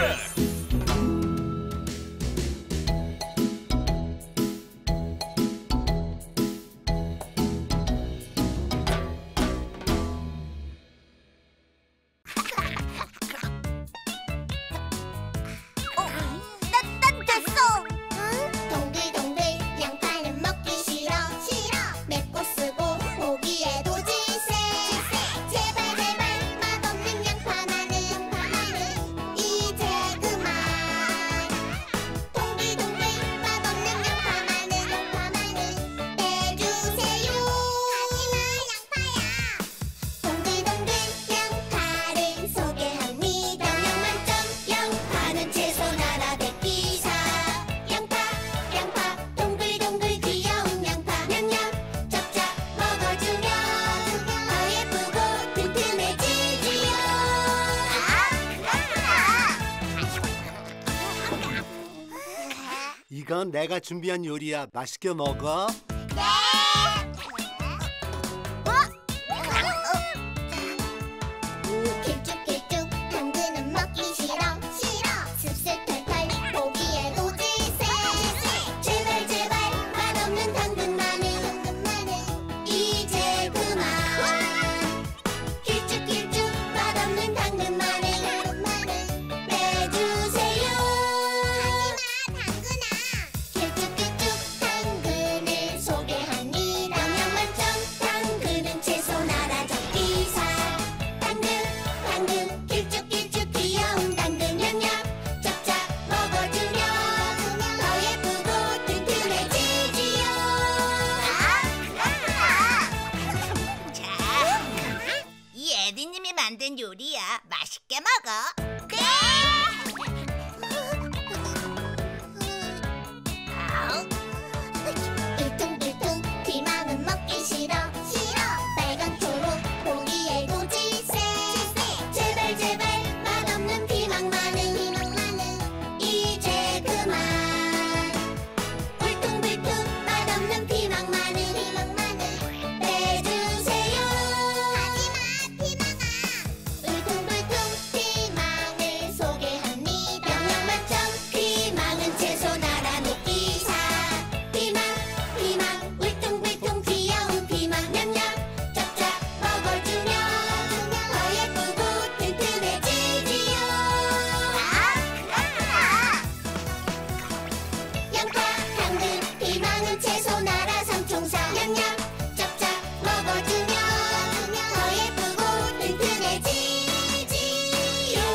난 됐어. 동글동글 양파는 먹기 싫어 맵고 쓰고 보기에도 질색 제발 맛없는 양파만은 이제 그만. 동글동글 맛없는 양파만은 빼주세요. 하지마 양파야. 동글동글 양파를 소개합니다. 영양 만점 양파는 채소 나라 백기사. 양파 동글동글 귀여운 양파 냠냠 쩍쩍 먹어주면 더 예쁘고 튼튼해지지요. 이건 내가 준비한 요리야. 맛있게 먹어. 길쭉길쭉 당근은 먹기 싫어 습습 털털 보기에도 질색 제발 맛없는 당근만은 이제 그만. 길쭉길쭉 맛없는 당근만은 빼주세요. 하지마 당근아. 길쭉길쭉 당근을 소개합니다. 영양 만점 당근은 채소 나라 적기사. 당근 길쭉길쭉 귀여운 당근 냠냠 쩍쩍 먹어주면 더 예쁘고 튼튼해지지요. 이 에디님이 만든 요리야. 맛있게 먹어. 울퉁불퉁 피망은 먹기 싫어 빨간 초록 보기에도 질색 제발 맛없는 피망만은 이제 그만. 울퉁불퉁 맛없는 피망만은 빼주세요. 하지마 피망아. 울퉁불퉁 피망을 소개합니다. 영양 만점 피망은 채소 나라 녹기사. 피망 울퉁불퉁 귀여운 피망 냠냠 쩍쩍 먹어주면 더 예쁘고 튼튼해지지요. 양파 당근 피망은 채소 나라 삼총사 냠냠 쩍쩍 먹어주면 더 예쁘고 튼튼해지지요.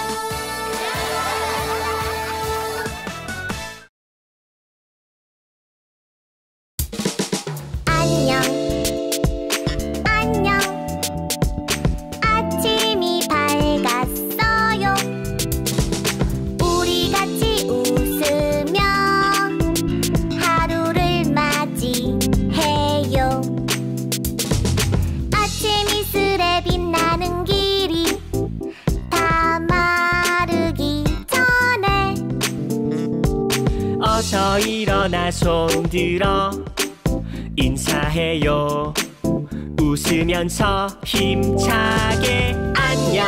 안녕. 아침이 밝았어요. 우리 같이 웃으며 하루를 맞이해요. 아침 이슬에 빛나는 길이 다 마르기 전에 어서 일어나 손들어 인사해요. 웃으면서 힘차게 안녕.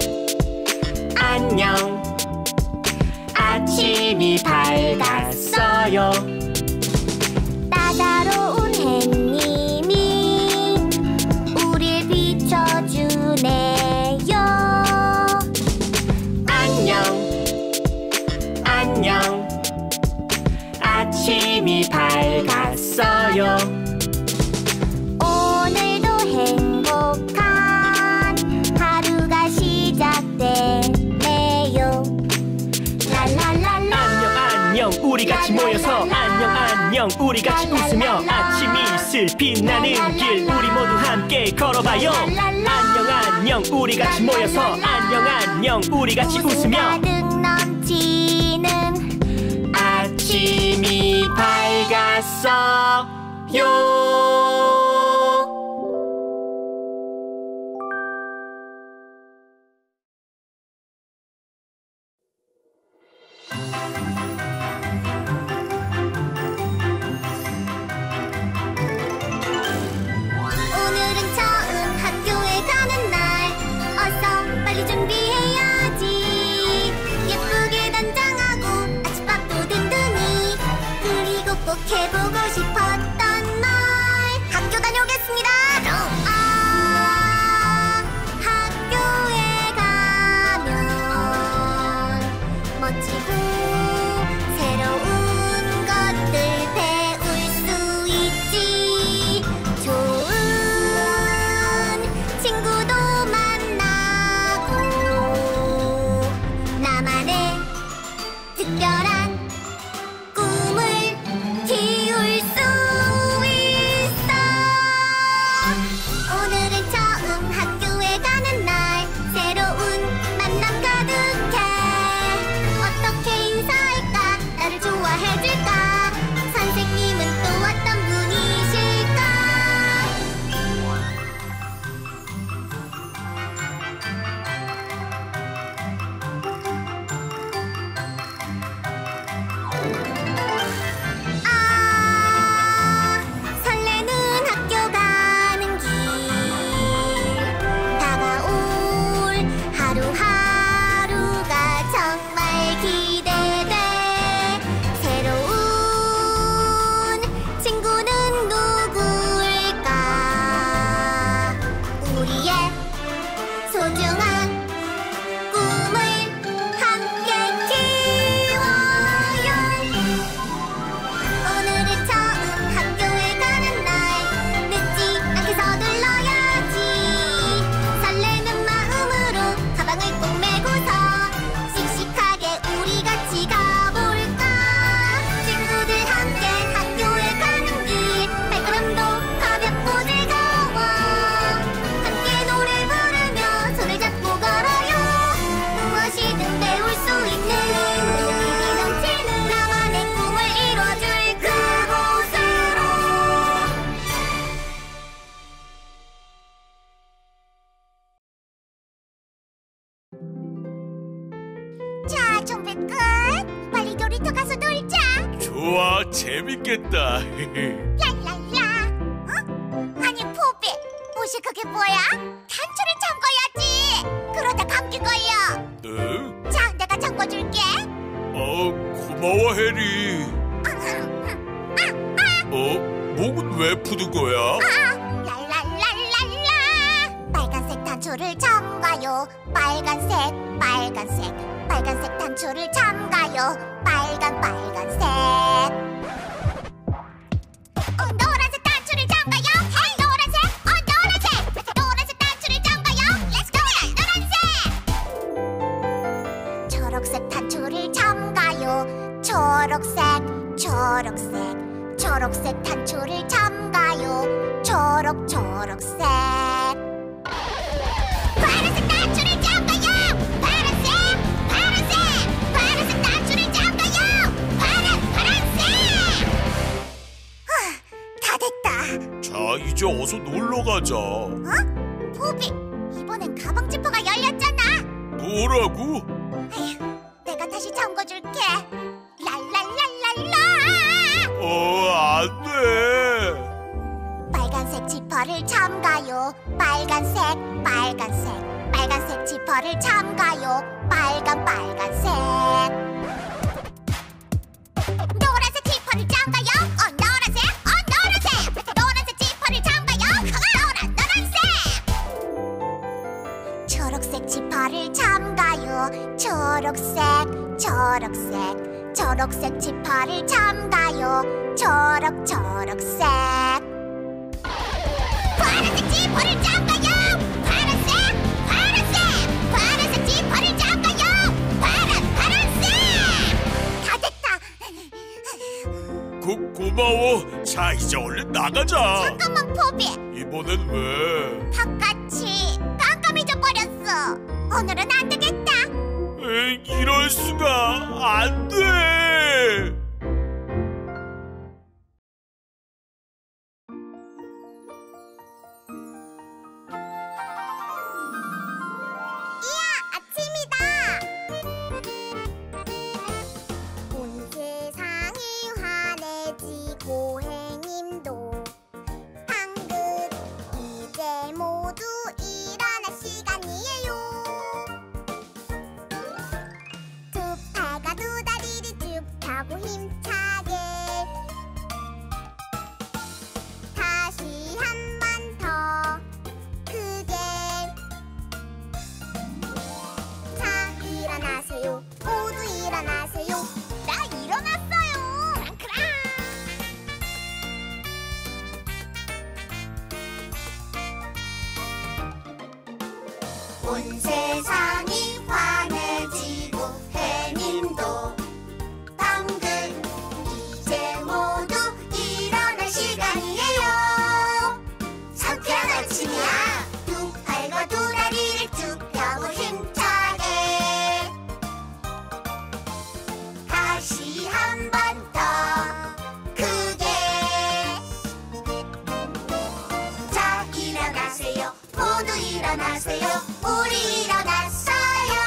아침이 밝았어요. 따다로운 햇님이 우릴 비춰주네요. 안녕. 걸어봐요. 오늘도 행복한 하루가 시작되네요. 랄랄랄라. 안녕 안녕 우리 같이 모여서 안녕 안녕 우리 같이 웃으며 아침이 슬 빛나는 길 우리 모두 함께 걸어봐요. 안녕 안녕 우리 같이 모여서 안녕 안녕 우리 같이 웃으며 가득 넘치는 아침이 밝았어요. 오늘은 처음 학교에 가는 날 어서 빨리 준비해야지. 예쁘게 단장하고 아침밥도 든든히 그리고 꼭 해보고 싶었던 말 학교 다녀오겠습니다. 아 학교에 가면 멋지고 새로운 것들 배울 수 있지. 좋은 친구도 만나고 나만의 특별한 꿈을 키울 수 있어. 오늘은 처음 학교에 가는 날 새로운 만남 가득해. 어떻게 인사할까 나를 좋아해줄까. 선생님은 또 어떤 분이실까. 아 설레는 학교 가는 길 다가올 하루하루가 정말 기대돼. 새로운 친구는 누구일까. 우리의 소중한 꿈을 함께 키워요. 오늘은 처음 학교에 가는 날 늦지 않게 서둘러야지. 설레는 마음으로 가방을 꼭 메고서 씩씩하게 우리 같이 가볼까. 친구들 함께 학교에 가는 길 발걸음도 가볍고 즐거워. 함께 노래 부르며 손을 잡고 걸어요. 무엇이든 배울 수 있는 힘이 넘치는 나만의 꿈을 이뤄줄 그곳으로. 자, 준비 끝. 빨리 놀이터 가서 놀자. 좋아, 재밌겠다. 랄랄라. 어? 아니 포비, 옷이 그게 뭐야? 단추를 잠궈야지. 그러다 감기 걸려. 응? 자, 내가 잠궈줄게. 고마워, 해리. 목은 왜 푸는 거야? 랄랄랄랄라. 빨간색 단추를 잠가요. 빨간색 단추를 잠가요. 빨간색. 노란색 단추를 잠가요. 노란색 단추를 잠가요. Let's go. 노란색. 초록색 단추를 잠가요. 초록색 단추를 잠가요. 초록색. 파란색 단추를 잠가요. 파란색 단추를 잠가요. 파란색. 다 됐다. 자, 이제 어서 놀러 가자. 포비, 이번엔 가방 지퍼가 열렸잖아. 뭐라고? 아휴, 내가 다시 잠궈줄게. 랄랄랄랄라. 안 돼. 빨간색 지퍼를 잠가요. 빨간색 지퍼를 잠가요. 빨간색. 노란색 지퍼를 잠가요. 노란색 지퍼를 잠가요. 노란색. 초록색 지퍼를 잠가요. 초록색 초록색 지퍼를 잠가요. 초록색. 파란색 지퍼를 잠가요. 파란색 지퍼를 잠가요. 파란색. 다 됐다. 고마워. 자, 이제 얼른 나가자. 잠깐만, 포비. 이번엔 왜? 닭같이 깜깜 잊어버렸어. 오늘은 안 되겠다. 에이, 이럴 수가. 안 돼. 온 세상이 환해지고 행님도 방긋 이제 모두 일어날 시간이에요. 두 팔과 두 다리를 쭉 펴고 힘차게 다시 한 번 더 크게. 자, 일어나세요. 모두 일어나세요. 나 일어났어요. 크랑. 온 세상이 환해지고 해님도 방금 이제 모두 일어날 시간이에요. 상쾌한 아침이야. 두 팔과 두 다리를 쭉 펴고 힘차게 다시 한 번 더 크게. 자, 일어나세요. 모두 일어나세요. 우리 일어났어요.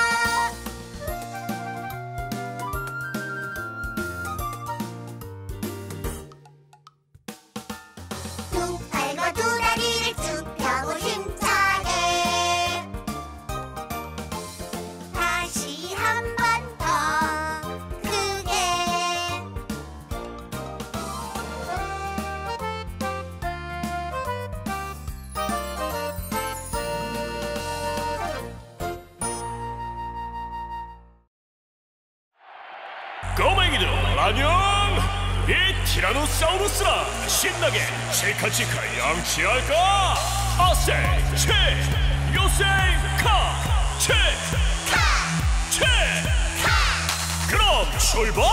두 팔과 두 다리를 쭉 펴고 힘차게 다시 한 번 더 크게. 꼬맹이들 안녕. 이 티라노사우루스랑 신나게 치카치카 양치할까? 아세 치 요세 카치 그럼 출발.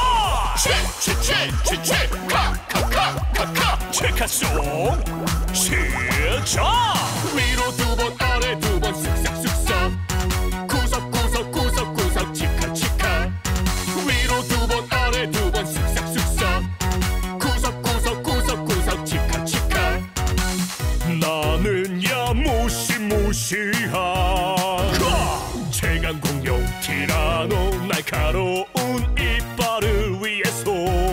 치치치치치 카카카카카 치카송 시작. 위로 두 번 아래 두 번 쓱싹쓱싹 구석구석 치카치카. 위로 두 번 아래 두 번 쓱싹쓱싹 구석구석 치카치카. 나는야 무시무시한 제강공룡 티라노. 날카로운 이빨을 위해서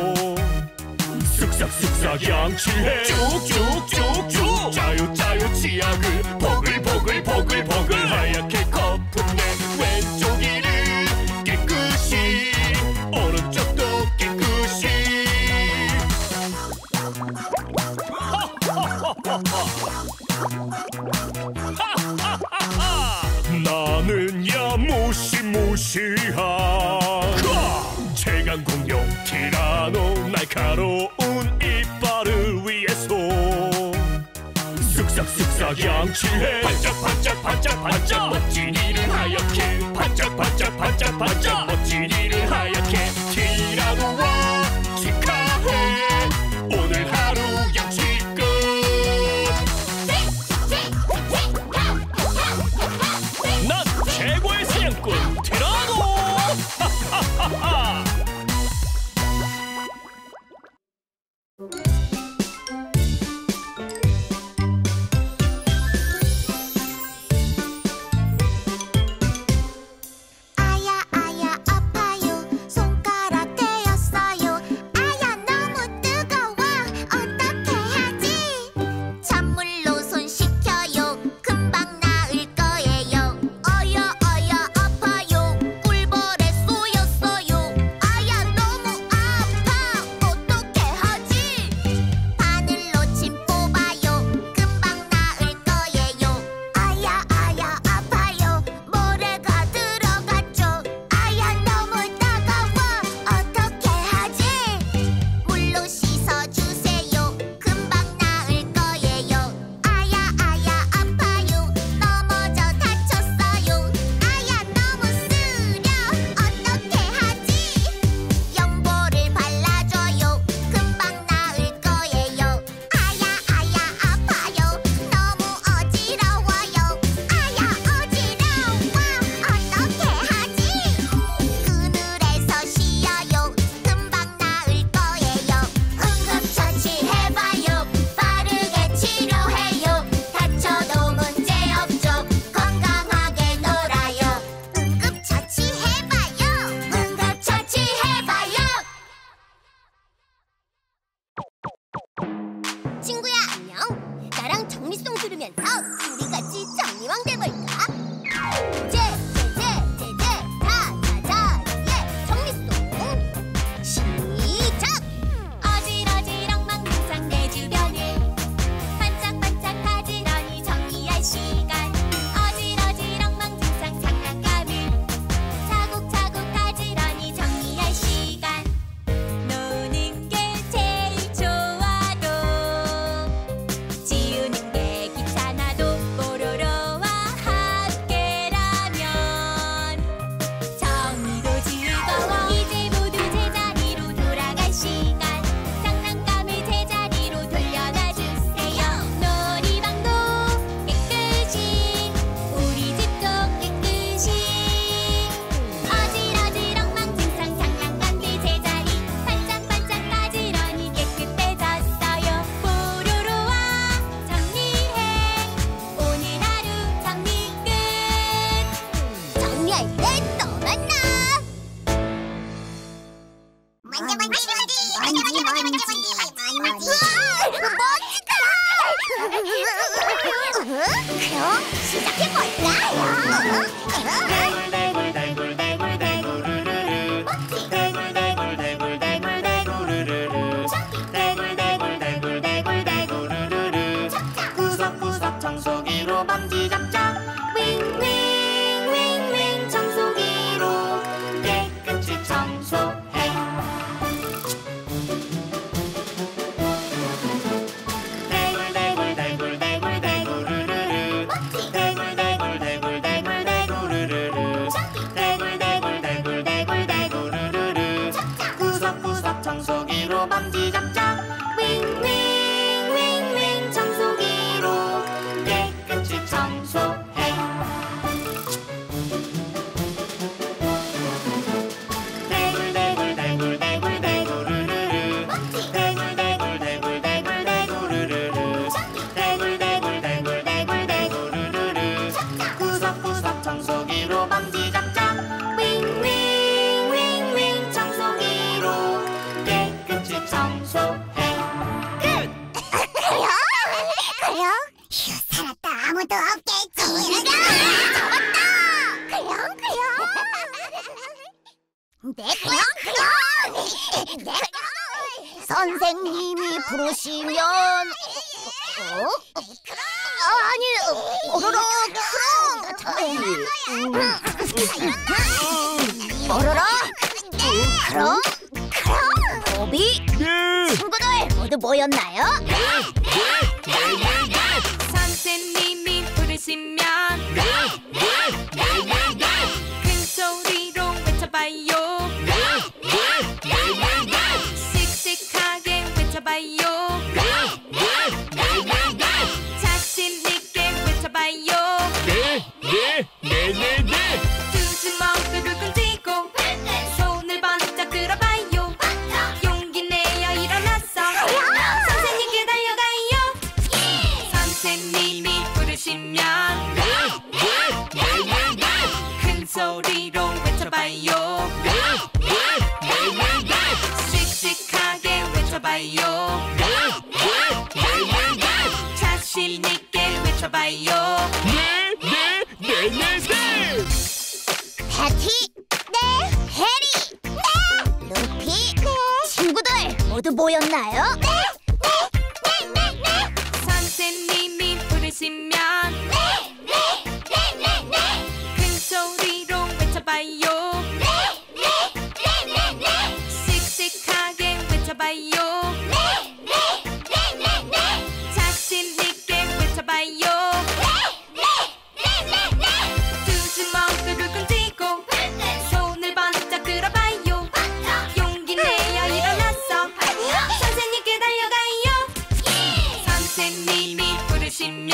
쓱싹쓱싹 양치해. 쭉쭉쭉쭉 짜요 치약을 보글보글 하얗게 거품 내. 왼쪽 이를 깨끗이 오른쪽도 깨끗이. 나는야 무시무시한 제강공룡 티라노. 날카로운 이빨을 위해서 쓱싹쓱싹 양치해. 반짝반짝 멋진 이를 하얗게. 반짝반짝 멋진 이를 하얗게. 티라노와 치카해. 오늘 하루 양치 끝. 난 최고의 사냥꾼 티라노. 아야 아파요. 손가락 데였어요. 아야 너무 뜨거워. 어떻게 하지? 찬물로 손 식혀요. 금방 나을 거예요. 어여 아파요. 꿀벌에 쏘였어요. 그럼 시작해볼까? 구석구석 청소기로 먼지 잡자. 윙윙윙윙 청소기로 깨끗이 청소해. 구석구석 청소기로 먼지 잡자. 윙윙윙윙 청소기로 깨끗이 청소해. 구석구석 청소기로 먼지 잡자. 윙윙윙윙 청소기로 깨끗이 청소해. 그럼? 휴, 살았다. 아무도 없겠지. 잡았다. 그럼. 선생님이 부르시면 아니, 오로로 그럼. 오로로 그럼. 보비 친구들 모두 모였나요? 선생님이 부르시면 큰 소리로 외쳐봐요. 씩씩하게 외쳐봐요. 자신 있게 외쳐봐요. 두 주먹을 굴끈 손을 번쩍 들어봐요. 용기 내어 일어났어. 선생님께 달려가요. 선생님이 부르시면 큰 소리로 외쳐봐요. 씩씩하게 외쳐봐요. 자신 있게 외쳐봐요. 패티 네. 해리 네. 루피 네. 친구들 모두 모였나요? 네. 선생님이 부르시면 큰 소리로 외쳐봐요. 씩씩하게 외쳐봐요. 자신 있게 외쳐봐요. 두 주먹을 굴끈 손을 번쩍 들어봐요. 용기 내어 일어났어. 선생님께 달려가요. 선생님이 부르시면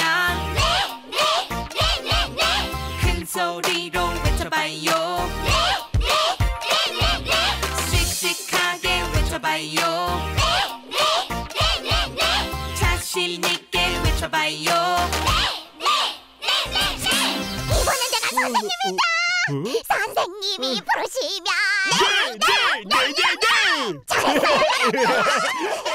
큰 소리로 외쳐봐요. 씩씩하게 외쳐봐요. 자신 있게 외쳐봐요. 이번엔 내가 선생님이다. 선생님이 부르시면 네.